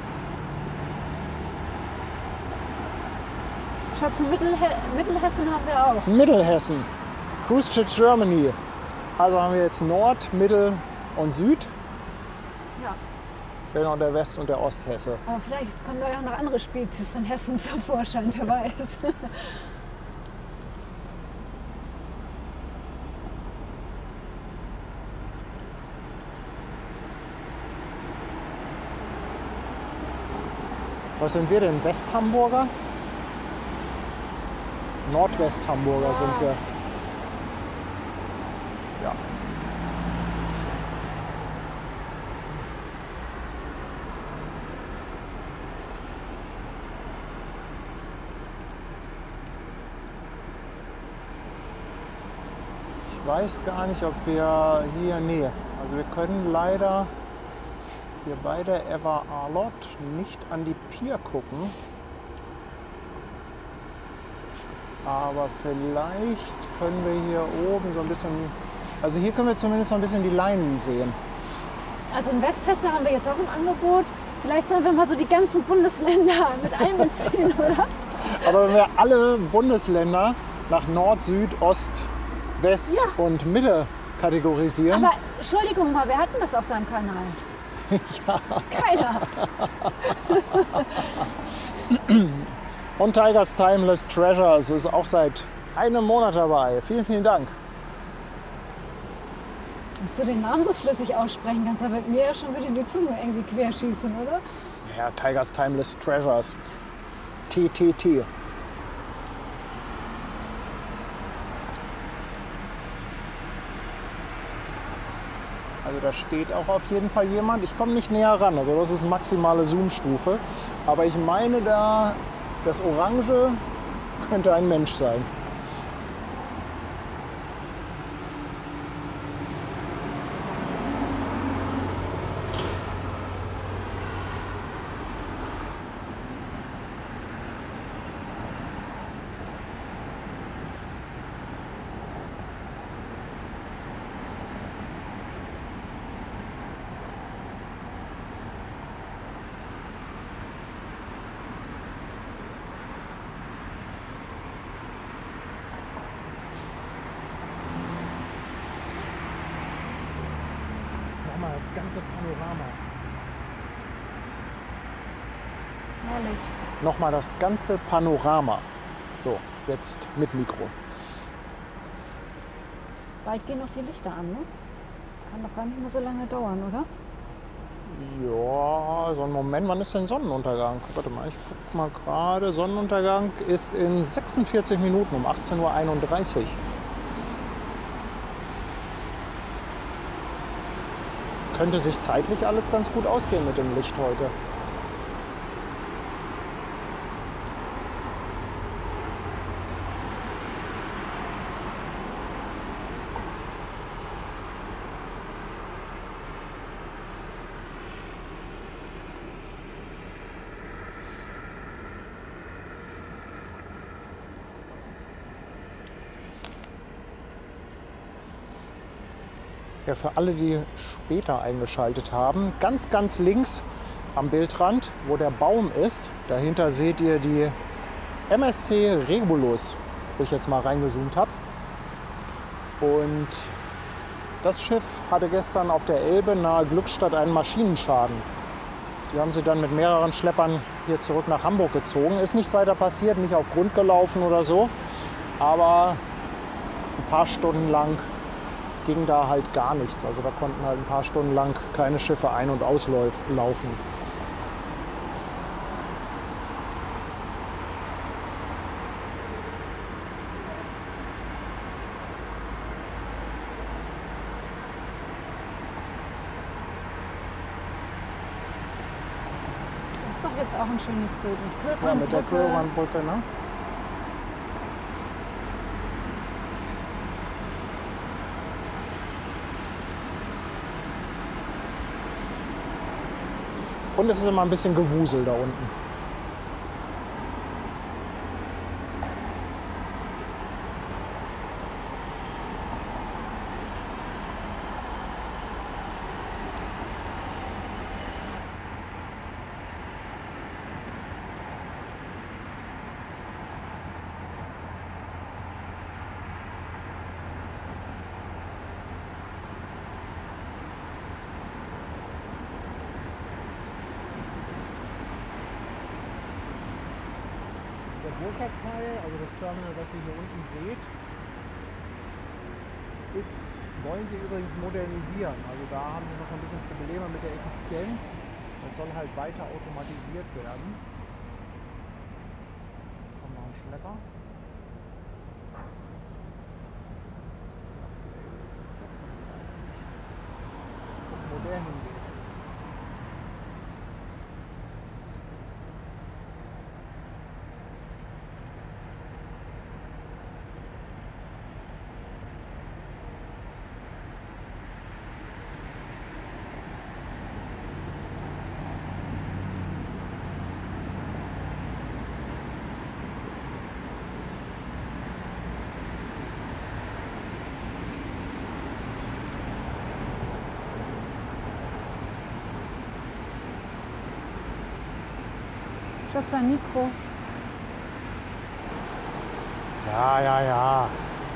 Schatz, Mittelhessen haben wir auch. Mittelhessen, Cruise Ships Germany. Also haben wir jetzt Nord, Mittel und Süd. Ja. Fehlt noch der West- und der Osthesse. Aber vielleicht kommen da ja auch noch andere Spezies von Hessen zum Vorschein, wer weiß. Was sind wir denn? Westhamburger? Nordwesthamburger sind wir. Ja. Ich weiß gar nicht, ob wir hier, nee, also wir können leider hier bei der Ever Arlott nicht an die Pier gucken. Aber vielleicht können wir hier oben so ein bisschen, also hier können wir zumindest so ein bisschen die Leinen sehen. Also in Westhesse haben wir jetzt auch im Angebot. Vielleicht sollen wir mal so die ganzen Bundesländer mit einbeziehen, oder? Aber wenn wir alle Bundesländer nach Nord, Süd, Ost, West Ja. und Mitte kategorisieren, Aber Entschuldigung mal, wer hat denn das auf seinem Kanal? Ja. Keiner. und Tigers Timeless Treasures ist auch seit einem Monat dabei. Vielen, vielen Dank. Dass du den Namen so flüssig aussprechen kannst, da wird mir ja schon wieder die Zunge irgendwie querschießen, oder? Ja, Tigers Timeless Treasures. TTT. Also da steht auch auf jeden Fall jemand. Ich komme nicht näher ran, also das ist maximale Zoom-Stufe. Aber ich meine da, das Orange könnte ein Mensch sein. Nochmal das ganze Panorama. Herrlich. Nochmal das ganze Panorama. So, jetzt mit Mikro. Bald gehen noch die Lichter an, ne? Kann doch gar nicht mehr so lange dauern, oder? Ja, so ein Moment. Wann ist denn Sonnenuntergang? Warte mal, ich guck mal gerade. Sonnenuntergang ist in 46 Minuten um 18:31 Uhr. Könnte sich zeitlich alles ganz gut ausgehen mit dem Licht heute. Ja, für alle, die später eingeschaltet haben, ganz, ganz links am Bildrand, wo der Baum ist, dahinter seht ihr die MSC Regulus, wo ich jetzt mal reingezoomt habe. Und das Schiff hatte gestern auf der Elbe nahe Glückstadt einen Maschinenschaden. Die haben sie dann mit mehreren Schleppern hier zurück nach Hamburg gezogen. Ist nichts weiter passiert, nicht auf Grund gelaufen oder so. Aber ein paar Stunden lang ging da halt gar nichts. Also da konnten halt ein paar Stunden lang keine Schiffe ein- und auslaufen. Das ist doch jetzt auch ein schönes Bild mit Ja, mit der Kühlbrandbrücke. Kühlbrandbrücke, ne? Und es ist immer ein bisschen Gewusel da unten. Der Burschak-Teil, also das Terminal, das ihr hier unten seht, wollen sie übrigens modernisieren. Also da haben sie noch so ein bisschen Probleme mit der Effizienz. Das soll halt weiter automatisiert werden. Kommt noch ein Schlepper. 36. Gucken, wo der hingeht. Schatz, ein Mikro. Ja, ja, ja.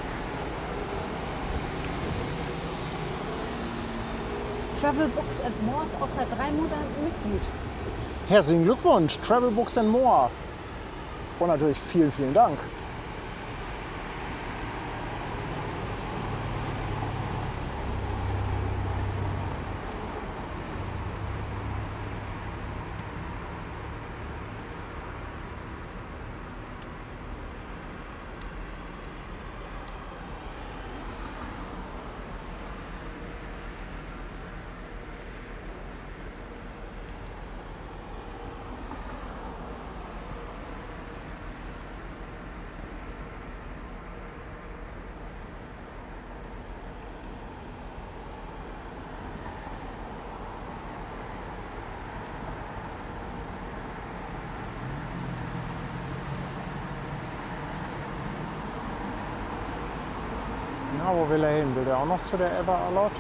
Travel Books and More ist auch seit 3 Monaten Mitglied. Herzlichen Glückwunsch, Travel Books and More. Und natürlich vielen, vielen Dank. Na, wo will er hin? Will der auch noch zu der Ever Alert?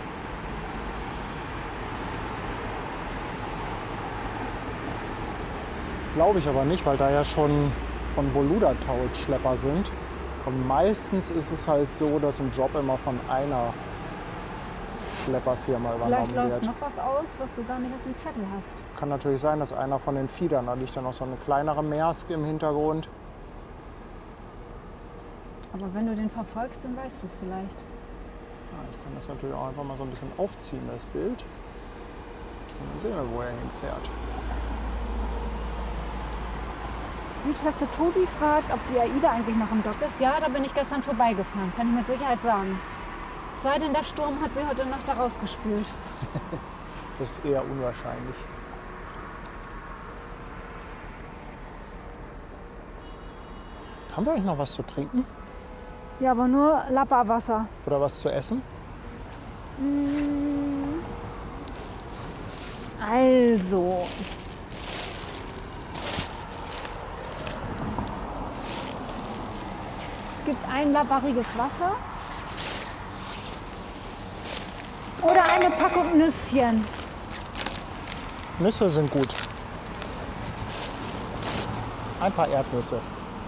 Das glaube ich aber nicht, weil da ja schon von Boluda-Towed Schlepper sind. Und meistens ist es halt so, dass ein Job immer von einer Schlepperfirma Vielleicht übernommen läuft wird. noch was aus, was du gar nicht auf dem Zettel hast. Kann natürlich sein, dass einer von den Feedern, da liegt ja noch so eine kleinere Maersk im Hintergrund. Aber wenn du den verfolgst, dann weißt du es vielleicht. Ja, ich kann das natürlich auch einfach mal so ein bisschen aufziehen, das Bild. Und dann sehen wir, wo er hinfährt. Südhesse Tobi fragt, ob die AIDA eigentlich noch im Dock ist. Ja, da bin ich gestern vorbeigefahren, kann ich mit Sicherheit sagen. Es sei denn, der Sturm hat sie heute Nacht da rausgespült. Das ist eher unwahrscheinlich. Haben wir eigentlich noch was zu trinken? Ja, aber nur Lappa-Wasser. Oder was zu essen? Also. Es gibt ein lappariges Wasser. Oder eine Packung Nüsschen. Nüsse sind gut. Ein paar Erdnüsse.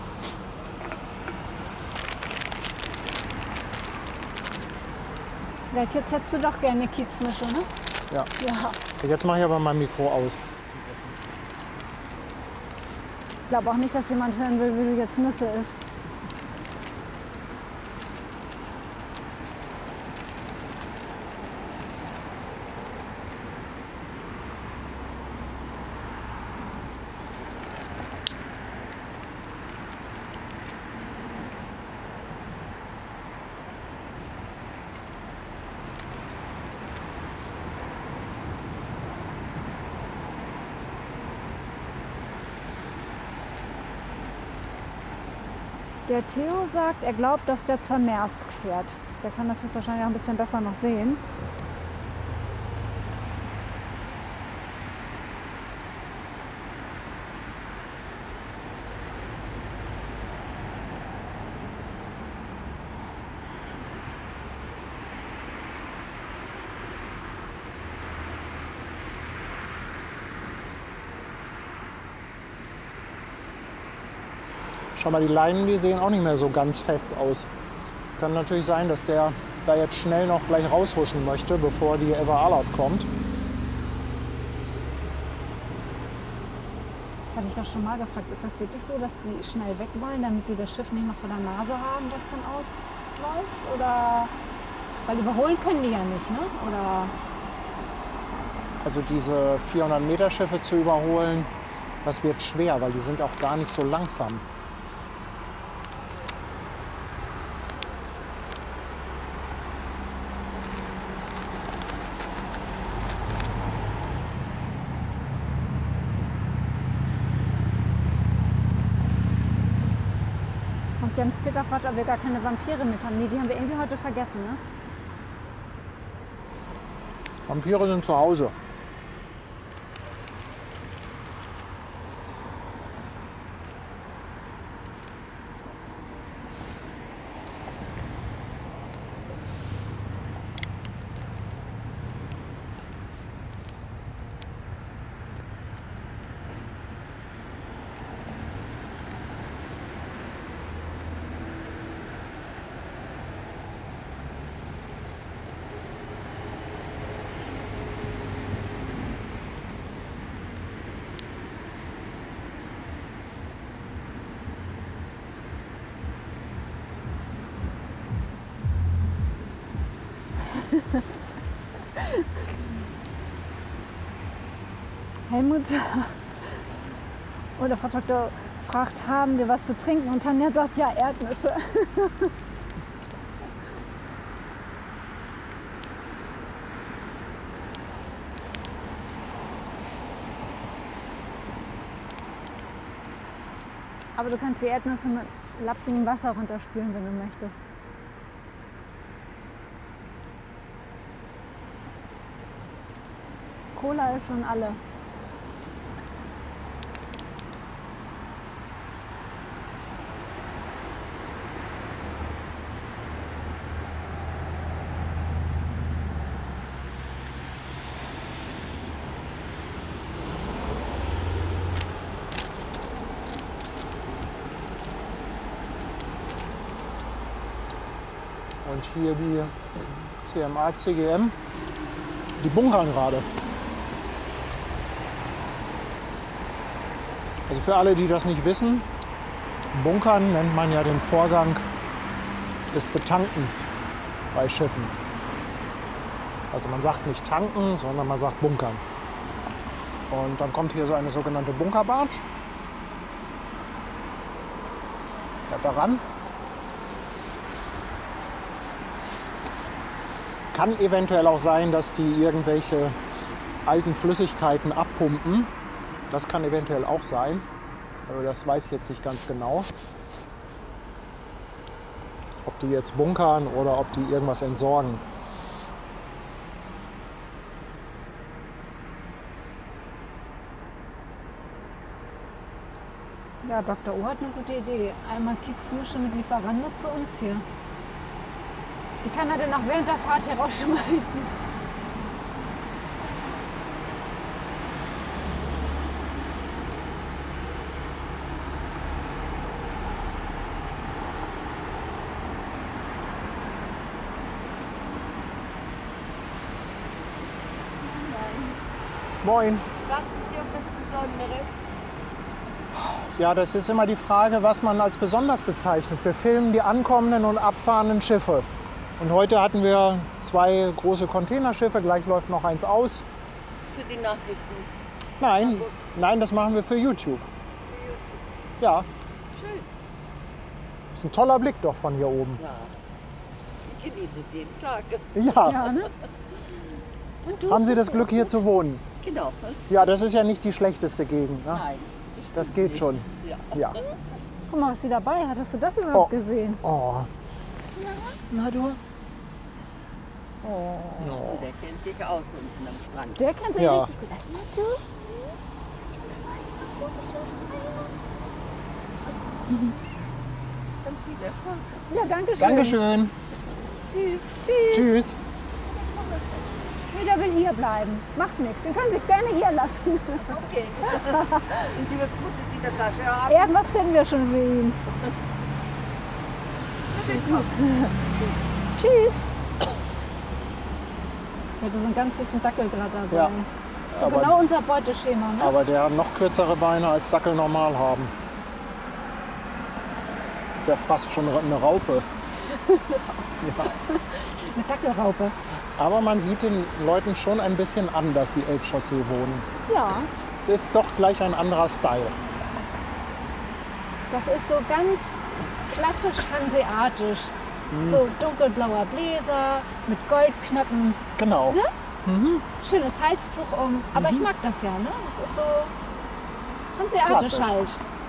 Vielleicht jetzt hättest du doch gerne Kiezmische, ne? Ja. Ja. Jetzt mache ich aber mein Mikro aus zum Essen. Ich glaube auch nicht, dass jemand hören will, wie du jetzt Nüsse isst. Der Theo sagt, er glaubt, dass der zur Maersk fährt. Der kann das jetzt wahrscheinlich auch ein bisschen besser noch sehen. Schau mal, die Leinen, die sehen auch nicht mehr so ganz fest aus. Es kann natürlich sein, dass der da jetzt schnell noch gleich raushuschen möchte, bevor die Ever Alert kommt. Das hatte ich doch schon mal gefragt. Ist das wirklich so, dass die schnell weg wollen, damit sie das Schiff nicht noch vor der Nase haben, das dann ausläuft? Oder weil überholen können die ja nicht, ne? Oder Also diese 400-Meter-Schiffe zu überholen, das wird schwer, weil die sind auch gar nicht so langsam. und Jens-Peter fragt, ob wir gar keine Vampire mit haben. Nee, die haben wir irgendwie heute vergessen, ne? Vampire sind zu Hause. Helmut oder Frau Doktor fragt, haben wir was zu trinken? Und Tanja sagt, ja, Erdnüsse. Aber du kannst die Erdnüsse mit lappigem Wasser runterspülen, wenn du möchtest. Cola ist schon alle. Und hier die CMA, CGM, die bunkern gerade. Also für alle, die das nicht wissen, Bunkern nennt man ja den Vorgang des Betankens bei Schiffen. Also man sagt nicht tanken, sondern man sagt bunkern. Und dann kommt hier so eine sogenannte Bunkerbarge. Bleibt da ran. Kann eventuell auch sein, dass die irgendwelche alten Flüssigkeiten abpumpen. Das kann eventuell auch sein. Aber das weiß ich jetzt nicht ganz genau. Ob die jetzt bunkern oder ob die irgendwas entsorgen. Ja, Dr. O hat eine gute Idee. Einmal Kiezmische mit Lieferando zu uns hier. Die kann er dann auch während der Fahrt hier rausschmeißen. Moin. Warten Sie auf was Besonderes? Ja, das ist immer die Frage, was man als besonders bezeichnet. Wir filmen die ankommenden und abfahrenden Schiffe. Und heute hatten wir 2 große Containerschiffe, gleich läuft noch eins aus. Für die Nachrichten. Nein, das machen wir für YouTube. Ja, Schön. ist ein toller Blick doch von hier oben. Ja. Ich genieße es jeden Tag. Ja, Ja, ne? Und du? haben Sie das Glück hier zu wohnen? Genau. Ja, das ist ja nicht die schlechteste Gegend. Ne? Nein. Das geht schon. Ja. Ja. Guck mal, was sie dabei hat. Hast du das überhaupt gesehen? Oh. Na du? Der kennt sich aus unten am Strand. Der kennt sich Ja. richtig gut aus. Na du? Ganz viel Erfolg. Ja, danke schön. Dankeschön. Tschüss. Tschüss. Tschüss. Nee, der will hier bleiben. Macht nichts. Den können Sie gerne hier lassen. Okay. Wenn Sie was Gutes in der Tasche haben. Irgendwas finden wir schon für ihn. Tschüss. Ja, das ist ein ganz süßen Dackel gerade dabei. Ja. So Aber- genau unser Beuteschema, ne? Aber der hat noch kürzere Beine als Dackel normal haben. Ist ja fast schon eine Raupe. Eine Dackelraupe. Aber man sieht den Leuten schon ein bisschen an, dass sie Elbchaussee wohnen. Ja, Es ist doch gleich ein anderer Style. das ist so ganz klassisch hanseatisch. So dunkelblauer Bläser mit Goldknöpfen. Genau. Schönes Halstuch um. Aber ich mag das ja, ne? Das ist so hanseatisch Klassisch. halt.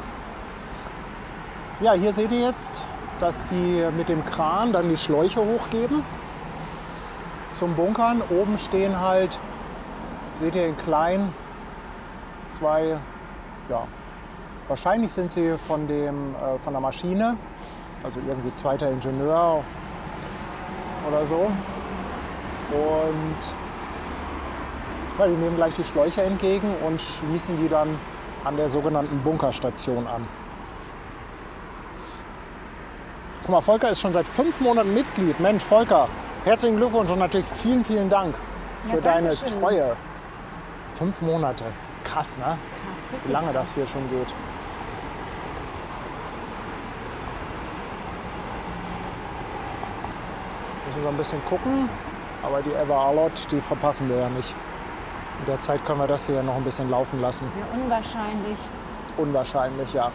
Ja, hier seht ihr jetzt, dass die mit dem Kran dann die Schläuche hochgeben zum Bunkern. Oben stehen halt, seht ihr in klein, 2, ja, wahrscheinlich sind sie von der Maschine, also irgendwie zweiter Ingenieur oder so. Und ja, die nehmen gleich die Schläuche entgegen und schließen die dann an der sogenannten Bunkerstation an. Guck mal, Volker ist schon seit 5 Monaten Mitglied. Mensch, Volker, herzlichen Glückwunsch und natürlich vielen, vielen Dank für Ja, deine danke schön. Treue. 5 Monate. Krass, ne? Krass, richtig. Wie lange das hier schon geht. Müssen wir ein bisschen gucken. Aber die Ever Arlott, die verpassen wir ja nicht. In der Zeit können wir das hier noch ein bisschen laufen lassen. Ja, unwahrscheinlich. Unwahrscheinlich, ja.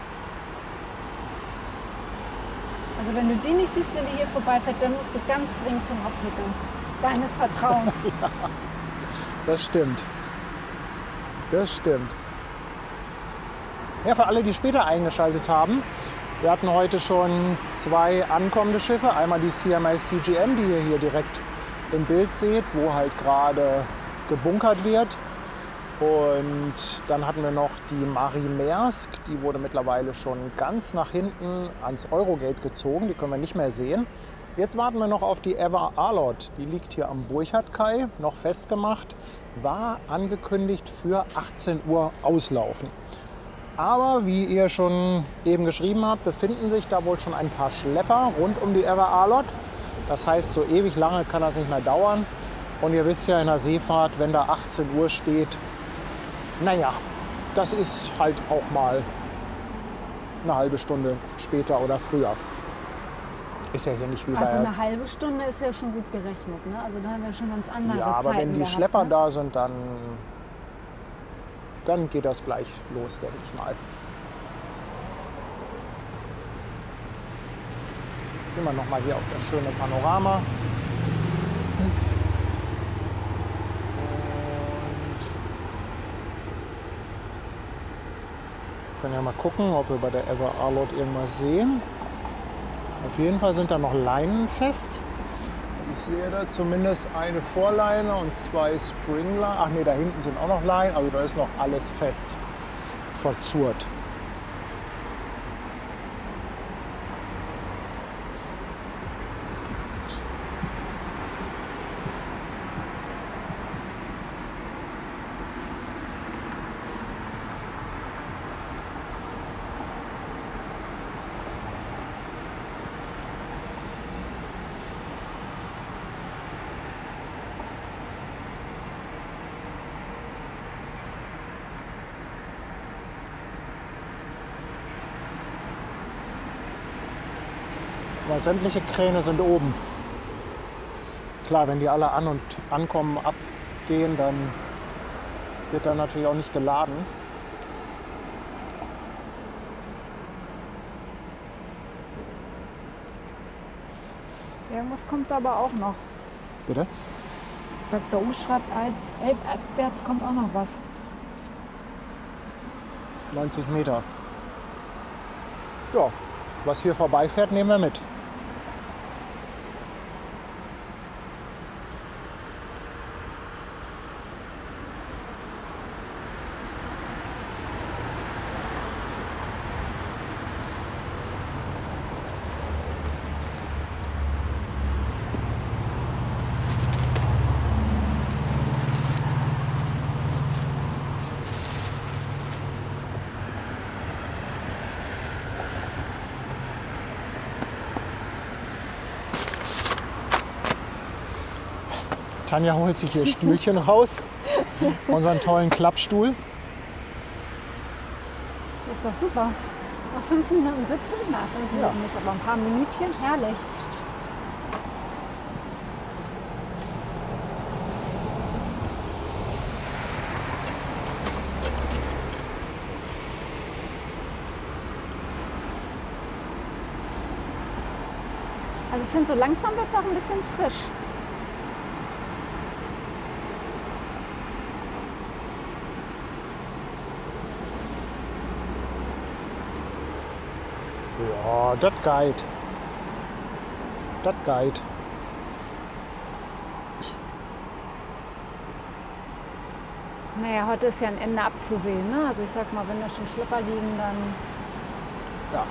Also wenn du den nicht siehst, wenn du hier vorbeifährt, dann musst du ganz dringend zum Optiker deines Vertrauens. Das stimmt. Das stimmt. Ja, für alle, die später eingeschaltet haben, wir hatten heute schon 2 ankommende Schiffe. Einmal die CMA CGM, die ihr hier direkt im Bild seht, wo halt gerade gebunkert wird. Und dann hatten wir noch die Marie Maersk, die wurde mittlerweile schon ganz nach hinten ans Eurogate gezogen, die können wir nicht mehr sehen. Jetzt warten wir noch auf die Ever Arlott, die liegt hier am Burchardkai, noch festgemacht, war angekündigt für 18 Uhr auslaufen. Aber wie ihr schon eben geschrieben habt, befinden sich da wohl schon ein paar Schlepper rund um die Ever Arlott. Das heißt, so ewig lange kann das nicht mehr dauern. Und ihr wisst ja, in der Seefahrt, wenn da 18 Uhr steht, naja, das ist halt auch mal eine halbe Stunde später oder früher. Ist ja hier nicht wie Also bei... eine halbe Stunde ist ja schon gut gerechnet, ne? Also da haben wir schon ganz andere Ja, aber Zeiten wenn die gehabt, Schlepper ne? da sind, dann geht das gleich los, denke ich mal. Gehen wir noch mal hier auf das schöne Panorama. Und können ja mal gucken, ob wir bei der Ever Arlott irgendwas sehen. Auf jeden Fall sind da noch Leinen fest. Also ich sehe da zumindest eine Vorleine und 2 Springleinen. Ach nee, da hinten sind auch noch Leinen, also da ist noch alles fest verzurrt. Aber sämtliche Kräne sind oben. Klar, wenn die alle an und ankommen, abgehen, dann wird dann natürlich auch nicht geladen. Irgendwas kommt aber auch noch. Bitte? Dr. U schreibt, abwärts kommt auch noch was. 90 Meter. Ja, was hier vorbeifährt, nehmen wir mit. Tanja holt sich ihr Stühlchen raus, unseren tollen Klappstuhl. Das ist doch super. Noch 5 Minuten sitzen? Na, 5 Minuten nicht, aber ein paar Minütchen. Herrlich. Also ich finde, so langsam wird es auch ein bisschen frisch. Ja, das geht. Das geht. Naja, heute ist ja ein Ende abzusehen. Ne? Also ich sag mal, wenn da schon Schlepper liegen, dann... Ja.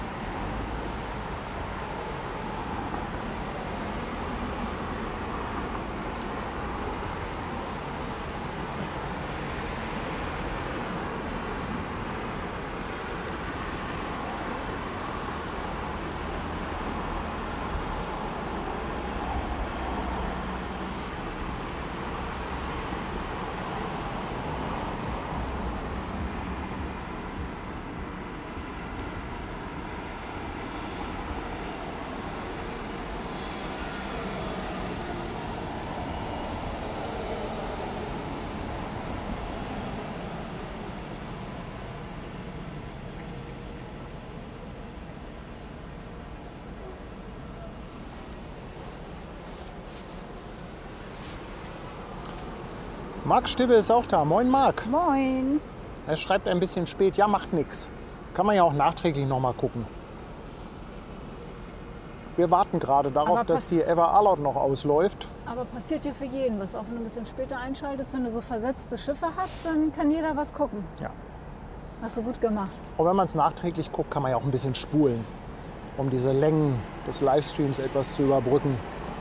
Marc Stibbe ist auch da. Moin Marc. Moin. Er schreibt ein bisschen spät. Ja, macht nichts. Kann man ja auch nachträglich noch mal gucken. Wir warten gerade darauf, Aber dass die Ever Alert noch ausläuft. Aber passiert ja für jeden was. Auch wenn du ein bisschen später einschaltest, wenn du so versetzte Schiffe hast, dann kann jeder was gucken. Ja. Hast du gut gemacht. Und wenn man es nachträglich guckt, kann man ja auch ein bisschen spulen, um diese Längen des Livestreams etwas zu überbrücken.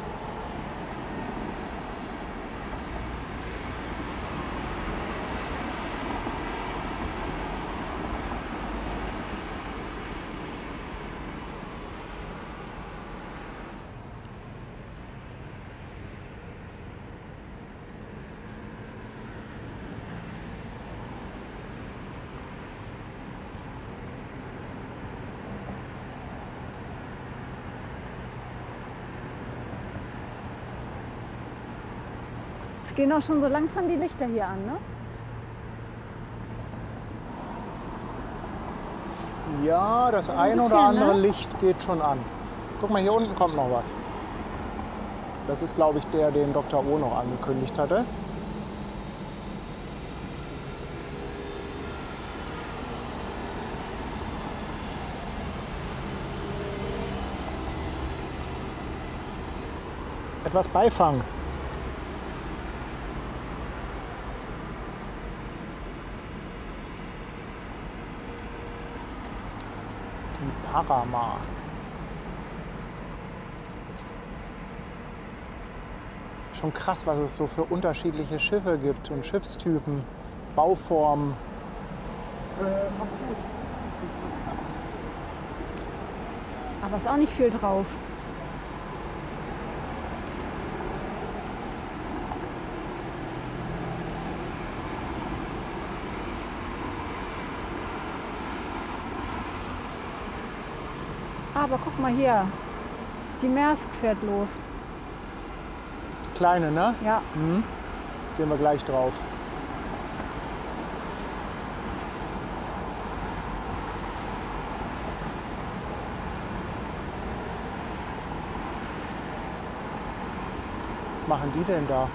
Es gehen auch schon so langsam die Lichter hier an, ne? Ja, das Also ein ein oder bisschen, andere ne? Licht geht schon an. Guck mal, hier unten kommt noch was. Das ist, glaube ich, der, den Dr. O noch angekündigt hatte. Etwas Beifang. Die Parama. Schon krass, was es so für unterschiedliche Schiffe gibt und Schiffstypen, Bauformen. Aber ist auch nicht viel drauf. Aber guck mal hier, Die Maersk fährt los. Die kleine, ne? Ja. Gehen wir gleich drauf. Was machen die denn da?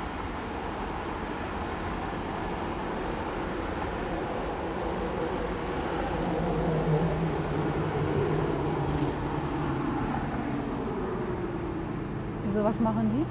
Wieso, was machen die?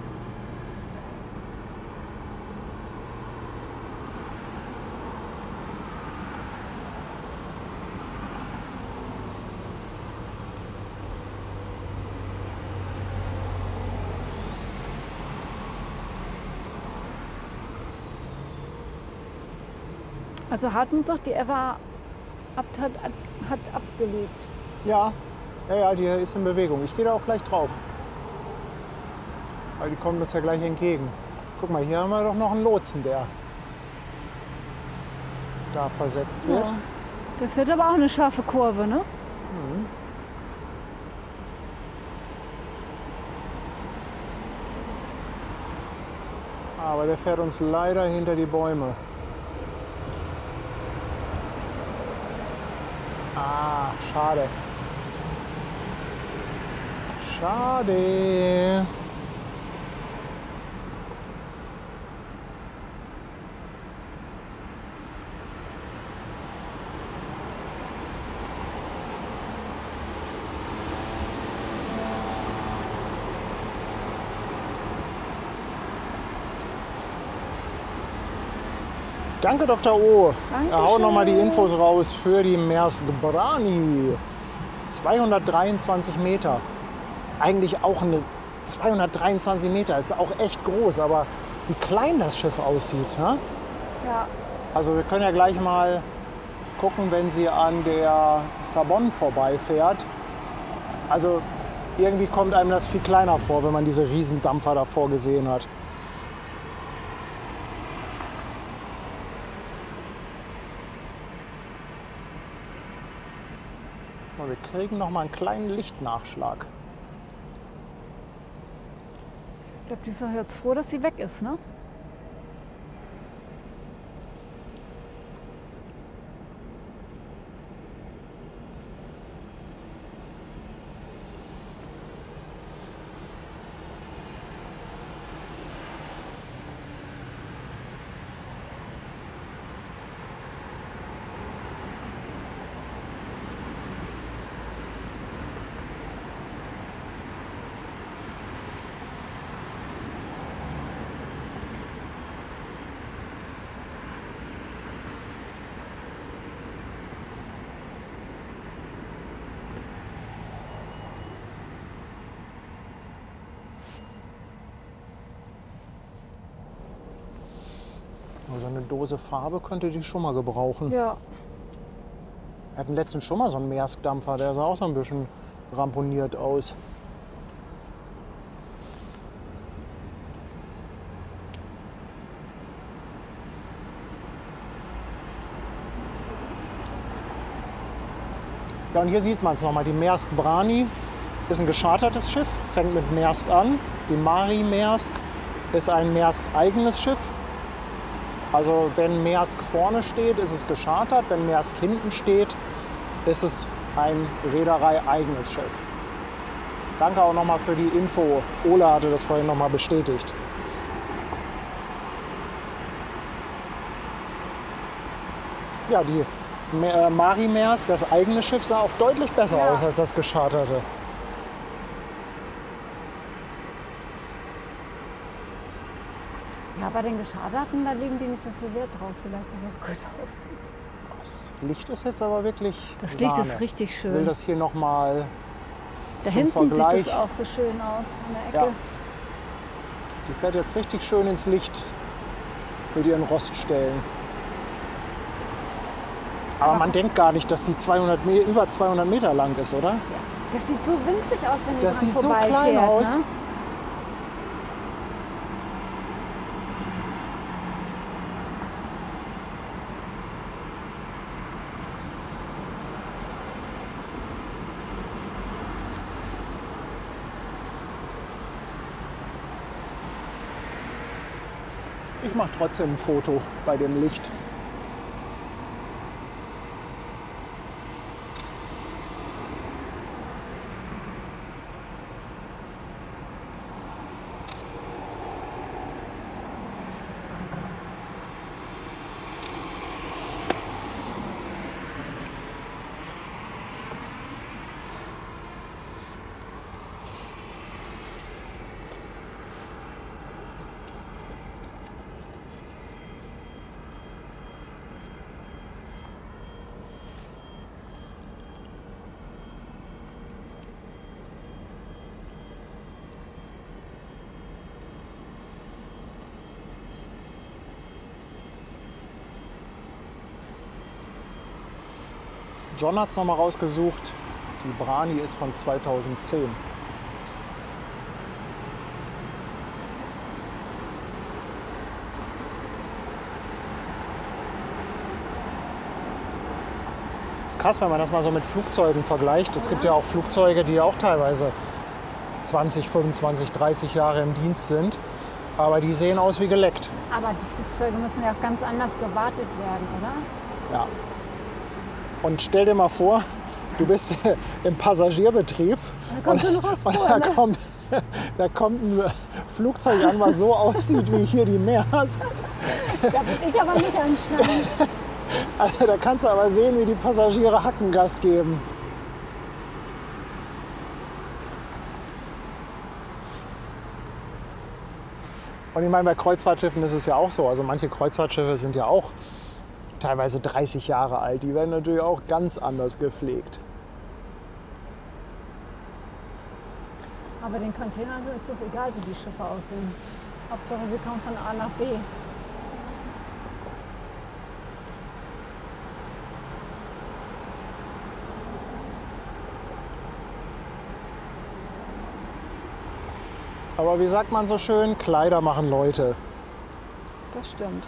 Also Hartmut sagt, die Eva hat abgelegt. Ja, die ist in Bewegung. Ich gehe da auch gleich drauf. Weil die kommen uns ja gleich entgegen. Guck mal, hier haben wir doch noch einen Lotsen, der da versetzt wird. Ja. Der fährt aber auch eine scharfe Kurve, ne? Aber der fährt uns leider hinter die Bäume. Ah, schade. Schade. Danke, Dr. O. Er haut nochmal die Infos raus für die Maersk Brani. 223 Meter. Eigentlich auch eine 223 Meter. Ist auch echt groß, aber wie klein das Schiff aussieht. Ne? Ja. Also wir können ja gleich mal gucken, wenn sie an der Sabon vorbeifährt. Also irgendwie kommt einem das viel kleiner vor, wenn man diese Riesendampfer davor gesehen hat. Wir kriegen noch mal einen kleinen Lichtnachschlag. Ich glaube, die ist doch jetzt froh, dass sie weg ist, ne? So eine Dose Farbe könnte die schon mal gebrauchen. Ja. Wir hatten letztens schon mal so einen Maersk-Dampfer, der sah auch so ein bisschen ramponiert aus. Ja, und hier sieht man es nochmal. Die Maersk Brani ist ein geschartertes Schiff, fängt mit Maersk an. Die Mari Maersk ist ein Maersk-eigenes Schiff. Also wenn Maersk vorne steht, ist es geschartert. Wenn Maersk hinten steht, ist es ein Reederei-eigenes Schiff. Danke auch nochmal für die Info. Ola hatte das vorhin nochmal bestätigt. Ja, die Mari Maersk, das eigene Schiff, sah auch deutlich besser aus als das gescharterte. Ja, bei den Gescharterten, da legen die nicht so viel Wert drauf. Vielleicht, dass das gut aussieht. Das Licht ist jetzt aber wirklich Das Licht Sahne. ist richtig Ich will schön. das hier nochmal Da zum hinten Vergleich. sieht es auch so schön aus in der Ecke. Ja. Die fährt jetzt richtig schön ins Licht mit ihren Roststellen. Aber man denkt gar nicht, dass die über 200 Meter lang ist, oder? Das sieht so winzig aus, wenn die Das dran sieht so vorbeifährt, klein aus. Ne? Ich mache trotzdem ein Foto bei dem Licht. John hat es nochmal rausgesucht. Die Brani ist von 2010. Ist krass, wenn man das mal so mit Flugzeugen vergleicht. Es gibt ja auch Flugzeuge, die auch teilweise 20, 25, 30 Jahre im Dienst sind. Aber die sehen aus wie geleckt. Aber die Flugzeuge müssen ja auch ganz anders gewartet werden, oder? Ja. Und stell dir mal vor, du bist im Passagierbetrieb und da kommt ein Flugzeug an, was so aussieht wie hier die Meers. Da würde ich aber nicht ansteigen. Also, da kannst du aber sehen, wie die Passagiere Hackengas geben. Und ich meine, bei Kreuzfahrtschiffen ist es ja auch so. Also manche Kreuzfahrtschiffe sind ja auch teilweise 30 Jahre alt. Die werden natürlich auch ganz anders gepflegt. Aber den Containern ist es egal, wie die Schiffe aussehen. Hauptsache, sie kommen von A nach B. Aber wie sagt man so schön, Kleider machen Leute. Das stimmt.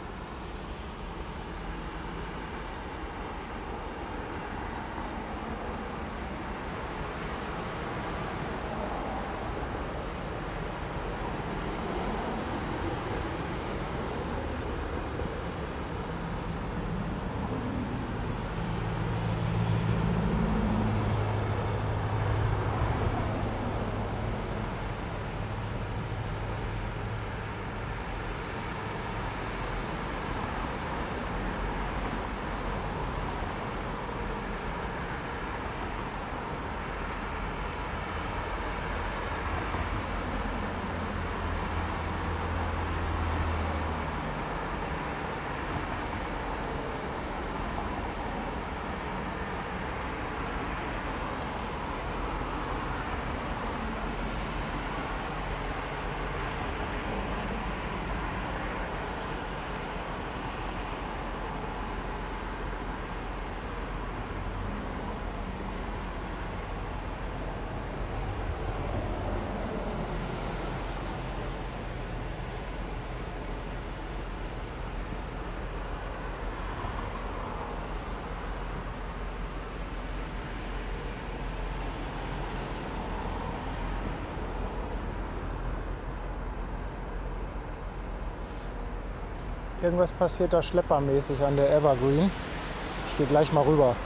Irgendwas passiert da schleppermäßig an der Evergreen. Ich gehe gleich mal rüber.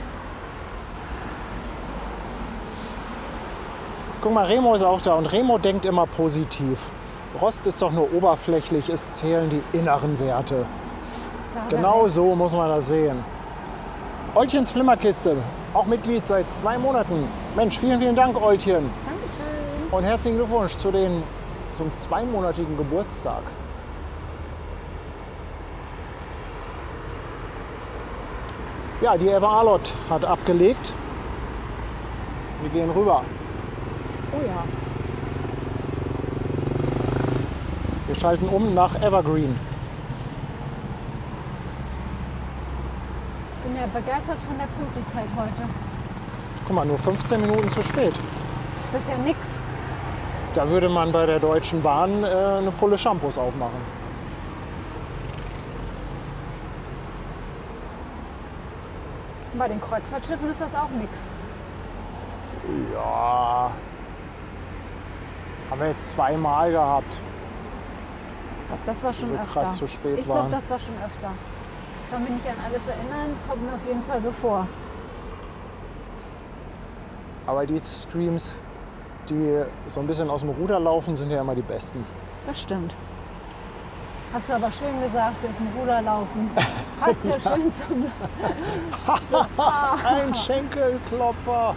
Guck mal, Remo ist auch da und Remo denkt immer positiv. Rost ist doch nur oberflächlich, es zählen die inneren Werte. Genau so muss man das sehen. Oltchens Flimmerkiste, auch Mitglied seit 2 Monaten. Mensch, vielen, vielen Dank, Oltchen. Dankeschön. Und herzlichen Glückwunsch zum 2-monatigen Geburtstag. Ja, die Eva Arlott hat abgelegt. Wir gehen rüber. Oh ja. Wir schalten um nach Evergreen. Ich bin ja begeistert von der Pünktlichkeit heute. Guck mal, nur 15 Minuten zu spät. Das ist ja nix. Da würde man bei der Deutschen Bahn eine Pulle Shampoos aufmachen. Bei den Kreuzfahrtschiffen ist das auch nix. Ja, haben wir jetzt 2-mal gehabt. glaube, das war schon so öfter. krass zu spät ich glaube, waren. das war schon öfter. Kann mich nicht an alles erinnern, kommt mir auf jeden Fall so vor. Aber die Streams, die so ein bisschen aus dem Ruder laufen, sind ja immer die besten. Das stimmt. Hast du aber schön gesagt, aus dem Ruder laufen. Passt ja schön zum... Ein Schenkelklopfer.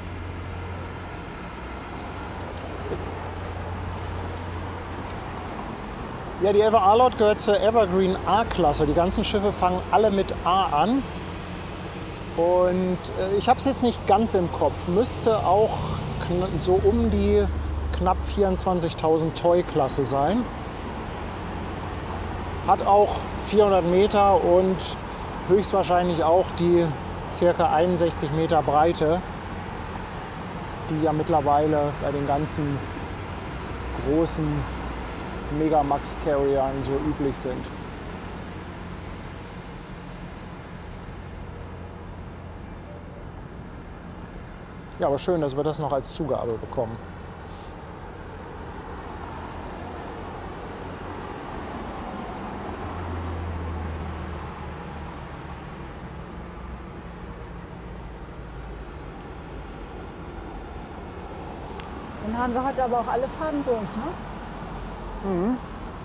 Ja, die Ever Arlott gehört zur Evergreen A-Klasse. Die ganzen Schiffe fangen alle mit A an. Und ich habe es jetzt nicht ganz im Kopf. Müsste auch so um die knapp 24.000 Toy-Klasse sein. Hat auch 400 Meter und höchstwahrscheinlich auch die ca. 61 Meter Breite, die ja mittlerweile bei den ganzen großen Megamax-Carriern so üblich sind. Ja, aber schön, dass wir das noch als Zugabe bekommen. Dann haben wir heute aber auch alle Farben durch, ne? Mhm.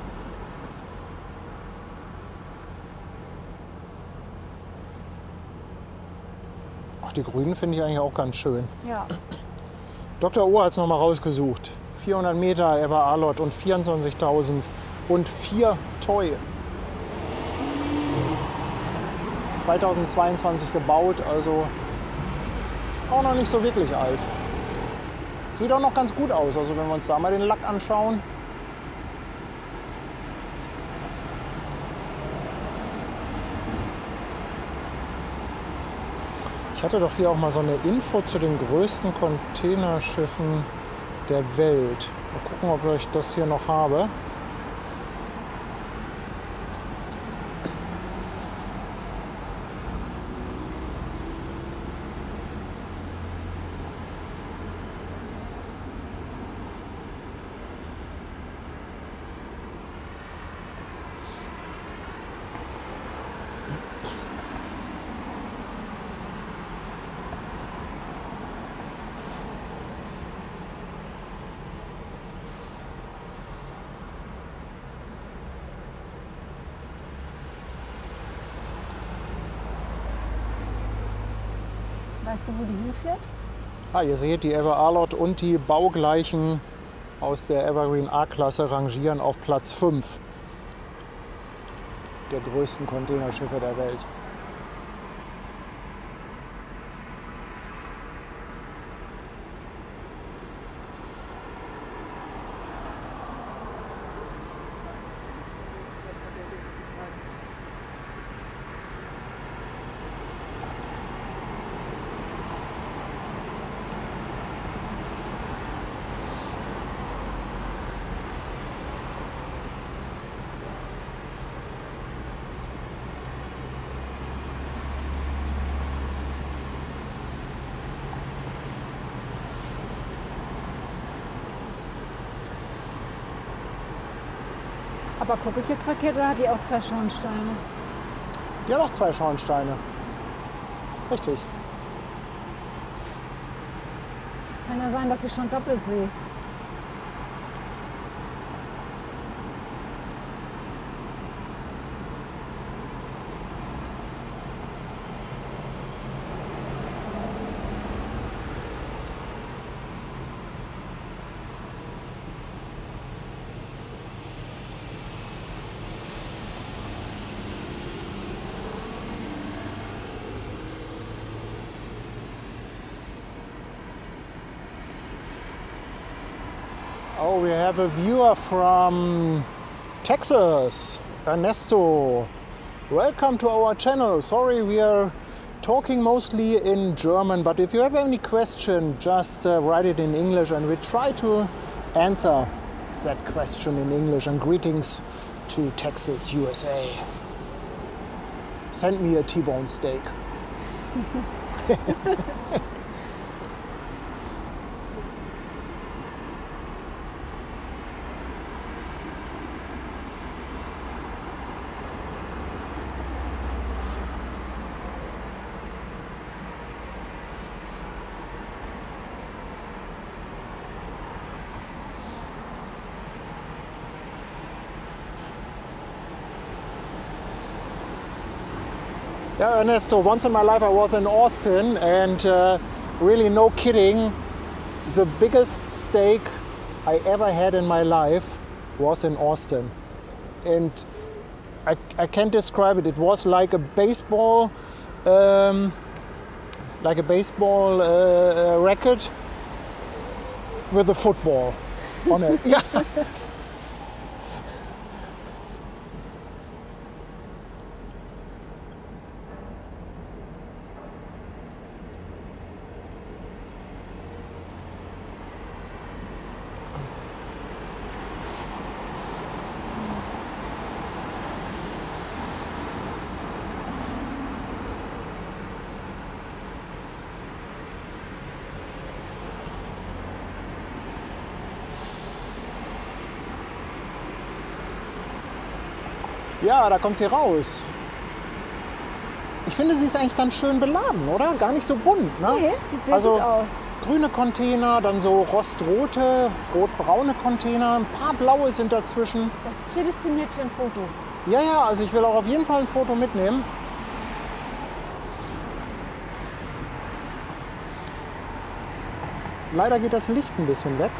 Ach, die Grünen finde ich eigentlich auch ganz schön. Ja. Dr. O hat es nochmal rausgesucht. 400 Meter Ever Arlott und 24.000 und 4 Toy. 2022 gebaut, also auch noch nicht so wirklich alt. Sieht auch noch ganz gut aus, also wenn wir uns da mal den Lack anschauen. Ich hatte doch hier auch mal so eine Info zu den größten Containerschiffen der Welt. Mal gucken, ob ich das hier noch habe. Weißt du, wo die hinfährt? Ah, ihr seht, die Ever Arlott und die baugleichen aus der Evergreen A-Klasse rangieren auf Platz 5 der größten Containerschiffe der Welt. Aber gucke ich jetzt verkehrt oder hat die auch 2 Schornsteine? Die hat auch 2 Schornsteine. Richtig. Kann ja sein, dass ich schon doppelt sehe. Oh, we have a viewer from Texas, Ernesto. Welcome to our channel. Sorry, we are talking mostly in German, but if you have any question, just write it in English and we try to answer that question in English. And greetings to Texas, USA. Send me a T-bone steak. Yeah, Ernesto, once in my life I was in Austin and really no kidding, the biggest steak I ever had in my life was in Austin. And I can't describe it. It was like a baseball, racket with a football on it. Yeah. Ja, da kommt sie raus. Ich finde, sie ist eigentlich ganz schön beladen, oder? Gar nicht so bunt, ne? Nee, sieht sehr gut aus. Grüne Container, dann so rostrote, rotbraune Container, ein paar blaue sind dazwischen. Das ist prädestiniert für ein Foto. Ja, ja, also ich will auch auf jeden Fall ein Foto mitnehmen. Leider geht das Licht ein bisschen weg.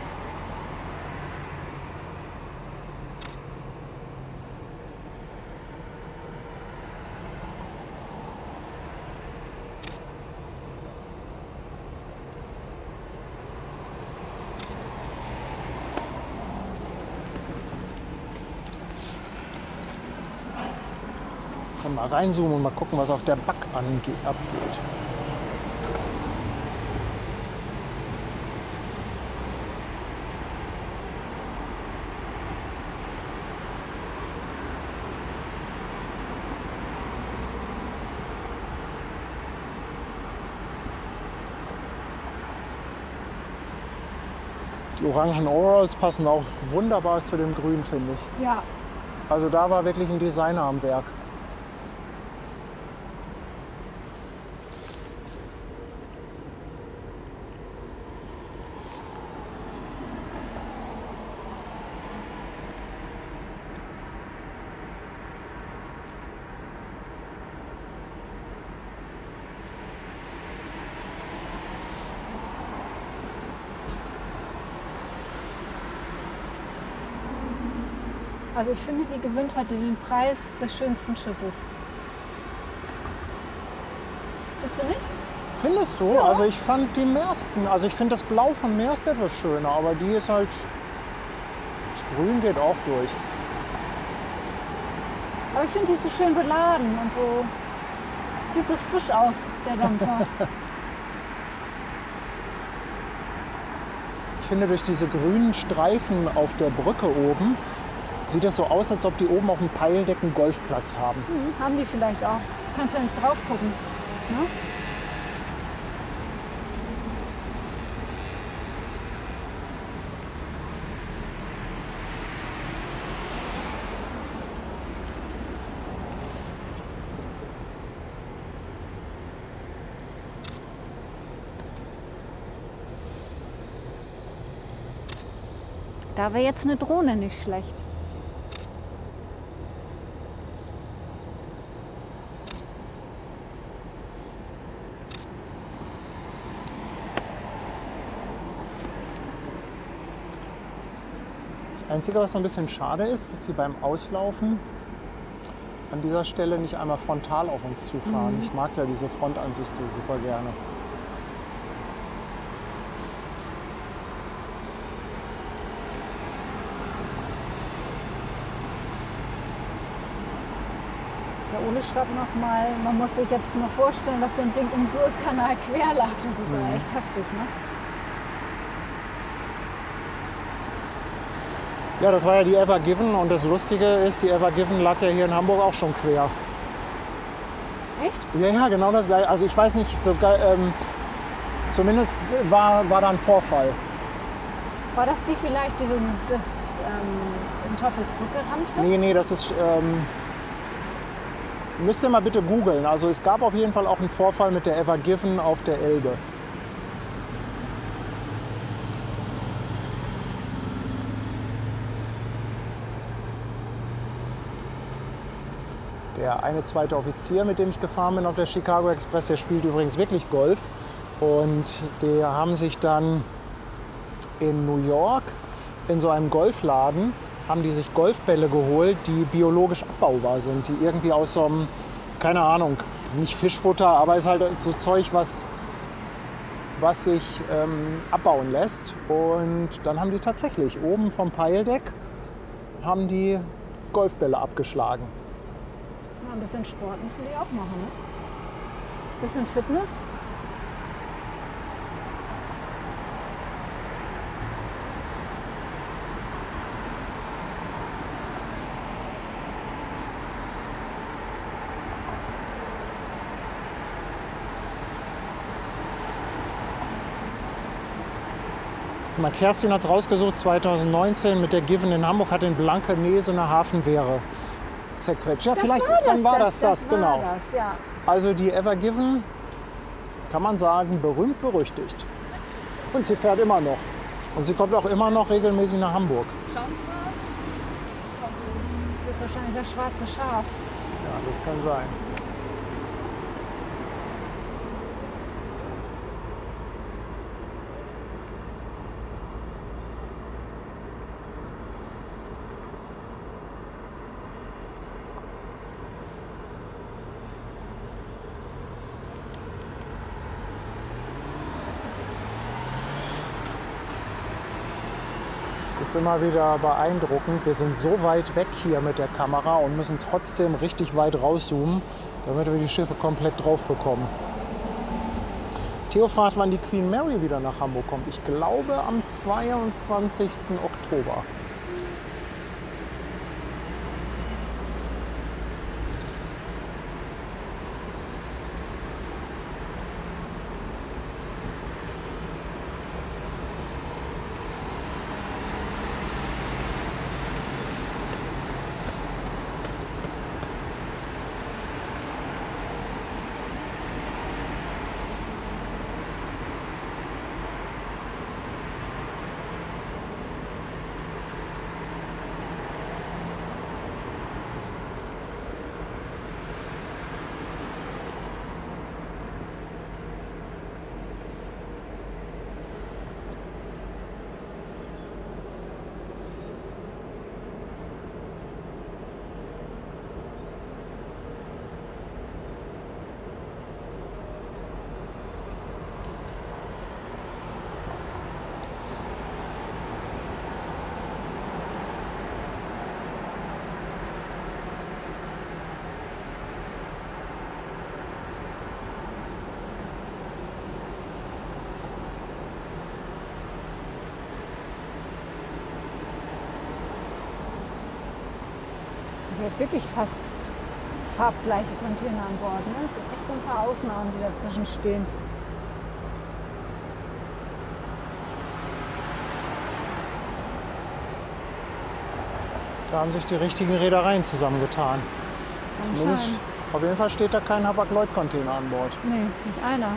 Mal reinzoomen und mal gucken, was auf der Back abgeht. Die orangen Overalls passen auch wunderbar zu dem Grün, finde ich. Ja. Also da war wirklich ein Designer am Werk. Also ich finde, die gewinnt heute den Preis des schönsten Schiffes. Findest du nicht? Findest du? Ja. Also ich fand die Meersken, also ich finde das Blau von Maersk etwas schöner, aber die ist halt, das Grün geht auch durch. Aber ich finde, die ist so schön beladen und so, sieht so frisch aus, der Dampfer. Ich finde, durch diese grünen Streifen auf der Brücke oben, sieht das so aus, als ob die oben auf dem Peildeck einen Golfplatz haben. Haben die vielleicht auch. Kannst ja nicht drauf gucken. Ne? Da wäre jetzt eine Drohne nicht schlecht. Das Einzige, was so ein bisschen schade ist, dass sie beim Auslaufen an dieser Stelle nicht einmal frontal auf uns zufahren. Ich mag ja diese Frontansicht so super gerne. Der Ole schreibt nochmal, man muss sich jetzt nur vorstellen, dass so ein Ding im Suezkanal quer lag. Das ist ja echt heftig, ne? Ja, das war ja die Ever Given und das Lustige ist, die Ever Given lag ja hier in Hamburg auch schon quer. Echt? Ja, ja, genau das gleiche. Also ich weiß nicht, zumindest war da ein Vorfall. War das die vielleicht, die das in Teufelsbrück gerammt hat? Nee, das ist... müsst ihr mal bitte googeln. Also es gab auf jeden Fall auch einen Vorfall mit der Ever Given auf der Elbe. Der Der eine zweite Offizier, mit dem ich gefahren bin auf der Chicago Express, der spielt übrigens wirklich Golf. Und die haben sich dann in New York in so einem Golfladen, haben die sich Golfbälle geholt, die biologisch abbaubar sind, die irgendwie aus so einem, keine Ahnung, nicht Fischfutter, aber ist halt so Zeug, was sich abbauen lässt. Und dann haben die tatsächlich oben vom Peildeck haben die Golfbälle abgeschlagen. Ja, ein bisschen Sport müssen die auch machen, ne? Bisschen Fitness. Mal, Kerstin hat es rausgesucht, 2019 mit der Given in Hamburg hat in Blankenese eine Hafenwehre zerquetscht. Ja, vielleicht, dann war das, genau. Das, ja. Also die Ever Given, kann man sagen, berühmt berüchtigt. Und sie fährt immer noch. Und sie kommt auch immer noch regelmäßig nach Hamburg. Schauen Sie. Das ist wahrscheinlich das schwarze Schaf. Ja, das kann sein. Es ist immer wieder beeindruckend. Wir sind so weit weg hier mit der Kamera und müssen trotzdem richtig weit rauszoomen, damit wir die Schiffe komplett drauf bekommen. Theo fragt, wann die Queen Mary wieder nach Hamburg kommt. Ich glaube am 22. Oktober. Sie hat wirklich fast farbgleiche Container an Bord. Ne? Es sind echt so ein paar Ausnahmen, die dazwischen stehen. Da haben sich die richtigen Reedereien zusammengetan. Zumindest, auf jeden Fall steht da kein Hapag-Lloyd-Container an Bord. Nee, nicht einer.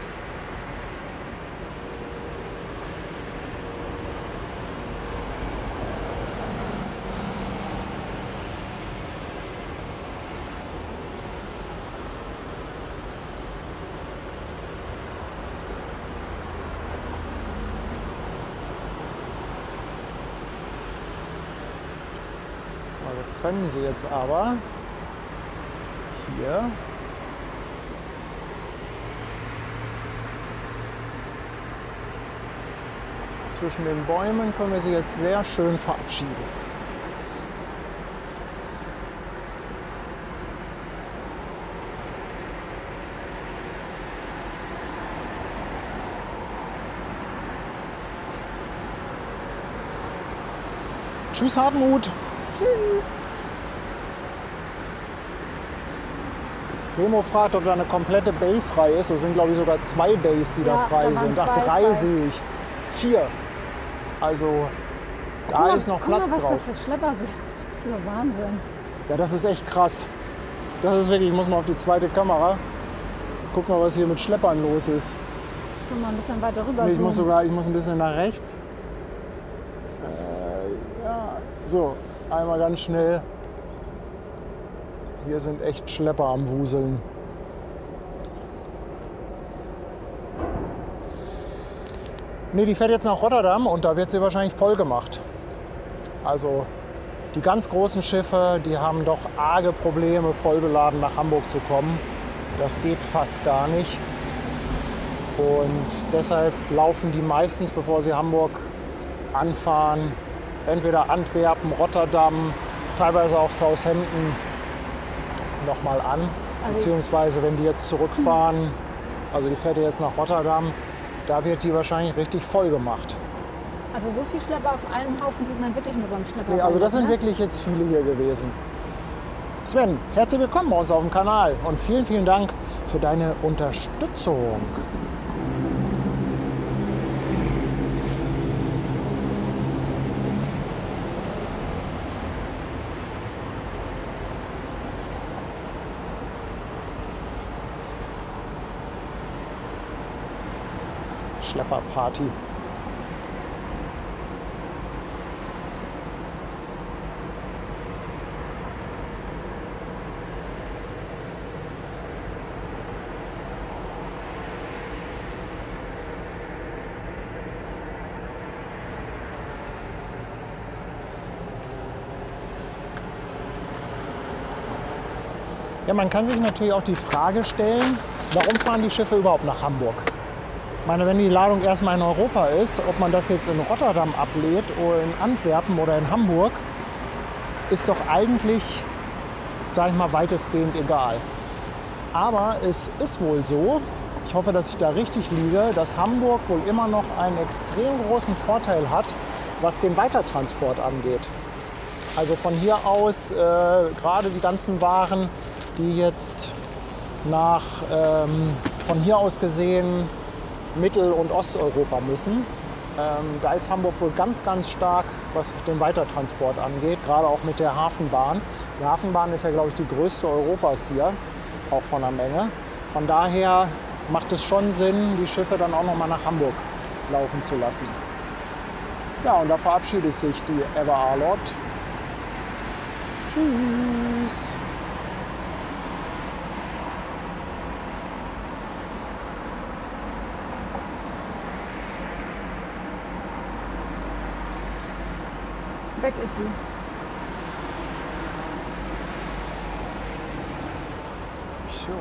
Können sie jetzt aber hier zwischen den Bäumen können wir sie jetzt sehr schön verabschieden. Tschüss, Hartmut. Tschüss. Remo fragt, ob da eine komplette Bay frei ist. Es sind, glaube ich, sogar 2 Bays, die da frei da waren sind. Ach, 2 3 frei. sehe ich. 4. Also, da Guck mal, ist noch guck mal, Platz was drauf. da für Schlepper sind. Das ist so Wahnsinn. Ja, das ist echt krass. Das ist wirklich, ich muss mal auf die zweite Kamera. Guck mal, was hier mit Schleppern los ist. So, mal ein bisschen weiter rüber Nee, ich muss zoomen. ein bisschen nach rechts. Ja, so, einmal ganz schnell. Hier sind echt Schlepper am Wuseln. Ne, die fährt jetzt nach Rotterdam und da wird sie wahrscheinlich voll gemacht. Also die ganz großen Schiffe, die haben doch arge Probleme, vollbeladen nach Hamburg zu kommen. Das geht fast gar nicht. Und deshalb laufen die meistens, bevor sie Hamburg anfahren, entweder Antwerpen, Rotterdam, teilweise auch Southampton nochmal an. Beziehungsweise wenn die jetzt zurückfahren, also die fährt jetzt nach Rotterdam, da wird die wahrscheinlich richtig voll gemacht. Also so viel Schlepper auf einem Haufen sieht man wirklich nur beim Schlepper. Nee, also das sind wirklich jetzt viele hier gewesen. Sven, herzlich willkommen bei uns auf dem Kanal und vielen, vielen Dank für deine Unterstützung. Schlepperparty. Ja, man kann sich natürlich auch die Frage stellen, warum fahren die Schiffe überhaupt nach Hamburg? Ich meine, wenn die Ladung erstmal in Europa ist, ob man das jetzt in Rotterdam ablädt oder in Antwerpen oder in Hamburg, ist doch eigentlich, sage ich mal, weitestgehend egal. Aber es ist wohl so, ich hoffe, dass ich da richtig liege, dass Hamburg wohl immer noch einen extrem großen Vorteil hat, was den Weitertransport angeht. Also von hier aus, gerade die ganzen Waren, die jetzt von hier aus gesehen Mittel- und Osteuropa müssen. Da ist Hamburg wohl ganz, ganz stark, was den Weitertransport angeht, gerade auch mit der Hafenbahn. Die Hafenbahn ist ja, glaube ich, die größte Europas hier, auch von der Menge. Von daher macht es schon Sinn, die Schiffe dann auch noch mal nach Hamburg laufen zu lassen. Ja, und da verabschiedet sich die Ever Arlott. Tschüss. Weg ist sie. So.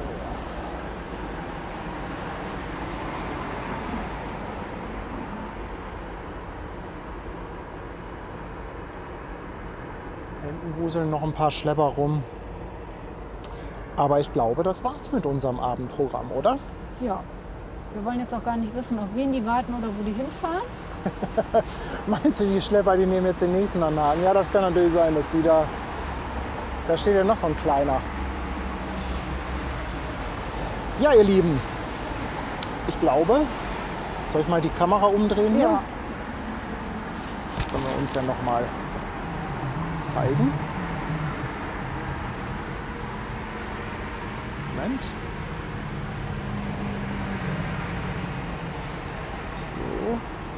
Hinten wuseln noch ein paar Schlepper rum. Aber ich glaube, das war's mit unserem Abendprogramm, oder? Ja. Wir wollen jetzt auch gar nicht wissen, auf wen die warten oder wo die hinfahren. Meinst du, die Schlepper, die nehmen jetzt den nächsten an den Haken? Ja, das kann natürlich sein, dass die da... Da steht ja noch so ein kleiner. Ja, ihr Lieben. Ich glaube... Soll ich mal die Kamera umdrehen hier? Ja. Können wir uns ja noch mal zeigen. Moment. So.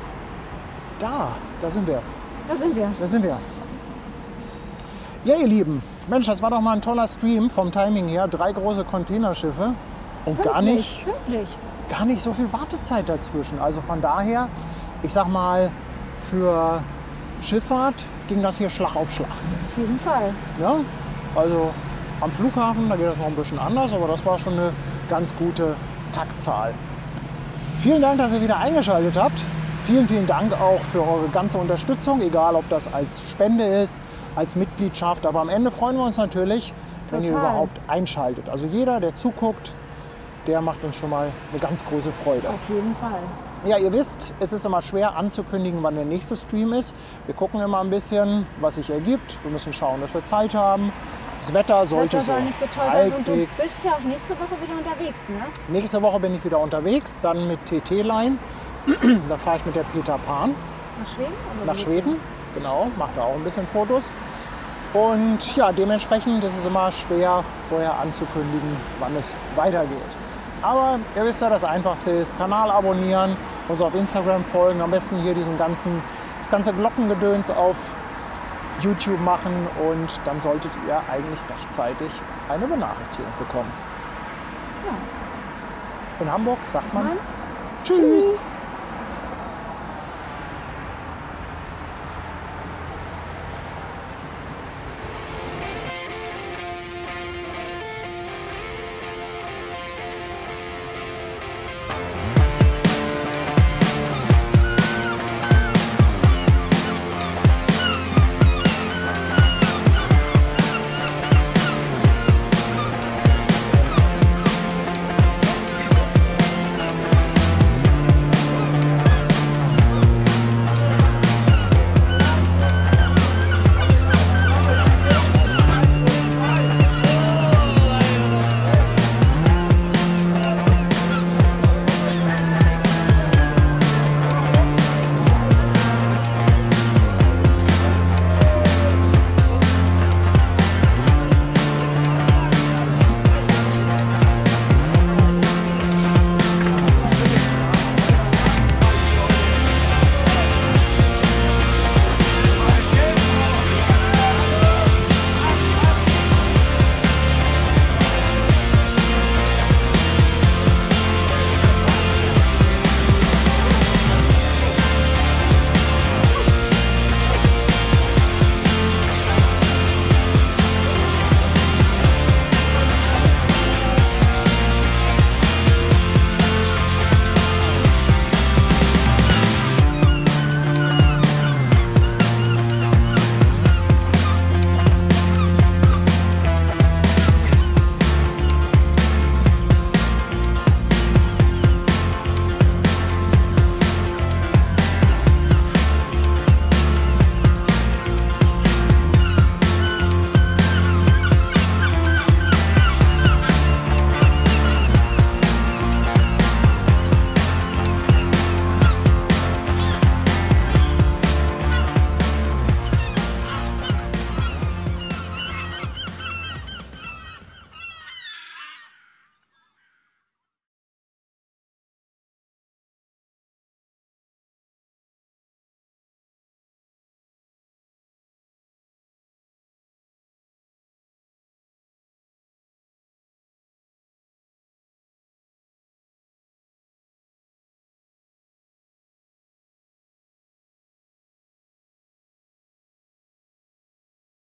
Da sind wir. Da sind wir. Da sind wir. Ja, ihr Lieben, Mensch, das war doch mal ein toller Stream vom Timing her. 3 große Containerschiffe und Pünktlich. gar nicht so viel Wartezeit dazwischen. Also von daher, ich sag mal, für Schifffahrt ging das hier Schlag auf Schlag. Auf jeden Fall. Ja? Also am Flughafen, da geht das noch ein bisschen anders, aber das war schon eine ganz gute Taktzahl. Vielen Dank, dass ihr wieder eingeschaltet habt. Vielen, vielen Dank auch für eure ganze Unterstützung, egal ob das als Spende ist, als Mitgliedschaft. Aber am Ende freuen wir uns natürlich, wenn ihr überhaupt einschaltet. Also jeder, der zuguckt, der macht uns schon mal eine ganz große Freude. Auf jeden Fall. Ja, ihr wisst, es ist immer schwer anzukündigen, wann der nächste Stream ist. Wir gucken immer ein bisschen, was sich ergibt. Wir müssen schauen, dass wir Zeit haben. Das Wetter sollte so nicht so toll sein. Und du halbwegs. bist ja auch nächste Woche wieder unterwegs, ne? Nächste Woche bin ich wieder unterwegs, dann mit TT-Line. Da fahre ich mit der Peter Pan Nach Schweden? Oder nach wo Schweden. geht's Genau, mache da auch ein bisschen Fotos. Und ja, dementsprechend ist es immer schwer, vorher anzukündigen, wann es weitergeht. Aber ihr wisst ja, das Einfachste ist, Kanal abonnieren, uns auf Instagram folgen, am besten hier das ganze Glockengedöns auf YouTube machen und dann solltet ihr eigentlich rechtzeitig eine Benachrichtigung bekommen. Ja. In Hamburg sagt man Mann. Tschüss.